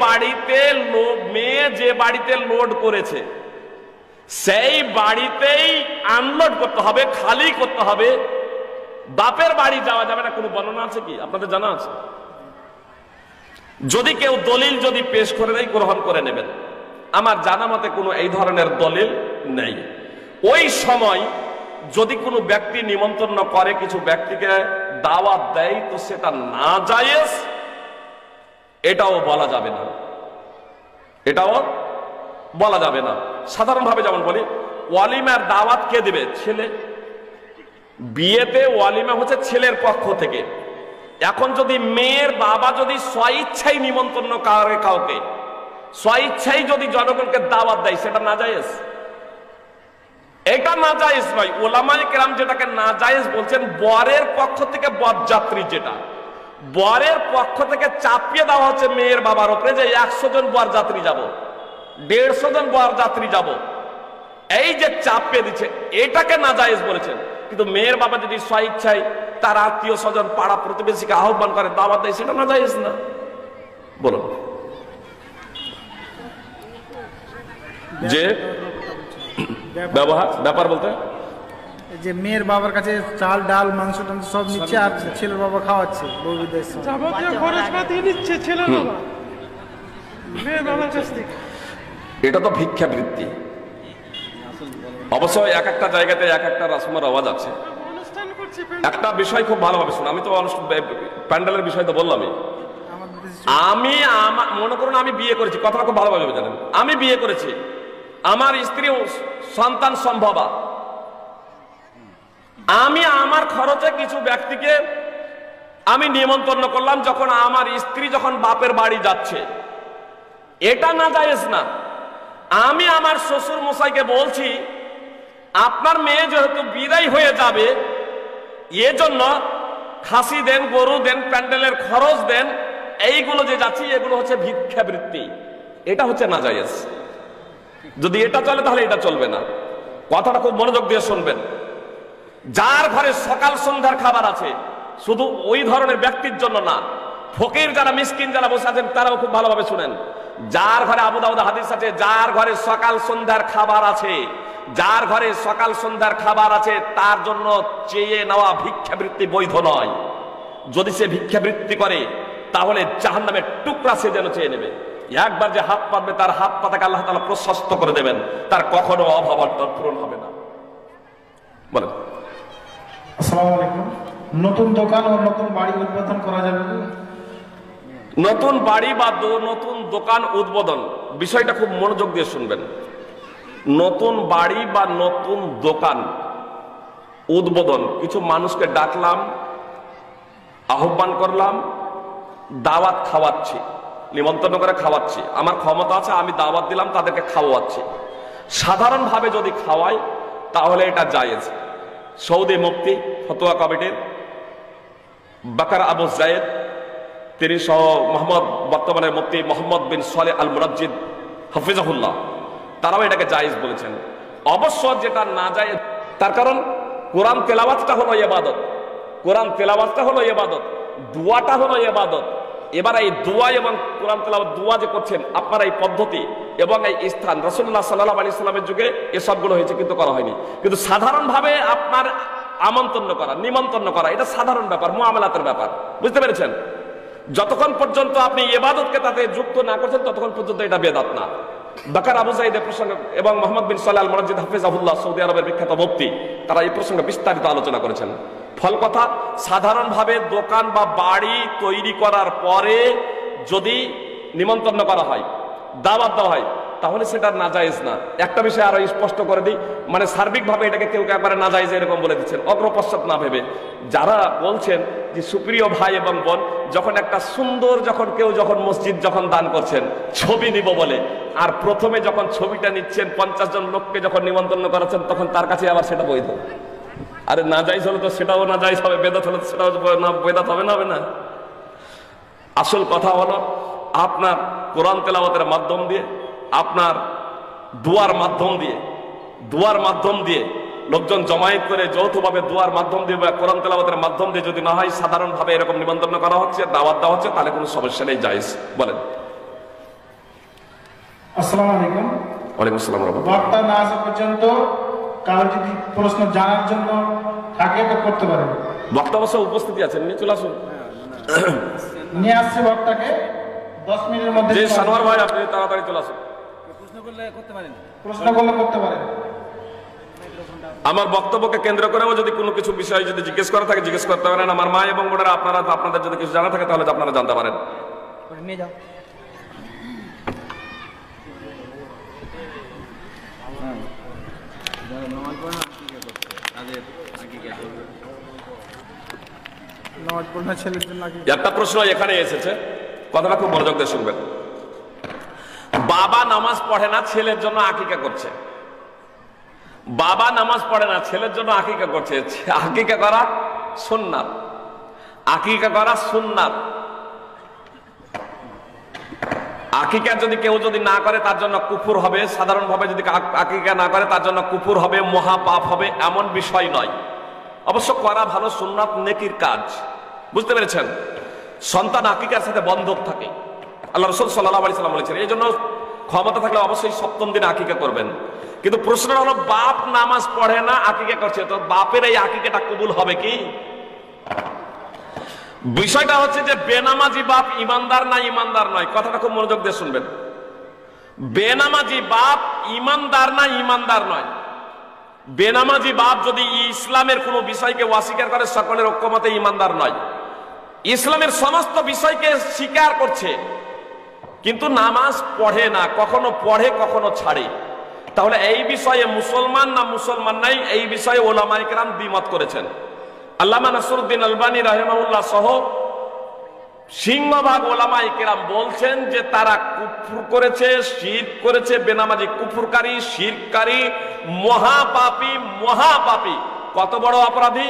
যে বাড়িতে লোড করেছে, সেই বাড়িতেই আনলোড করতে হবে, খালি করতে হবে। বাপের বাড়ি যাওয়া যাবে না, কোনো বর্ণনা আছে কি আপনাদের জানা আছে? যদি কেউ দলিল যদি পেশ করে দেয়, গ্রহণ করে নেবেন। আমার জানা মতে কোনো এই ধরনের দলিল নেই। ওই সময় যদি কোনো ব্যক্তি নিমন্ত্রণ করে, কিছু ব্যক্তিকে দাওয়াত দেয়, তো সেটা না জায়েজ, এটাও বলা যাবে না, এটাও বলা যাবে না। সাধারণভাবে যেমন বলি, ওয়ালিমার দাওয়াত কে দেবে? ছেলে। বিয়েতে ওয়ালিমা হচ্ছে ছেলের পক্ষ থেকে। এখন যদি মেয়ের বাবা যদি স্বইচ্ছাই নিমন্ত্রণ করে কাউকে, স্বইচ্ছাই যদি জনগণকে দাওয়াত দেয়, সেটা নাজায়েজ। এটা নাজায়েজ নয়। ওলামায়ে কেরাম যেটাকে নাজায়েজ বলছেন, বরের পক্ষ থেকে বরযাত্রী, যেটা বরের পক্ষ থেকে চাপিয়ে দেওয়া হচ্ছে মেয়ের বাবার উপরে, যে 100 জন বরযাত্রী যাব, 150 জন বরযাত্রী যাব, এই যে চাপিয়ে দিচ্ছে, এটাকে নাজায়েজ বলেছেন। কিন্তু মেয়ের বাবা যদি স্বইচ্ছায় তার আত্মীয় স্বজন, পাড়া প্রতিবেশীকে আহ্বান করে, দাওয়াত দেয়, সেটা নাজায়েজ না। বলুন। যে ব্যাপার বলতে, যে মেয়ের বাবার কাছে চাল, ডাল, মাংস টাংস সব নিচ্ছে, আর ছেলের বাবা খাওয়াচ্ছে, যাবতীয় খরচপাতি নিচ্ছে ছেলের বাবা মেয়ের বাবার কাছ থেকে। এটা তো ভিক্ষাবৃত্তি। অবশ্য এক একটা জায়গাতে এক একটা রাসমের আওয়াজ আছে। একটা বিষয় খুব ভালোভাবে শুনুন। আমি তো প্যান্ডেলের বিষয় তো বললামই। আমি মনে করুন আমি বিয়ে করেছি, কথাটা খুব ভালোভাবে জানেন। আমি বিয়ে করেছি, আমার স্ত্রী সন্তান সম্ভবা, আমি আমার খরচে কিছু ব্যক্তিকে আমি নিমন্ত্রণ করলাম, যখন আমার স্ত্রী যখন বাপের বাড়ি যাচ্ছে, এটা নাজায়েজ না। আমি আমার শ্বশুর মশাইকে বলছি, আপনার মেয়ে যেহেতু বিদায় হয়ে যাবে, এজন্য খাসি দেন, গরু দেন, প্যান্ডেলের খরচ দেন, এইগুলো যে যাচ্ছি, এগুলো হচ্ছে ভিক্ষাবৃত্তি, এটা হচ্ছে নাজায়েজ। যদি এটা চলে তাহলে এটা চলবে না। কথাটা খুব মনোযোগ দিয়ে শুনবেন। যার ঘরে সকাল সন্ধ্যার খাবার আছে, শুধু ওই ধরনের ব্যক্তির জন্য না, ফকির যারা, মিসকিন যারা বসে আছেন, তারাও খুব ভালোভাবে শুনেন। যার ঘরে, আবু দাউদ হাদিস আছে, যার ঘরে সকাল সন্ধ্যার খাবার আছে, যার ঘরে সকাল সন্ধ্যার খাবার আছে, তার জন্য চেয়ে নেওয়া ভিক্ষাবৃত্তি বৈধ নয়। যদি সে ভিক্ষাবৃত্তি করে, তাহলে জাহান্নামের টুকরা সে যেন চেয়ে নেবে। একবার যে হাত পাতবে, তার হাত পাতাকে আল্লাহ তাআলা প্রশস্ত করে দেবেন, তার কখনো অভাব পূরণ হবে না। বলেন। আসসালামু আলাইকুম। নতুন দোকান ও নতুন বাড়ি উদ্বোধন করা যাবে? নতুন বাড়ি বা নতুন দোকান উদ্বোধন, বিষয়টা খুব মনোযোগ দিয়ে শুনবেন। নতুন বাড়ি বা নতুন দোকান উদ্বোধন, কিছু মানুষকে ডাকলাম, আহ্বান করলাম, দাওয়াত খাওয়াচ্ছি, নিমন্ত্রণ করে খাওয়াচ্ছি, আমার ক্ষমতা আছে, আমি দাওয়াত দিলাম, তাদেরকে খাওয়াচ্ছি। সাধারণভাবে যদি খাওয়াই, তাহলে এটা জায়েজ। সৌদি মুফতি ফতোয়া কমিটির বাকার আবু জায়েদ, তিনি সহ মোহাম্মদ, বর্তমানে মুফতি মোহাম্মদ বিন সালেহ আল মুনাজ্জিদ হাফিজাহুল্লাহ, তারাও এটাকে জায়েজ বলেছেন। অবশ্য যেটা না জায়েজ, তার কারণ কোরআন তেলাওয়াতটা হলো ইবাদত, কোরআন তেলাওয়াতটা হলো ইবাদত, দুয়াটা হলো ইবাদত। এবার এই দোয়া এবং কোরআন তেলাওয়াত, দোয়া যে করছেন আপনারা, এই পদ্ধতি এবং এই স্থান রাসূলুল্লাহ সাল্লাল্লাহু আলাইহি সাল্লামের যুগে এসবগুলো হয়েছে, কিন্তু করা হয়নি। কিন্তু সাধারণভাবে আপনার আমন্ত্রণ করা, নিমন্ত্রণ করা, এটা সাধারণ ব্যাপার, মুআমালাতের ব্যাপার। বুঝতে পেরেছেন? যতক্ষণ পর্যন্ত আপনি ইবাদতকে তাতে যুক্ত না করছেন, ততক্ষণ পর্যন্ত এটা বেদাত না। বাকার আবু সাঈদের প্রসঙ্গে এবং মোহাম্মদ বিন সালাহ আল মুনাজ্জিদ হাফিজাহুল্লাহ সৌদি আরবের বিখ্যাত মুফতি, তারা এই প্রসঙ্গে বিস্তারিত আলোচনা করেছেন। ফল কথা, সাধারণভাবে দোকান বা বাড়ি তৈরি করার পরে যদি নিমন্ত্রণ করা হয়, দাওয়াত দেওয়া হয়, তাহলে সেটা নাজায়েজ না। একটা বিষয় আরো স্পষ্ট করে দিই, মানে সার্বিকভাবে এটাকে কেউ একবারে নাজায়েজ এরকম বলে দিচ্ছেন, অগ্রপশ্চাৎ না ভেবে। যারা বলছেন যে সুপ্রিয় ভাই এবং বোন, যখন একটা সুন্দর যখন মসজিদ যখন দান করছেন ছবি নিব বলে, আর প্রথমে যখন ছবিটা নিচ্ছেন 50 জন লোককে যখন নিমন্ত্রণ করাচ্ছেন, তখন তার কাছে আবার সেটা বৈধ। আরে নাজায়েজ হলে তো সেটাও নাজায়েজ হবে, বেদাত হলে তো সেটাও বেদাত হবে না, হবে না? আসল কথা হলো আপনার কোরআন তেলাওয়াতের মাধ্যম দিয়ে, আপনার দুয়ার মাধ্যম দিয়ে লোকজন জমায়েত করে যৌথভাবে দুয়ার মাধ্যম দিয়ে বা কোরআন তেলাওয়াতের মাধ্যম দিয়ে যদি না হয়, সাধারণভাবে এরকম নিমন্ত্রণ করা হচ্ছে, দাওয়াত দেওয়া হচ্ছে, তাহলে কোনো সমস্যা নেই, জায়েজ। বলেন। আসসালামু আলাইকুম। ওয়ালাইকুম আসসালাম। বক্তা না আসা পর্যন্ত কারো যদি প্রশ্ন জানার জন্য থাকে তো করতে পারে। বক্তা অবশ্য উপস্থিতি আছেন, নিয়ে চলে আসুন। নিয়ে আসছে বক্তাকে 10 মিনিটের মধ্যে। যে সানোয়ার ভাই, আপনি তাড়াতাড়ি চলে আসুন। প্রশ্ন করলে করতে পারেন। আমার বক্তব্যকে কেন্দ্র করেও যদি কোনো কিছু বিষয় যদি জিজ্ঞেস করা থাকে জিজ্ঞেস করতে পারেন। আমার মা এবং বোনেরা, আপনাদের যদি কিছু জানা থাকে তাহলে আপনারা জানতে পারেন। একটা প্রশ্ন এখানে এসেছে, কথাটা খুব মনোযোগ দিয়ে শুনবেন। বাবা নামাজ পড়ে না, ছেলের জন্য আকিকা করছে। বাবা নামাজ পড়ে না, ছেলের জন্য আকিকা করছে। আকিকা করা সুন্নাত, আকিকা করা সুন্নাত। আকিকা যদি কেউ না করে তার জন্য কুফর হবে। সাধারণভাবে যদি আকিকা না করে তার জন্য কুফর হবে, মহাপাপ হবে, এমন বিষয় নয়। অবশ্য করা ভালো, সুন্নাত নেকির কাজ। বুঝতে পেরেছেন? সন্তান আকিকার সাথে বন্ধক থাকে। আল্লাহ রাসূল সাল্লাল্লাহু আলাইহি ওয়াসাল্লাম বলেছেন, এই জন্য ক্ষমতা থাকলে অবশ্যই 7ম দিনে আকিকা করবেন। কিন্তু প্রশ্নটা হলো, বাপ নামাজ পড়ে না, আকিকা করছে, তো বাপের এই আকিকাটা কবুল হবে কি? বিষয়টা হচ্ছে যে বেনামাজি বাপ ইমানদার না ইমানদার নয়। কথাটা খুব মনোযোগ দিয়ে শুনবেন। বেনামাজি বাপ ইমানদার না ইমানদার নয়। বেনামাজি বাপ যদি ইসলামের কোনো বিষয়কে অস্বীকার করে, সকলের ঐক্যমতে ইমানদার নয়। ইসলামের সমস্ত বিষয়কে স্বীকার করছে কিন্তু নামাজ পড়ে না, কখনো পড়ে কখনো ছাড়ে, তাহলে এই বিষয়ে মুসলমান না মুসলমান নাই, এই বিষয়ে ওলামায়ে কেরাম দ্বিমত করেছেন। আল্লামা নাসরুদ্দিন আলবানী রাহিমাহুল্লাহ সহ সিংহভাগ ওলামায়ে কেরাম বলছেন যে তারা কুফর করেছে, শিরক করেছে। বেনামাজি কুফরকারী, শিরককারী, মহাপাপী। মহাপাপী কত বড় অপরাধী?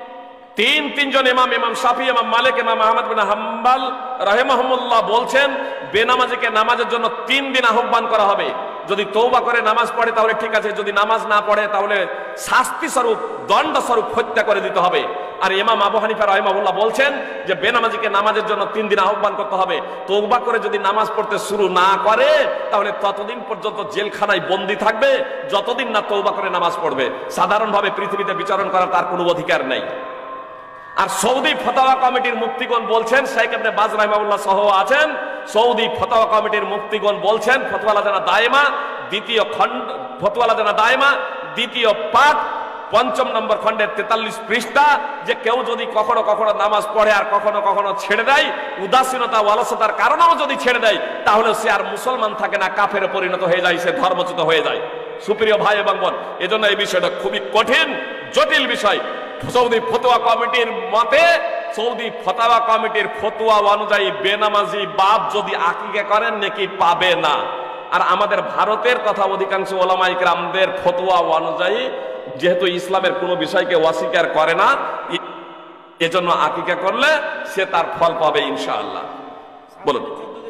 তিনজন ইমাম শাফি, ইমাম মালিক, ইমাম আহমদ বিন হাম্বল রাহিমাহুল্লাহ বলছেন বেনামাজিকে নামাজের জন্য 3 দিন আহ্বান করা হবে। যদি তওবা করে নামাজ পড়ে তাহলে ঠিক আছে, যদি নামাজ না পড়ে তাহলে শাস্তি স্বরূপ, দণ্ড স্বরূপ হত্যা করে দিতে হবে। আর ইমাম আবু হানিফা রাহিমাহুল্লাহ বলছেন যে বেনামাজিকে নামাজের জন্য 3 দিন আহ্বান করতে হবে। তওবা করে যদি নামাজ পড়তে শুরু না করে তাহলে ততদিন পর্যন্ত জেলখানায় বন্দী থাকবে যতদিন না তওবা করে নামাজ পড়বে। সাধারণভাবে পৃথিবীতে বিচরণ করার তার কোনো অধিকার নেই। আর সৌদি ফতোয়া কমিটির মুফতিগণ বলছেন, শেখ ইবনে বাজ রাহিমাহুল্লাহ সহ আছেন, সৌদি ফতোয়া কমিটির মুফতিগণ বলছেন, ফতোয়া লাজানা দায়মা দ্বিতীয় খণ্ড, ফতোয়া লাজানা দায়মা দ্বিতীয় পাঠ 5 নম্বর খণ্ডের 43 পৃষ্ঠা, যে কেউ যদি কখনো কখনো নামাজ পড়ে আর কখনো কখনো ছেড়ে দেয়, উদাসীনতা অলসতার কারণেও যদি ছেড়ে দেয়, তাহলে সে আর মুসলমান থাকে না, কাফেরে পরিণত হয়ে যায়, সে ধর্মচ্যুত হয়ে যায়। সুপ্রিয় ভাই এবং বোন, এজন্য এই বিষয়টা খুবই কঠিন, জটিল বিষয়। সৌদি ফতোয়া কমিটির মতে, সৌদি ফতোয়া কমিটির ফতোয়া অনুযায়ী বেনামাজি বাপ যদি আকিকা করেন নেকি পাবে না। আর আমাদের ভারতের কথা অধিকাংশ ওলামায়ে কেরামদের ফতোয়া অনুযায়ী যেহেতু ইসলামের কোনো বিষয়কে অস্বীকার করে না, এজন্য আকিকা করলে সে তার ফল পাবে ইনশাআল্লাহ। বলুন।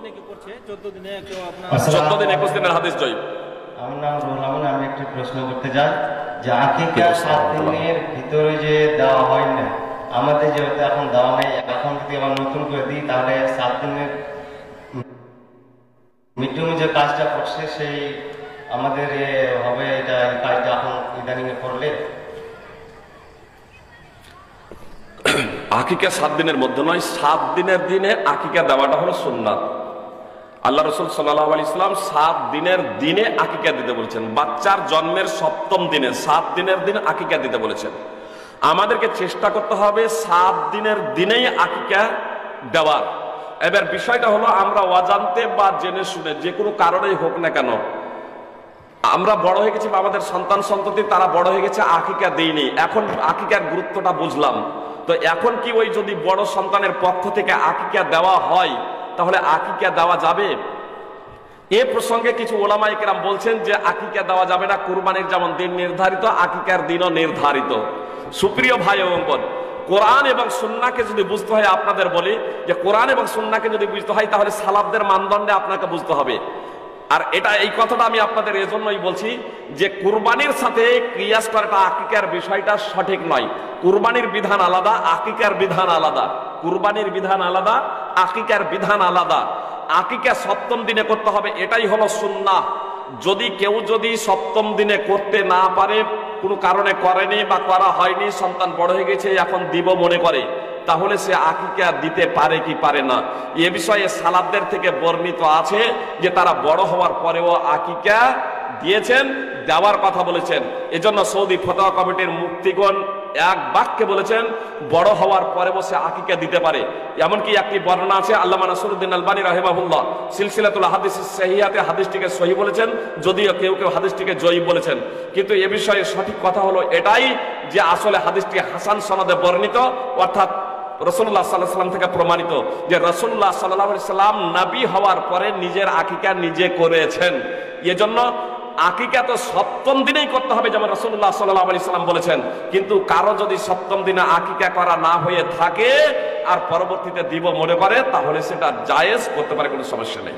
14 দিন 21 দিনের হাদিস জয়ী। আমার নাম রুহুল আমিন। আমি একটা প্রশ্ন করতে চাই যে আকিকা 7 দিনের ভিতরে যে দেওয়া হয় না, আমাদের যেহেতু এখন দেওয়া নেই, এখন যদি আমরা নতুন করে দিই তাহলে 7 দিনের মিটুমি যে কাজটা করছে সেই আমাদের হবে, এটা এই কাজটা এখন ইদানিং এ করলে। আকিকা 7 দিনের মধ্যে নয়, 7 দিনের দিনে আকিকা দেওয়াটা হলো সুন্নাত। আল্লাহ রসুল সাল্লাল্লাহু আলাইহি ওয়াসাল্লাম 7 দিনের দিনে আকিকা দিতে বলেছেন। বাচ্চার জন্মের 7ম দিনে 7 দিনের দিন আকিকা দিতে বলেছেন। আমাদেরকে চেষ্টা করতে হবে 7 দিনের দিনেই আকিকা দেওয়ার। এবার বিষয়টা হলো, আমরা অজান্তে বা জেনে শুনে যে কোনো কারণেই হোক না কেন, আমরা বড় হয়ে গেছি বা আমাদের সন্তান সন্ততি তারা বড় হয়ে গেছে, আকিকা দেইনি। এখন আকিকার গুরুত্বটা বুঝলাম, তো এখন কি ওই যদি বড় সন্তানের পক্ষ থেকে আকিকা দেওয়া হয় তাহলে আকিকা দেওয়া যাবে? এ প্রসঙ্গে কিছু ওলামায়ে কেরাম বলছেন যে আকিকা দেওয়া যাবে না। কুরবানির যেমন দিন নির্ধারিত, আকিকার দিনও নির্ধারিত। সুপ্রিয় ভাই এবং বোন, কোরআন এবং সুন্নাহকে যদি বুঝতে হয়, আপনাদের বলি যে কোরআন এবং সুন্নাহকে যদি বুঝতে হয় তাহলে সালাফদের মানদণ্ডে আপনাকে বুঝতে হবে। আর এই কথাটা আমি আপনাদের এজন্যই বলছি যে কুরবানির সাথে কিয়াস করাটা আকিকার বিষয়টা সঠিক নয়। কুরবানির বিধান আলাদা, আকিকার বিধান আলাদা। কুরবানির বিধান আলাদা, আকিকার বিধান আলাদা। আকিকা 7ম দিনে করতে হবে, এটাই হলো সুন্নাহ। যদি কেউ 7ম দিনে করতে না পারে, কোনো কারণে করেনি বা করা হয়নি, সন্তান বড় হয়ে গেছে এখন দিব মনে করে, তাহলে সে আকিকা দিতে পারে কি পারে না, এ বিষয়ে সালাফদের থেকে বর্ণিত আছে যে তারা বড় হওয়ার পরেও আকিকা দিয়েছেন, দেওয়ার কথা বলেছেন। এজন্য সৌদি ফতোয়া কমিটির মুফতিগণ এক বাক্যে বলেছেন বড় হওয়ার পরেও সে আকিকা দিতে পারে। এমনকি একটি বর্ণনা আছে, আল্লামা নাসিরুদ্দিন আলবানী রাহিমাহুল্লাহ সিলসিলাতুল হাদিস সহিহাতে হাদিসটিকে সহিহ বলেছেন, যদিও কেউ কেউ হাদিসটিকে জয়ীফ বলেছেন। কিন্তু এ বিষয়ে সঠিক কথা হলো এটাই যে আসলে হাদিসটি হাসান সনদে বর্ণিত, অর্থাৎ রাসূলুল্লাহ সাল্লাল্লাহু আলাইহি ওয়াসাল্লাম থেকে প্রমাণিত যে রাসূলুল্লাহ সাল্লাল্লাহু আলাইহি ওয়াসাল্লাম নবী হওয়ার পরে নিজের আকিকা নিজে করেছেন। এজন্য আকিকা তো 7ম দিনেই করতে হবে, যেমন রাসূলুল্লাহ সাল্লাল্লাহু আলাইহি ওয়াসাল্লাম বলেছেন। কিন্তু কারো যদি 7ম দিনে আকিকা করা না হয়ে থাকে আর পরবর্তীতে দিব মনে করে, তাহলে সেটা জায়েজ করতে পারে, কোনো সমস্যা নেই।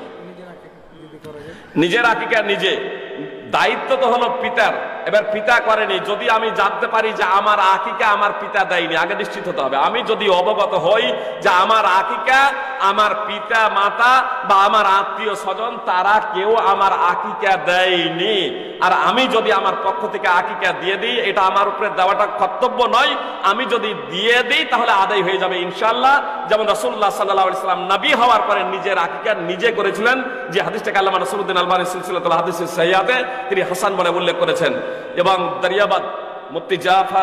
নিজের আকিকা নিজে, দায়িত্ব তো হলো পিতার। এবার পিতা করেনি, যদি আমি জানতে পারি যে আমার আকিকা আমার পিতা দেয়নি, আগে নিশ্চিত হতে হবে। আমি যদি অবগত হই যে আমার আকিকা আমার পিতা মাতা বা আমার আত্মীয় স্বজন তারা কেউ আমার আকিকা দেয়নি, আর আমি যদি আমার পক্ষ থেকে আকিকা দিয়ে দিই, এটা আমার উপরে দেওয়াটা কর্তব্য নয়, আমি যদি দিয়ে দিই তাহলে আদায় হয়ে যাবে ইনশাআল্লাহ। যেমন রাসূলুল্লাহ সাল্লাল্লাহু আলাইহি ওয়াসাল্লাম নবী হওয়ার পরে নিজের আকিকা নিজে করেছিলেন, যে হাদিসটাকে আল্লামা নাসিরুদ্দিন আলবানী সিলসিলাতুল হাদিস সহিহাতে তিনি হাসান বলে উল্লেখ করেছেন। এবং দরিয়াবাদ মুফতি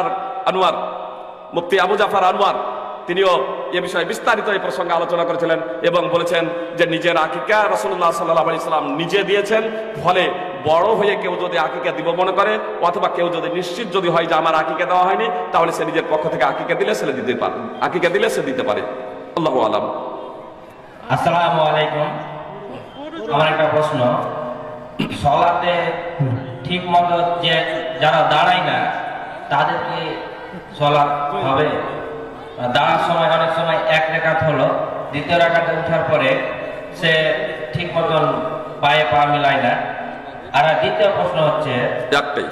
আবু জাফর আনোয়ার তিনিও এ বিষয়ে বিস্তারিত এই প্রসঙ্গে আলোচনা করেছিলেন এবং বলেছেন যে নিজের আকিকা রাসূলুল্লাহ সাল্লাল্লাহু আলাইহি ওয়াসাল্লাম নিজে দিয়েছেন। ফলে বড় হয়ে কেউ যদি আকিকা দিব মনে করে, অথবা কেউ যদি নিশ্চিত যদি হয় যে আমার আকিকা দেওয়া হয়নি, তাহলে সে নিজের পক্ষ থেকে আকিকা দিলে সে দিতে পারে, আকিকা দিলে সে দিতে পারে। আল্লাহু আলাম। আসসালামু আলাইকুম। আমার একটা প্রশ্ন, সালাতে ঠিক মতো যে যারা দাঁড়ায় না তাদের কি সালাত হবে? দাঁড়ার সময় অনেক সময় এক রাকাত হলো, দ্বিতীয় রাকাতে ওঠার পরে সে ঠিক মতন পায়ে পা মিলায় না। আর দ্বিতীয় প্রশ্ন হচ্ছে একটাই,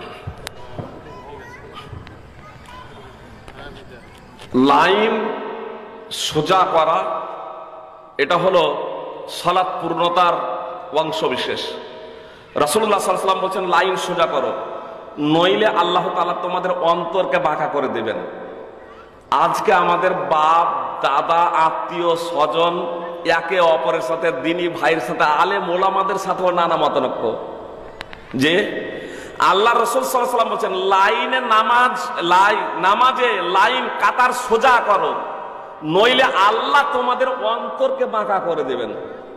লাইন সোজা করা, এটা হলো সালাত পূর্ণতার অংশ বিশেষ। রাসূলুল্লাহ সাল্লাল্লাহু আলাইহি ওয়াসাল্লাম বলেছেন লাইন সোজা করো, নইলে আল্লাহ তাআলা তোমাদের অন্তরকে বাঁকা করে দেবেন। আজকে আমাদের বাপ দাদা আত্মীয় স্বজন একে অপরের সাথে, দিনী ভাইয়ের সাথে, আলেম ওলামাদের সাথেও নানা মতানৈক্য, যে আল্লাহ রাসূল সাল্লাল্লাহু আলাইহি ওয়াসাল্লাম বলেছেন লাইনে নামাজে লাইন কাতার সোজা করো, নইলে আল্লাহ তোমাদের অন্তরকে বাঁকা করে দেবেন।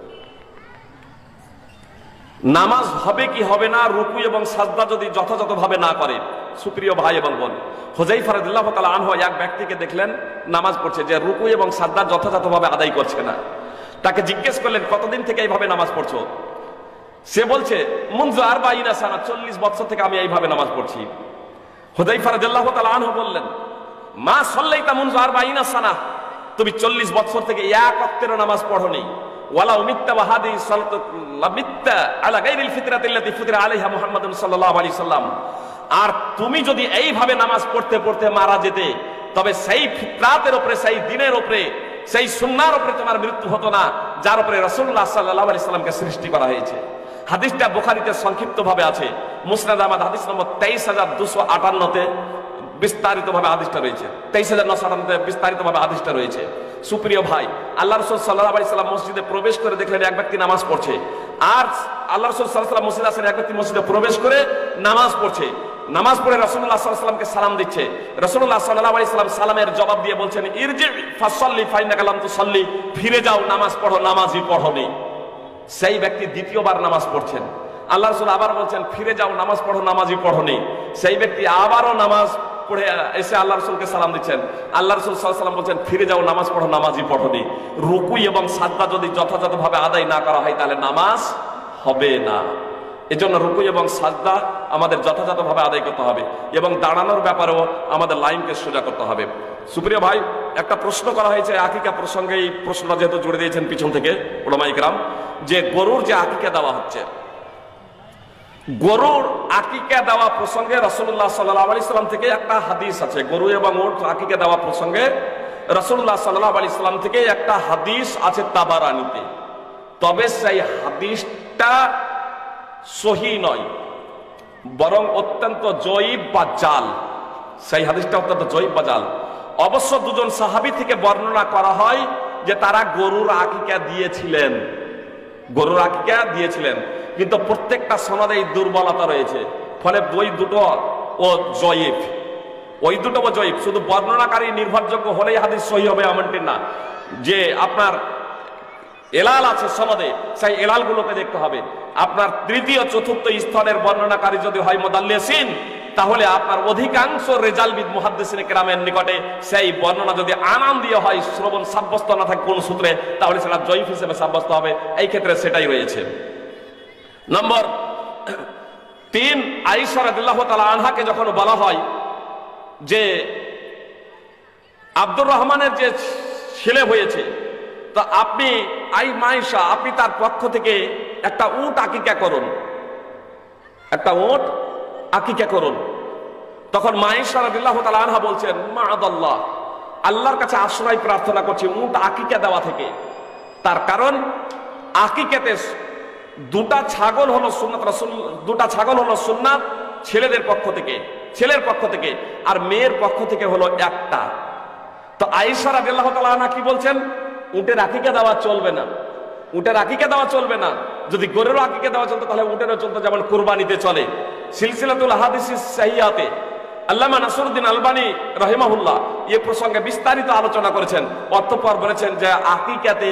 নামাজ হবে কি হবে না, রুকু এবং সাজদা যদি যথাযথভাবে না করে, সুপ্রিয় ভাই এবং বোন, হুযায়ফা রাদিয়াল্লাহু তাআলা আনহু এক ব্যক্তিকে দেখলেন নামাজ পড়ছে, যে রুকু এবং সাজদা যথাযথভাবে আদায় করছে না। তাকে জিজ্ঞেস করলেন কতদিন থেকে এইভাবে নামাজ পড়ছো? সে বলছে মুনযু 40 সানা, 40 বছর থেকে আমি এইভাবে নামাজ পড়ছি। হুযায়ফা রাদিয়াল্লাহু তাআলা আনহু বললেন মা সাল্লাইতা মুনযু 40 সানা, তুমি 40 বছর থেকে এক ওয়াক্তেরও নামাজ পড়োনি। ওয়ালা উমিত্তা ওয়া হাদিহি সালাতু লামিত্তা আলা গায়রিল ফিতরাতিল্লাতী ফুতিরা আলাইহা মুহাম্মাদুন সাল্লাল্লাহু আলাইহি সাল্লাম। আর তুমি যদি এইভাবে নামাজ পড়তে পড়তে মারা যেতে, তবে সেই ফিতরাতের উপরে, সেই দিনের উপরে, সেই সুন্নাহর উপরে তোমার মৃত্যু হতো না, যার উপরে রাসূলুল্লাহ সাল্লাল্লাহু আলাইহি সাল্লামকে সৃষ্টি করা হয়েছে। হাদিসটা বুখারীতে সংক্ষিপ্তভাবে আছে, মুসনাদ আহমদ হাদিস নম্বর 23258-তে বিস্তারিতভাবে হাদিসটা রয়েছে। 23,998 বিস্তারিতভাবে হাদিসটা রয়েছে। সুপ্রিয় ভাই, আল্লাহ রাসূল সাল্লাল্লাহু আলাইহি সাল্লাম মসজিদে প্রবেশ করে দেখলেন এক ব্যক্তি নামাজ পড়ছে। আর আল্লাহ রাসূল সাল্লাল্লাহু আলাইহি সাল্লাম মসজিদে আসেন, এক ব্যক্তি মসজিদে প্রবেশ করে নামাজ পড়ছে। নামাজ পড়ে রাসূলুল্লাহ সাল্লাল্লাহু আলাইহি সাল্লামকে সালাম দিচ্ছে। রাসূলুল্লাহ সাল্লাল্লাহু আলাইহি সাল্লাম সালামের জবাব দিয়ে বলছেন, ইরজি ফাসাল্লি ফাইন্নাকা লাম তুসাল্লি, ফিরে যাও, নামাজ পড়ো, নামাজই পড়োনি। সেই ব্যক্তি দ্বিতীয়বার নামাজ পড়ছেন। আল্লাহ রাসূল আবার বলছেন, ফিরে যাও, নামাজ পড়ো, নামাজই পড়োনি। সেই ব্যক্তি আবারও নামাজ পড়ে এসে আল্লাহ রাসূলকে সালাম দিচ্ছেন। আল্লাহ রাসূল সাল্লাল্লাহু আলাইহি সাল্লাম বলছেন, ফিরে যাও, নামাজ পড়ো, নামাজই পড়োনি। রুকু এবং সাজদা যদি যথাযথভাবে আদায় না করা হয় তাহলে নামাজ হবে না। এজন্য রুকু এবং সাজদা আমাদের যথাযথভাবে আদায় করতে হবে এবং দাঁড়ানোর ব্যাপারেও আমাদের লাইনকে সোজা করতে হবে। সুপ্রিয় ভাই, একটা প্রশ্ন করা হয়েছে আকিকা প্রসঙ্গে, এই প্রশ্নটা যেহেতু জুড়ে দিয়েছেন পিছন থেকে উলামা ইকরাম, যে গরুর যে আকিকা দেওয়া হচ্ছে, গরুর আকিকা দেওয়া প্রসঙ্গে রাসূলুল্লাহ সাল্লাল্লাহু আলাইহি সাল্লাম থেকে একটা হাদিস আছে। গরু এবং উট আকিকা দেওয়া প্রসঙ্গে রাসূলুল্লাহ সাল্লাল্লাহু আলাইহি সাল্লাম থেকে একটা হাদিস আছে তাবারানীতে। তবে সেই হাদিসটা সহি নয়, বরং অত্যন্ত জয়ীব বা জাল। সেই হাদিসটা অত্যন্ত জয়ীব বা জাল। অবশ্য দুজন সাহাবী থেকে বর্ণনা করা হয় যে তারা গরুর আকিকা দিয়েছিলেন, গরুর আকিকা দিয়েছিলেন, কিন্তু প্রত্যেকটা সনদে এই দুর্বলতা রয়েছে। ফলে ওই দুটো ও জয়ীব, ওই দুটো ও জয়ীব। শুধু বর্ণনাকারী নির্ভরযোগ্য হলেই হাদিস সহি হবে এমনটি না, যে আপনার এলাল আছে সনদে, সেই এলালগুলোকে দেখতে হবে। আপনার তৃতীয় চতুর্থ স্তরের বর্ণনাকারী যদি হয় মুদাল্লিসিন, তাহলে আপনার অধিকাংশ রেজালবিদ মুহাদ্দিসিনে কেরামের নিকটে সেই বর্ণনা যদি আনাম দিয়ে হয়, শ্রবণ সাব্যস্ত না থাকে কোন সূত্রে, তাহলে সেটা জয়ীফ হিসেবে সাব্যস্ত হবে। এই ক্ষেত্রে সেটাই রয়েছে। নম্বর 3, আয়েশা রাদিয়াল্লাহু তাআলা আনহাকে যখন বলা হয় যে আব্দুর রহমানের যে ছেলে হয়েছে, তো আপনি মায়েশা, আপনি তার পক্ষ থেকে একটা উট আকিকা করুন, একটা উট আকিকা করুন। তখন মায়েশা রাদিয়াল্লাহু তাআলা আনহা বলছেন, মাআদাল্লাহ, আল্লাহর কাছে আশ্রয় প্রার্থনা করছি উট আকিকা দেওয়া থেকে। তার কারণ আকিকাতে দুটা ছাগল হলো সুন্নাত, রাসূল দুটা ছাগল হলো সুন্নাত ছেলেদের পক্ষ থেকে, ছেলের পক্ষ থেকে, আর মেয়ের পক্ষ থেকে হলো একটা। তো আয়েশা রাদিয়াল্লাহু তাআলা আনহা কি বলছেন, উটের আকিকা দেওয়া চলবে না, উটের আকিকা দেওয়া চলবে না। যদি গরুর আকিকা দেওয়া চলতো তাহলে উটেরও চলতো, যেমন কুরবানিতে চলে। সিলসিলাতুল হাদিসিস সাহিহাতে আল্লামা নাসিরউদ্দিন আলবানী রাহিমাহুল্লাহ এই প্রসঙ্গে বিস্তারিত আলোচনা করেছেন। অতঃপর বলেছেন যে আকিকাতে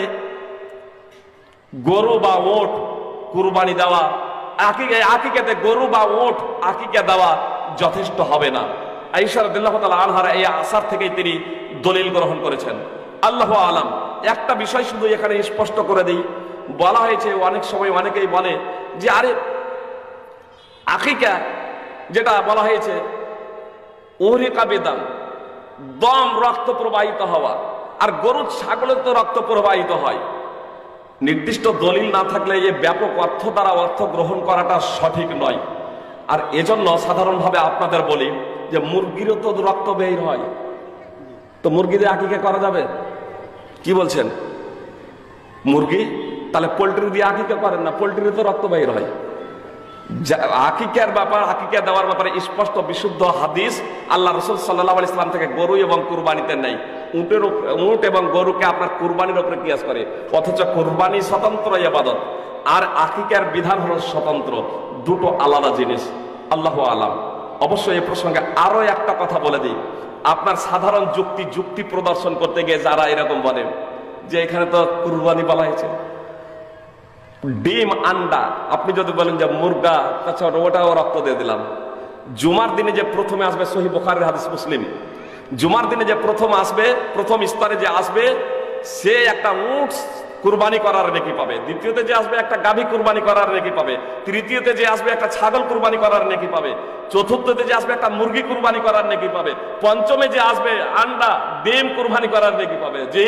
গরু বা উট কুরবানি দেওয়া, আকিকাতে গরু বা উট আকিকা দেওয়া যথেষ্ট হবে না। আয়েশা রাদিয়াল্লাহু তাআলা আনহার এই আসার থেকেই তিনি দলিল গ্রহণ করেছেন। আল্লাহু আলাম। একটা বিষয় শুধু এখানে স্পষ্ট করে দিই, বলা হয়েছে অনেক সময় অনেকেই বলে যে আরে আকিকা যেটা বলা হয়েছে উহরিকা বিদাম, দম, রক্ত প্রবাহিত হওয়া, আর গরু ছাগলের তো রক্ত প্রবাহিত হয়। নির্দিষ্ট দলিল না থাকলে এই ব্যাপক অর্থ দ্বারা অর্থ গ্রহণ করাটা সঠিক নয়। আর এজন্য সাধারণভাবে আপনাদের বলি যে মুরগিরও তো রক্ত বের হয়, তো মুরগিদের আকিকা করা যাবে? কি বলছেন? মুরগি তাহলে পোল্ট্রি দিয়ে আকিকা করেন না, পোল্ট্রির তো রক্ত বের হয়। আকিকার ব্যাপার, আকিকা দেওয়ার ব্যাপারে স্পষ্ট বিশুদ্ধ হাদিস আল্লাহ রাসূল সাল্লাল্লাহু আলাইহি ওয়াসাল্লাম থেকে গরু এবং কুরবানিতে নেই। উট এবং গরুকে আপনার কুরবানির উপরে কিয়াস করে, অথচ কুরবানি স্বতন্ত্র ইবাদত আর আকিকার বিধান হলো স্বতন্ত্র, দুটো আলাদা জিনিস। আল্লাহু আলাম। অবশ্য এই প্রসঙ্গে আরো একটা কথা বলে দিই, আপনার সাধারণ যুক্তি প্রদর্শন করতে গিয়ে যারা এরকম বলেন যে এখানে তো কুরবানি বলা হয়েছে, ডিম, আন্ডা, আপনি যদি বলেন যে মুরগা, তাছাড়া ওটাও রক্ত দিয়ে দিলাম। জুমার দিনে যে প্রথমে আসবে, সহিহ বুখারীর হাদিস, মুসলিম, জুমার দিনে যে প্রথম আসবে, প্রথম স্তরে যে আসবে, সে একটা উট কুরবানি করার নেকি পাবে। দ্বিতীয়তে যে আসবে একটা গাভী কুরবানি করার নেকি পাবে। তৃতীয়তে যে আসবে একটা ছাগল কুরবানি করার নেকি পাবে। চতুর্থতে যে আসবে একটা মুরগি কুরবানি করার নেকি পাবে। পঞ্চমে যে আসবে আন্ডা, ডিম কুরবানি করার নেকি পাবে। যে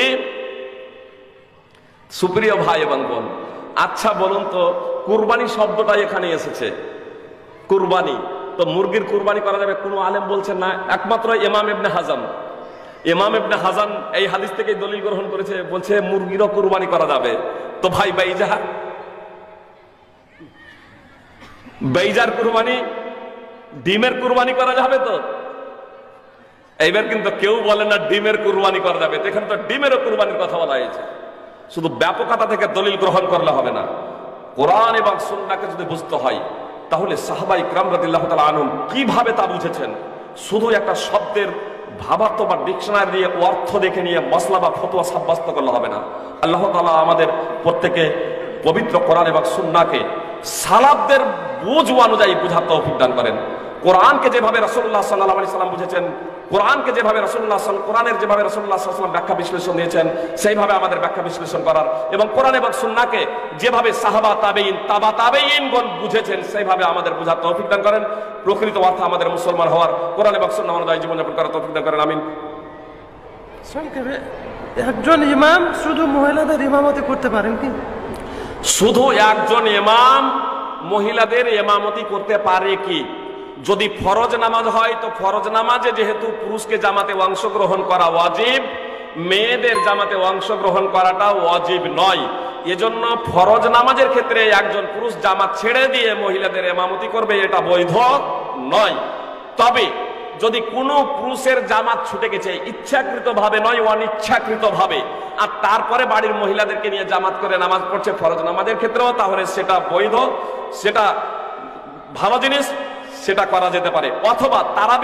সুপ্রিয় ভাই এবং বোন, আচ্ছা বলুন তো, কুরবানি শব্দটা এখানে এসেছে, কুরবানি, তো মুরগির কুরবানি করা যাবে? কোনো আলেম বলছেন না, একমাত্র ইমাম ইবনে হাজাম। ইমাম ইবনে হাজাম এই হাদিস থেকে দলিল গ্রহণ করেছে, বলছে মুরগিরও কুরবানি করা যাবে। তো ভাই বেইজার কুরবানি, ডিমের কুরবানি করা যাবে? তো এইবার কিন্তু কেউ বলে না ডিমের কুরবানি করা যাবে, এখানে তো ডিমেরও কুরবানির কথা বলা হয়েছে। শুধু ব্যাপকতা থেকে দলিল গ্রহণ করলে হবে না, কোরআন এবং সুন্নাহকে যদি বুঝতে হয় তাহলে সাহাবা ইকরাম রাদিয়াল্লাহু তাআলা আনহুম কিভাবে তা বুঝেছেন, শুধু একটা শব্দের ভাবার্থ বা ডিকশনারি দিয়ে অর্থ দেখে নিয়ে মাসলা বা ফতোয়া সাব্যস্ত করলে হবে না। আল্লাহ তাআলা আমাদের প্রত্যেকে পবিত্র কোরআন এবং সুন্নাহকে সালাফদের বুঝ অনুযায়ী বুঝার তৌফিক দান করেন। কোরআনকে যেভাবে রাসূলুল্লাহ সাল্লাল্লাহু আলাইহি সাল্লাম বুঝেছেন, কোরআনের যেভাবে রাসূলুল্লাহ সাল্লাল্লাহু আলাইহি সাল্লাম ব্যাখ্যা বিশ্লেষণ দিয়েছেন, সেইভাবে আমাদের ব্যাখ্যা বিশ্লেষণ করার, এবং কোরআন এবং সুন্নাহকে যেভাবে সাহাবা তাবেঈন তাবা তাবেঈনগণ বুঝেছেন সেইভাবে আমাদের বুঝার তৌফিক দান করেন। প্রকৃত অর্থে আমাদের মুসলমান হওয়ার, কোরআন এবং সুন্নাহ অনুযায়ী জীবনযাপন করার তৌফিক দান করেন, আমিন। সংক্ষেপে, একজন ইমাম শুধু মহিলাদের ইমামতি করতে পারেন কি? শুধু একজন ইমাম মহিলাদের ইমামতি করতে পারে কি? যদি ফরজ নামাজ হয় তো ফরজ নামাজে যেহেতু পুরুষকে জামাতে অংশগ্রহণ করা ওয়াজিব, মেয়েদের জামাতে অংশগ্রহণ করাটা ওয়াজিব নয়। এজন্য ফরজ নামাজের ক্ষেত্রে একজন পুরুষ জামাত ছেড়ে দিয়ে মহিলাদের ইমামতি করবে, এটা বৈধ নয়। তবে যদি কোনো পুরুষের জামাত ছুটে গেছে ইচ্ছাকৃত ভাবে নয়, অনিচ্ছাকৃত ভাবে, আর তারপরে বাড়ির মহিলাদেরকে নিয়ে জামাত করে নামাজ পড়ছে ফরজ নামাজের ক্ষেত্রেও, তাহলে সেটা বৈধ, সেটা ভালো জিনিস, সেটা করা যেতে পারে। অথবা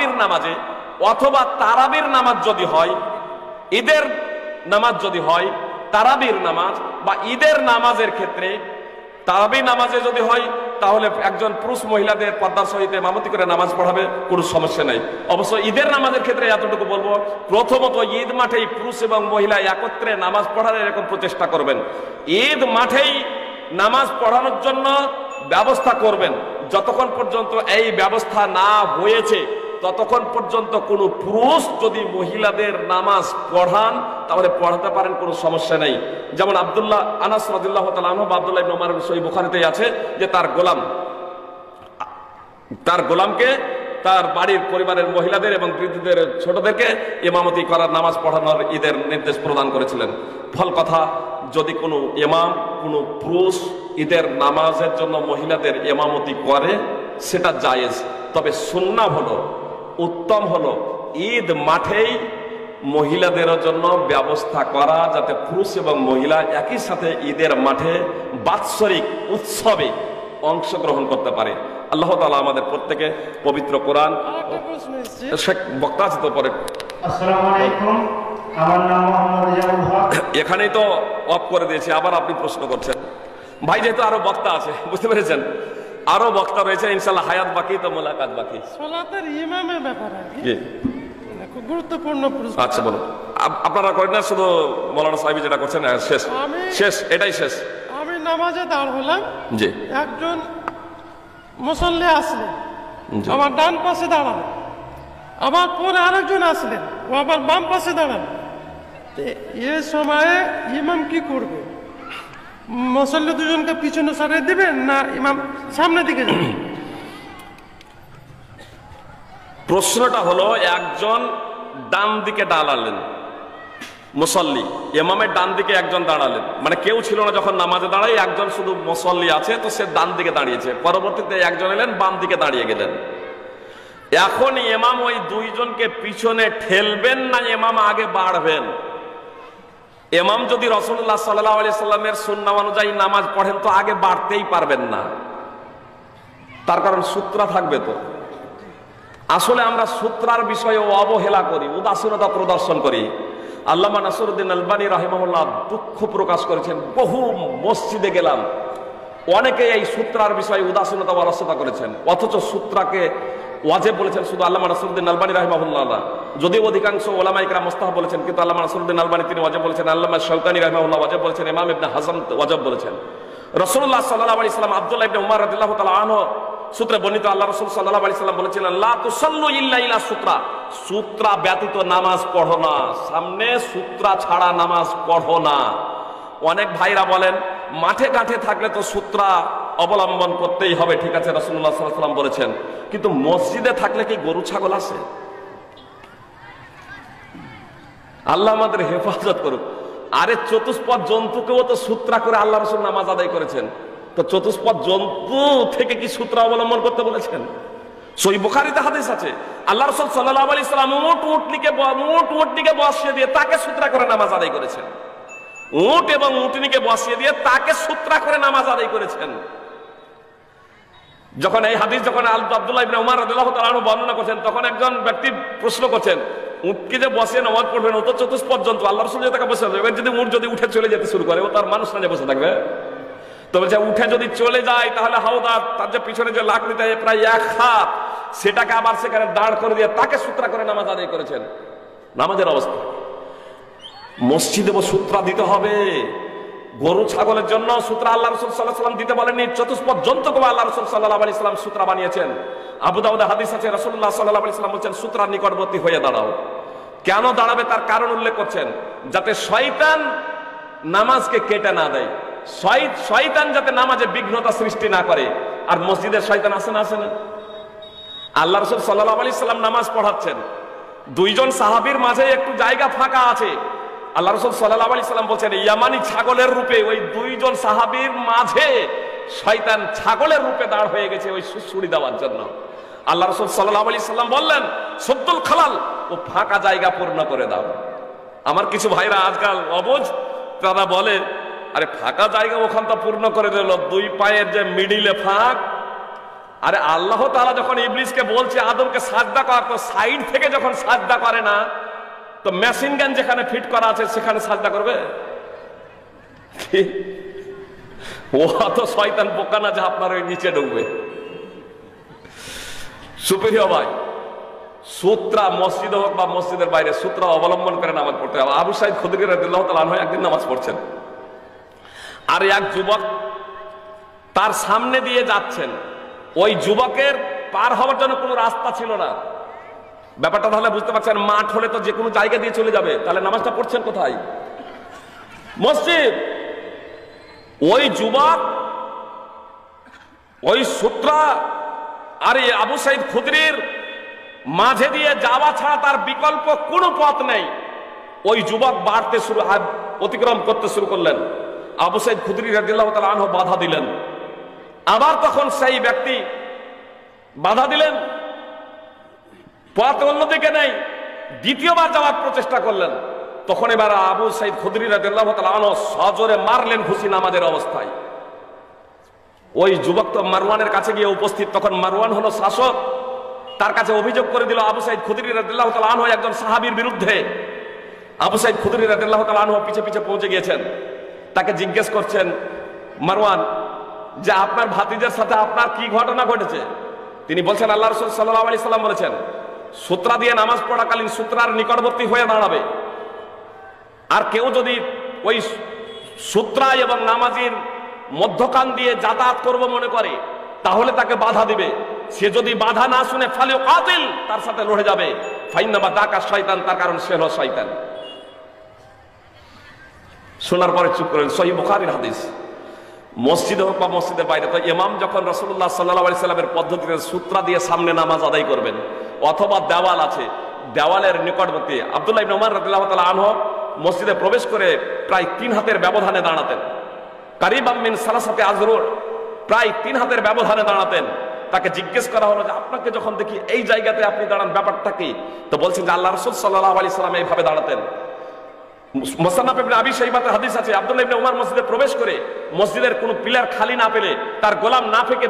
তারাবির নামাজ যদি হয়, ঈদের নামাজ যদি হয়, তারাবির নামাজ বা ঈদের নামাজের ক্ষেত্রে তারাবি নামাজে যদি হয় তাহলে একজন পুরুষ মহিলাদের পর্দার সহিত ইমামতি করে নামাজ পড়াবে, কোনো সমস্যা নেই। অবশ্য ঈদের নামাজের ক্ষেত্রে এতটুকু বলবো, প্রথমত ঈদ মাঠেই পুরুষ এবং মহিলা একত্রে নামাজ পড়ার এরকম প্রচেষ্টা করবেন। ঈদ মাঠেই নামাজ পড়ানোর জন্য ব্যবস্থা করবেন। যতক্ষণ পর্যন্ত এই ব্যবস্থা না হয়েছে ততক্ষণ পর্যন্ত কোনো পুরুষ যদি মহিলাদের নামাজ পড়ান তাহলে পড়াতে পারেন, কোনো সমস্যা নেই। যেমন আব্দুল্লাহ আনাস রাদিয়াল্লাহু তাআলা আনহু, আব্দুল্লাহ ইবনে উমর সহিহ বুখারীতে আছে যে তার গোলামকে তার বাড়ির পরিবারের মহিলাদের এবং বৃদ্ধদের ছোটদেরকে ইমামতি করার, নামাজ পড়ানোর ঈদের নির্দেশ প্রদান করেছিলেন। ফল কথা, যদি কোনো ইমাম কোনো পুরুষ ঈদের নামাজের জন্য মহিলাদের ইমামতি করে সেটা জায়েজ, তবে সুন্নাহ হলো, উত্তম হলো ঈদ মাঠেই মহিলাদের জন্য ব্যবস্থা করা, যাতে পুরুষ এবং মহিলা একই সাথে ঈদের মাঠে বাৎসরিক উৎসবে অংশগ্রহণ করতে পারে। আল্লাহ তাআলা আমাদের প্রত্যেকে পবিত্র কোরআন, বক্তা আছে তো পরে। আসসালামু আলাইকুম, আমার নাম মোহাম্মদ রিয়াজুল হক। এখানেই তো অফ করে দিয়েছি, আবার আপনি প্রশ্ন করছেন। ভাই যেহেতু আরো বক্তা আছে, বুঝতে পেরেছেন, আরো বক্তা রয়েছে, ইনশাআল্লাহ হায়াত বাকি তো মোলাকাত বাকি। সালাতের ইমামের ব্যাপারে খুব গুরুত্বপূর্ণ প্রশ্ন। আচ্ছা বলুন, আপনারা করেন না, শুধু মৌলানা সাহেব যেটা করছেন শেষ, এটাই শেষ। আমি নামাজে দাঁড় হলাম, জি, একজন মুসল্লি আসলেন, আমার ডান পাশে দাঁড়ানো, আবার পরে আরেকজন আসলেন, ও আবার বাম পাশে দাঁড়ানো। এ সময়ে ইমাম কি করবে? মুসল্লি দুজনকে পিছনে সরিয়ে দিবেন না ইমাম সামনের দিকে যাবেন? প্রশ্নটা হলো, একজন ডান দিকে দাঁড়ালেন মুসল্লি, ইমামের ডান দিকে একজন দাঁড়ালেন, মানে কেউ ছিল না যখন নামাজে দাঁড়াই, একজন শুধু মুসল্লি আছে, তো সে ডান দিকে দাঁড়িয়েছে, পরবর্তীতে একজন এলেন বাম দিকে দাঁড়িয়ে গেলেন। এখন ইমাম ওই দুইজনকে পিছনে ঠেলবেন না ইমাম আগে বাড়বেন? ইমাম যদি রাসূলুল্লাহ সাল্লাল্লাহু আলাইহি সাল্লামের সুন্নাহ অনুযায়ী নামাজ পড়েন তো আগে বাড়তেই পারবেন না, তার কারণ সূত্রা থাকবে। তো আসলে আমরা সূত্রার বিষয়ে অবহেলা করি, উদাসীনতা প্রদর্শন করি। আল্লামা নাসিরউদ্দিন আলবানী রাহিমাহুল্লাহ দুঃখ প্রকাশ করেছেন, বহু মসজিদে গেলাম, অনেকে এই সূত্রার বিষয়ে উদাসীনতা অলসতা করেছেন, অথচ সূত্রাকে ওয়াজিব বলেছেন শুধু আল্লামা নাসিরউদ্দিন আলবানী রাহিমাহুল্লাহ না, যদিও অধিকাংশ ওলামা ইকরাম মুস্তাহাব বলেছেন, কিন্তু আল্লামা নাসিরউদ্দিন আলবানী তিনি ওয়াজিব বলেছেন, আল্লামা শাওকানী রাহিমাহুল্লাহ ওয়াজিব বলেছেন, ইমাম ইবনে হাজম ওয়াজিব বলেছেন। রাসূলুল্লাহ সাল্লাল্লাহু আলাইহি সাল্লাম আব্দুল্লাহ ইবনে উমর রাদিয়াল্লাহু তাআলা আনহু সূত্রে বর্ণিত, আল্লাহ রাসূল সাল্লাল্লাহু আলাইহি সাল্লাম বলেছিলেন, লা তুসাল্লু ইল্লা ইলা সূত্রা, সূত্রা ব্যতীত নামাজ পড়ো না, সামনে সূত্রা ছাড়া নামাজ পড়ো না। অনেক ভাইরা বলেন মাঠে ঘাটে থাকলে তো সূত্রা অবলম্বন করতেই হবে, ঠিক আছে, রাসূলুল্লাহ সাল্লাল্লাহু আলাইহি সাল্লাম বলেছেন, কিন্তু মসজিদে থাকলে কি গরু ছাগল আছে? আল্লাহ আমাদের হেফাজত করুক। আরে চতুষ্পদ জন্তুকেও তো সূত্রা করে আল্লাহ রাসূল নামাজ আদায় করেছেন, তো চতুষ্পদ জন্তু থেকে কি সূত্র অবলম্বন করতে বলেছেন? সহিহ বুখারীতে হাদিস আছে, আল্লাহ রাসূল সাল্লাল্লাহু আলাইহি সাল্লাম উট উটনিকে বসিয়ে দিয়ে তাকে সুতরা করে নামাজ আদায় করেছেন। উট এবং উটনিকে বসিয়ে দিয়ে তাকে সুতরা করে নামাজ আদায় করেছেন। যখন এই হাদিস যখন আব্দুল্লাহ ইবনে উমর রাদিয়াল্লাহু তাআলা আনহু বর্ণনা করছেন, তখন একজন ব্যক্তি প্রশ্ন করছেন, উটকে যে বসিয়ে নামাজ পড়বেন ও তো চতুষ্পদ জন্তু, আল্লাহ রাসূল যে তাকে বসে এবার যদি উট যদি উঠে চলে যেতে শুরু করে, ও তার মানুষ না যে বসে থাকবে। তবে যে উঠে যদি চলে যায় তাহলে হাওদা তার যে পিছনে যে লাকড়িটা প্রায় 1 হাত, সেটাকে আবার সেখানে দাঁড় করে দিয়ে তাকে সূত্রা করে নামাজ আদায় করেছেন। নামাজের অবস্থা, মসজিদে সূত্রা দিতে হবে। গরু ছাগলের জন্য সূত্রা আল্লাহ রাসূল সাল্লাল্লাহু আলাইহি ওয়াসাল্লাম দিতে বলেননি, চতুষ্পদ জন্তুকে আল্লাহ রাসূল সাল্লাল্লাহু আলাইহি ওয়াসাল্লাম সূত্রা বানিয়েছেন। আবু দাউদে হাদিস আছে, রাসূলুল্লাহ সাল্লাল্লাহু আলাইহি ওয়াসাল্লাম বলেন সূত্রার নিকটবর্তী হয়ে দাঁড়াও। কেন দাঁড়াবে তার কারণ উল্লেখ করছেন, যাতে শয়তান নামাজকে কেটে না দেয়, শয়তান যাতে নামাজে বিঘ্নতা সৃষ্টি না করে। আর মসজিদের শয়তান আছে না, আছে না? আল্লাহ রাসূল সাল্লাল্লাহু আলাইহি ওয়াসাল্লাম নামাজ পড়াচ্ছেন, দুইজন সাহাবীর মাঝে একটু জায়গা ফাঁকা আছে। আল্লাহ রাসূল সাল্লাল্লাহু আলাইহি ওয়াসাল্লাম বলছেন ইয়ামানি ছাগলের রূপে ওই দুইজন সাহাবীর মাঝে শয়তান ছাগলের রূপে দাঁড় হয়ে গেছে ওই সুড়সুড়ি দেওয়ার জন্য। আল্লাহ রাসূল সাল্লাল্লাহু আলাইহি ওয়াসাল্লাম বললেন সুদ্দুল খালাল, ও ফাঁকা জায়গা পূর্ণ করে দাও। আমার কিছু ভাইরা আজকাল অবুঝ, তারা বলে আরে ফাঁকা জায়গা ওখানটা পূর্ণ করে দিল, 2 পায়ের যে মিডিলে ফাঁক। আরে আল্লাহ তাআলা যখন ইবলিসকে বলছে আদমকে সাজদা কর, তো সাইড থেকে যখন সাজদা করে না, তো মেশিন গান যেখানে ফিট করা আছে সেখানে সাজদা করবে? ও তো শয়তান বোকা না যে আপনার ওই নিচে ঢুকবে। সুপ্রিয় ভাই, সূত্রা মসজিদে হোক বা মসজিদের বাইরে সূত্রা অবলম্বন করে নামাজ পড়তে হবে। আবু সাঈদ খুদরি রাদিয়াল্লাহু তাআলা আনহু একদিন নামাজ পড়ছেন, আর এক যুবক তার সামনে দিয়ে যাচ্ছেন। ওই যুবকের পার হওয়ার জন্য কোনো রাস্তা ছিল না। ব্যাপারটা তাহলে বুঝতে পারছেন, মাঠ হলে তো যে কোনো জায়গা দিয়ে চলে যাবে, তাহলে নামাজটা পড়ছেন কোথায়? মসজিদ। ওই যুবক ওই সূত্রা আর আবু সাঈদ খুদরির মাঝে দিয়ে যাওয়া ছাড়া তার বিকল্প কোনো পথ নেই। ওই যুবক বাড়তে শুরু অতিক্রম করতে শুরু করলেন। আবু সাঈদ খুদরি রাদিয়াল্লাহু তাআলা আনহু বাধা দিলেন। আবার তখন সেই ব্যক্তি বাধা দিলেন, পথ অন্যদিকে নেই, দ্বিতীয়বার যাওয়ার প্রচেষ্টা করলেন। তখন এবার আবু সাঈদ খুদরি রাদিয়াল্লাহু তাআলা আনহু সজোরে মারলেন ঘুষি নামাজের অবস্থায়। ওই যুবক তো মারওয়ানের কাছে গিয়ে উপস্থিত। তখন মারওয়ান হলো শাসক, তার কাছে অভিযোগ করে দিল আবু সাঈদ খুদরি রাদিয়াল্লাহু তাআলা আনহু একজন সাহাবীর বিরুদ্ধে। আবু সাঈদ খুদরি রাদিয়াল্লাহু তাআলা আনহু পিছে পিছে পৌঁছে গিয়েছেন। তাকে জিজ্ঞেস করছেন মারওয়ান যে আপনার ভাতিজার সাথে আপনার কি ঘটনা ঘটেছে? তিনি বলছেন আল্লাহ রাসূল সাল্লাল্লাহু আলাইহি সাল্লাম বলেছেন সূত্রা দিয়ে নামাজ পড়াকালীন সূত্রার নিকটবর্তী হয়ে দাঁড়াবে। আর কেউ যদি ওই সূত্রা এবং নামাজের মধ্যখান দিয়ে যাতায়াত করব মনে করে, তাহলে তাকে বাধা দিবে। সে যদি বাধা না শুনে ফালিউকাতিল, তার সাথে লড়ে যাবে। ফাইন্নামা দাকা শয়তান, তার কারণ সে হলো শয়তান। শোনার পরে চুপ করেন। সহিহ বুখারীর হাদিস। মসজিদে হোক বা মসজিদের বাইরে, তো ইমাম যখন রাসূলুল্লাহ সাল্লাল্লাহু আলাইহি সাল্লামের পদ্ধতিতে সূত্রা দিয়ে সামনে নামাজ আদায় করবেন, অথবা দেওয়াল আছে, দেওয়ালের নিকটবর্তী আব্দুল্লাহ ইবনে উমর রাদিয়াল্লাহু তাআলা আনহু মসজিদে প্রবেশ করে প্রায় 3 হাতের ব্যবধানে দাঁড়াতেন। কারিবাম মিন সালাসাতি আযরুর, প্রায় 3 হাতের ব্যবধানে দাঁড়াতেন। তাকে জিজ্ঞেস করা হলো যে আপনাকে যখন দেখি এই জায়গাতে আপনি দাঁড়ান, ব্যাপারটা কি? তো বলছেন যে আল্লাহ রাসূল সাল্লাল্লাহু আলাইহি সাল্লাম এইভাবে দাঁড়াতেন। মুসান্নাফ ইবনে আবি শাইবাতে হাদিস আছে, আব্দুল্লাহ ইবনে উমর মসজিদে প্রবেশ করে মসজিদের কোনো পিলার খালি না পেলে তার গোলাম নাফেকে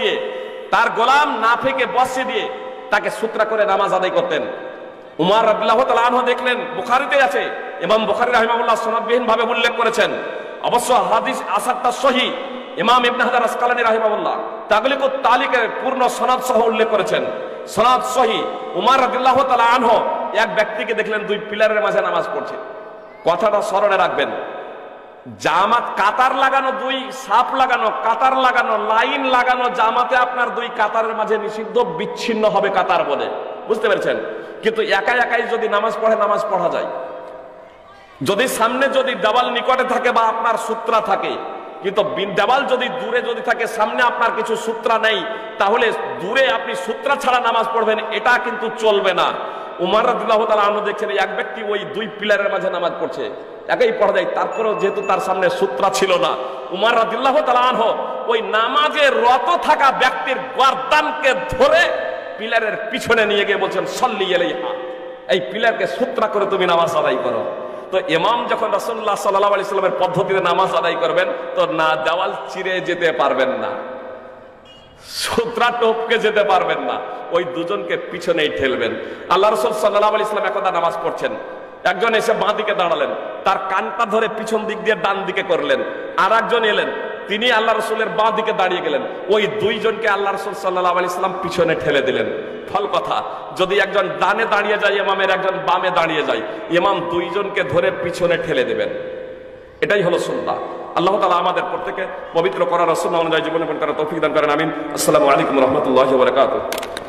বসিয়ে দিয়ে তাকে সূত্রা করে নামাজ আদায় করতেন। উমর রাদিয়াল্লাহু তাআলা আনহু দেখলেন, বুখারীতে আছে, ইমাম বুখারী রাহিমাহুল্লাহ সনদবিহীন ভাবে উল্লেখ করেছেন। অবশ্য হাদিস আসারটা সহিহ। ইমাম ইবনে হাজার আসকালানী রাহিমাহুল্লাহ তাগলিকুত তালিকের পূর্ণ সনদ সহ উল্লেখ করেছেন, সনদ সহিহ। উমর রাদিয়াল্লাহু তাআলা আনহু এক ব্যক্তিকে দেখলেন 2 পিলারের মাঝে নামাজ পড়ছে। কথাটা স্মরণে রাখবেন, জামাত কাতার লাগানো, 2 সাফ লাগানো, কাতার লাগানো, লাইন লাগানো জামাতে আপনার 2 কাতারের মাঝে নিষিদ্ধ, বিচ্ছিন্ন হবে কাতার বলে, বুঝতে পেরেছেন? কিন্তু একাই একাই যদি নামাজ পড়ে, নামাজ পড়া যায়। যদি সামনে যদি দেওয়াল নিকটে থাকে বা আপনার সূত্রা থাকে, কিন্তু দেওয়াল যদি দূরে যদি থাকে, সামনে আপনার কিছু সূত্রা নেই, তাহলে দূরে আপনি সূত্রা ছাড়া নামাজ পড়বেন, এটা কিন্তু চলবে না। উমর রাদিয়াল্লাহু তাআলা আনহু দেখছেন এক ব্যক্তি ওই 2 পিলারের মাঝে নামাজ পড়ছে, একাই পড়া যায়, তারপরেও যেহেতু তার সামনে সূত্রা ছিল না, উমর রাদিয়াল্লাহু তাআলা আনহু ওই নামাজে রত থাকা ব্যক্তির গর্দানকে ধরে পিলারের পিছনে নিয়ে গিয়ে বলছেন সল্লি আলাইহা, এই পিলারকে সূত্রা করে তুমি নামাজ আদায় করো। তো ইমাম যখন রাসূলুল্লাহ সাল্লাল্লাহু আলাইহি সাল্লামের পদ্ধতিতে নামাজ আদায় করবেন তো না দেওয়াল চিরে যেতে পারবেন না, সূত্রা টপকে যেতে পারবেন না, ওই দুজনকে পিছনেই ঠেলবেন। আল্লাহ রাসূল সাল্লাল্লাহু আলাইহি সাল্লাম একদা নামাজ পড়ছেন, একজন এসে বাঁ দিকে দাঁড়ালেন, তার কানটা ধরে পিছন দিক দিয়ে ডান দিকে করলেন। আর একজন এলেন, তিনি আল্লাহ রসুলের বাঁ দিকে দাঁড়িয়ে গেলেন, ওই দুইজনকে আল্লাহ রসুল সাল্লাল্লাহু আলাইহি সাল্লাম পিছনে ঠেলে দিলেন। ফল কথা, যদি একজন ডানে দাঁড়িয়ে যায় ইমামের, একজন বামে দাঁড়িয়ে যায়, ইমাম দুইজনকে ধরে পিছনে ঠেলে দেবেন। এটাই হলো সুন্নাহ। আল্লাহ তাআলা আমাদের প্রত্যেকে পবিত্র করার সুন্নাহ অনুযায়ী জীবন যাপন করার তৌফিক দান করেন। আমিন। আসসালামু আলাইকুম ওয়া রাহমাতুল্লাহি ওয়া বারাকাতুহু।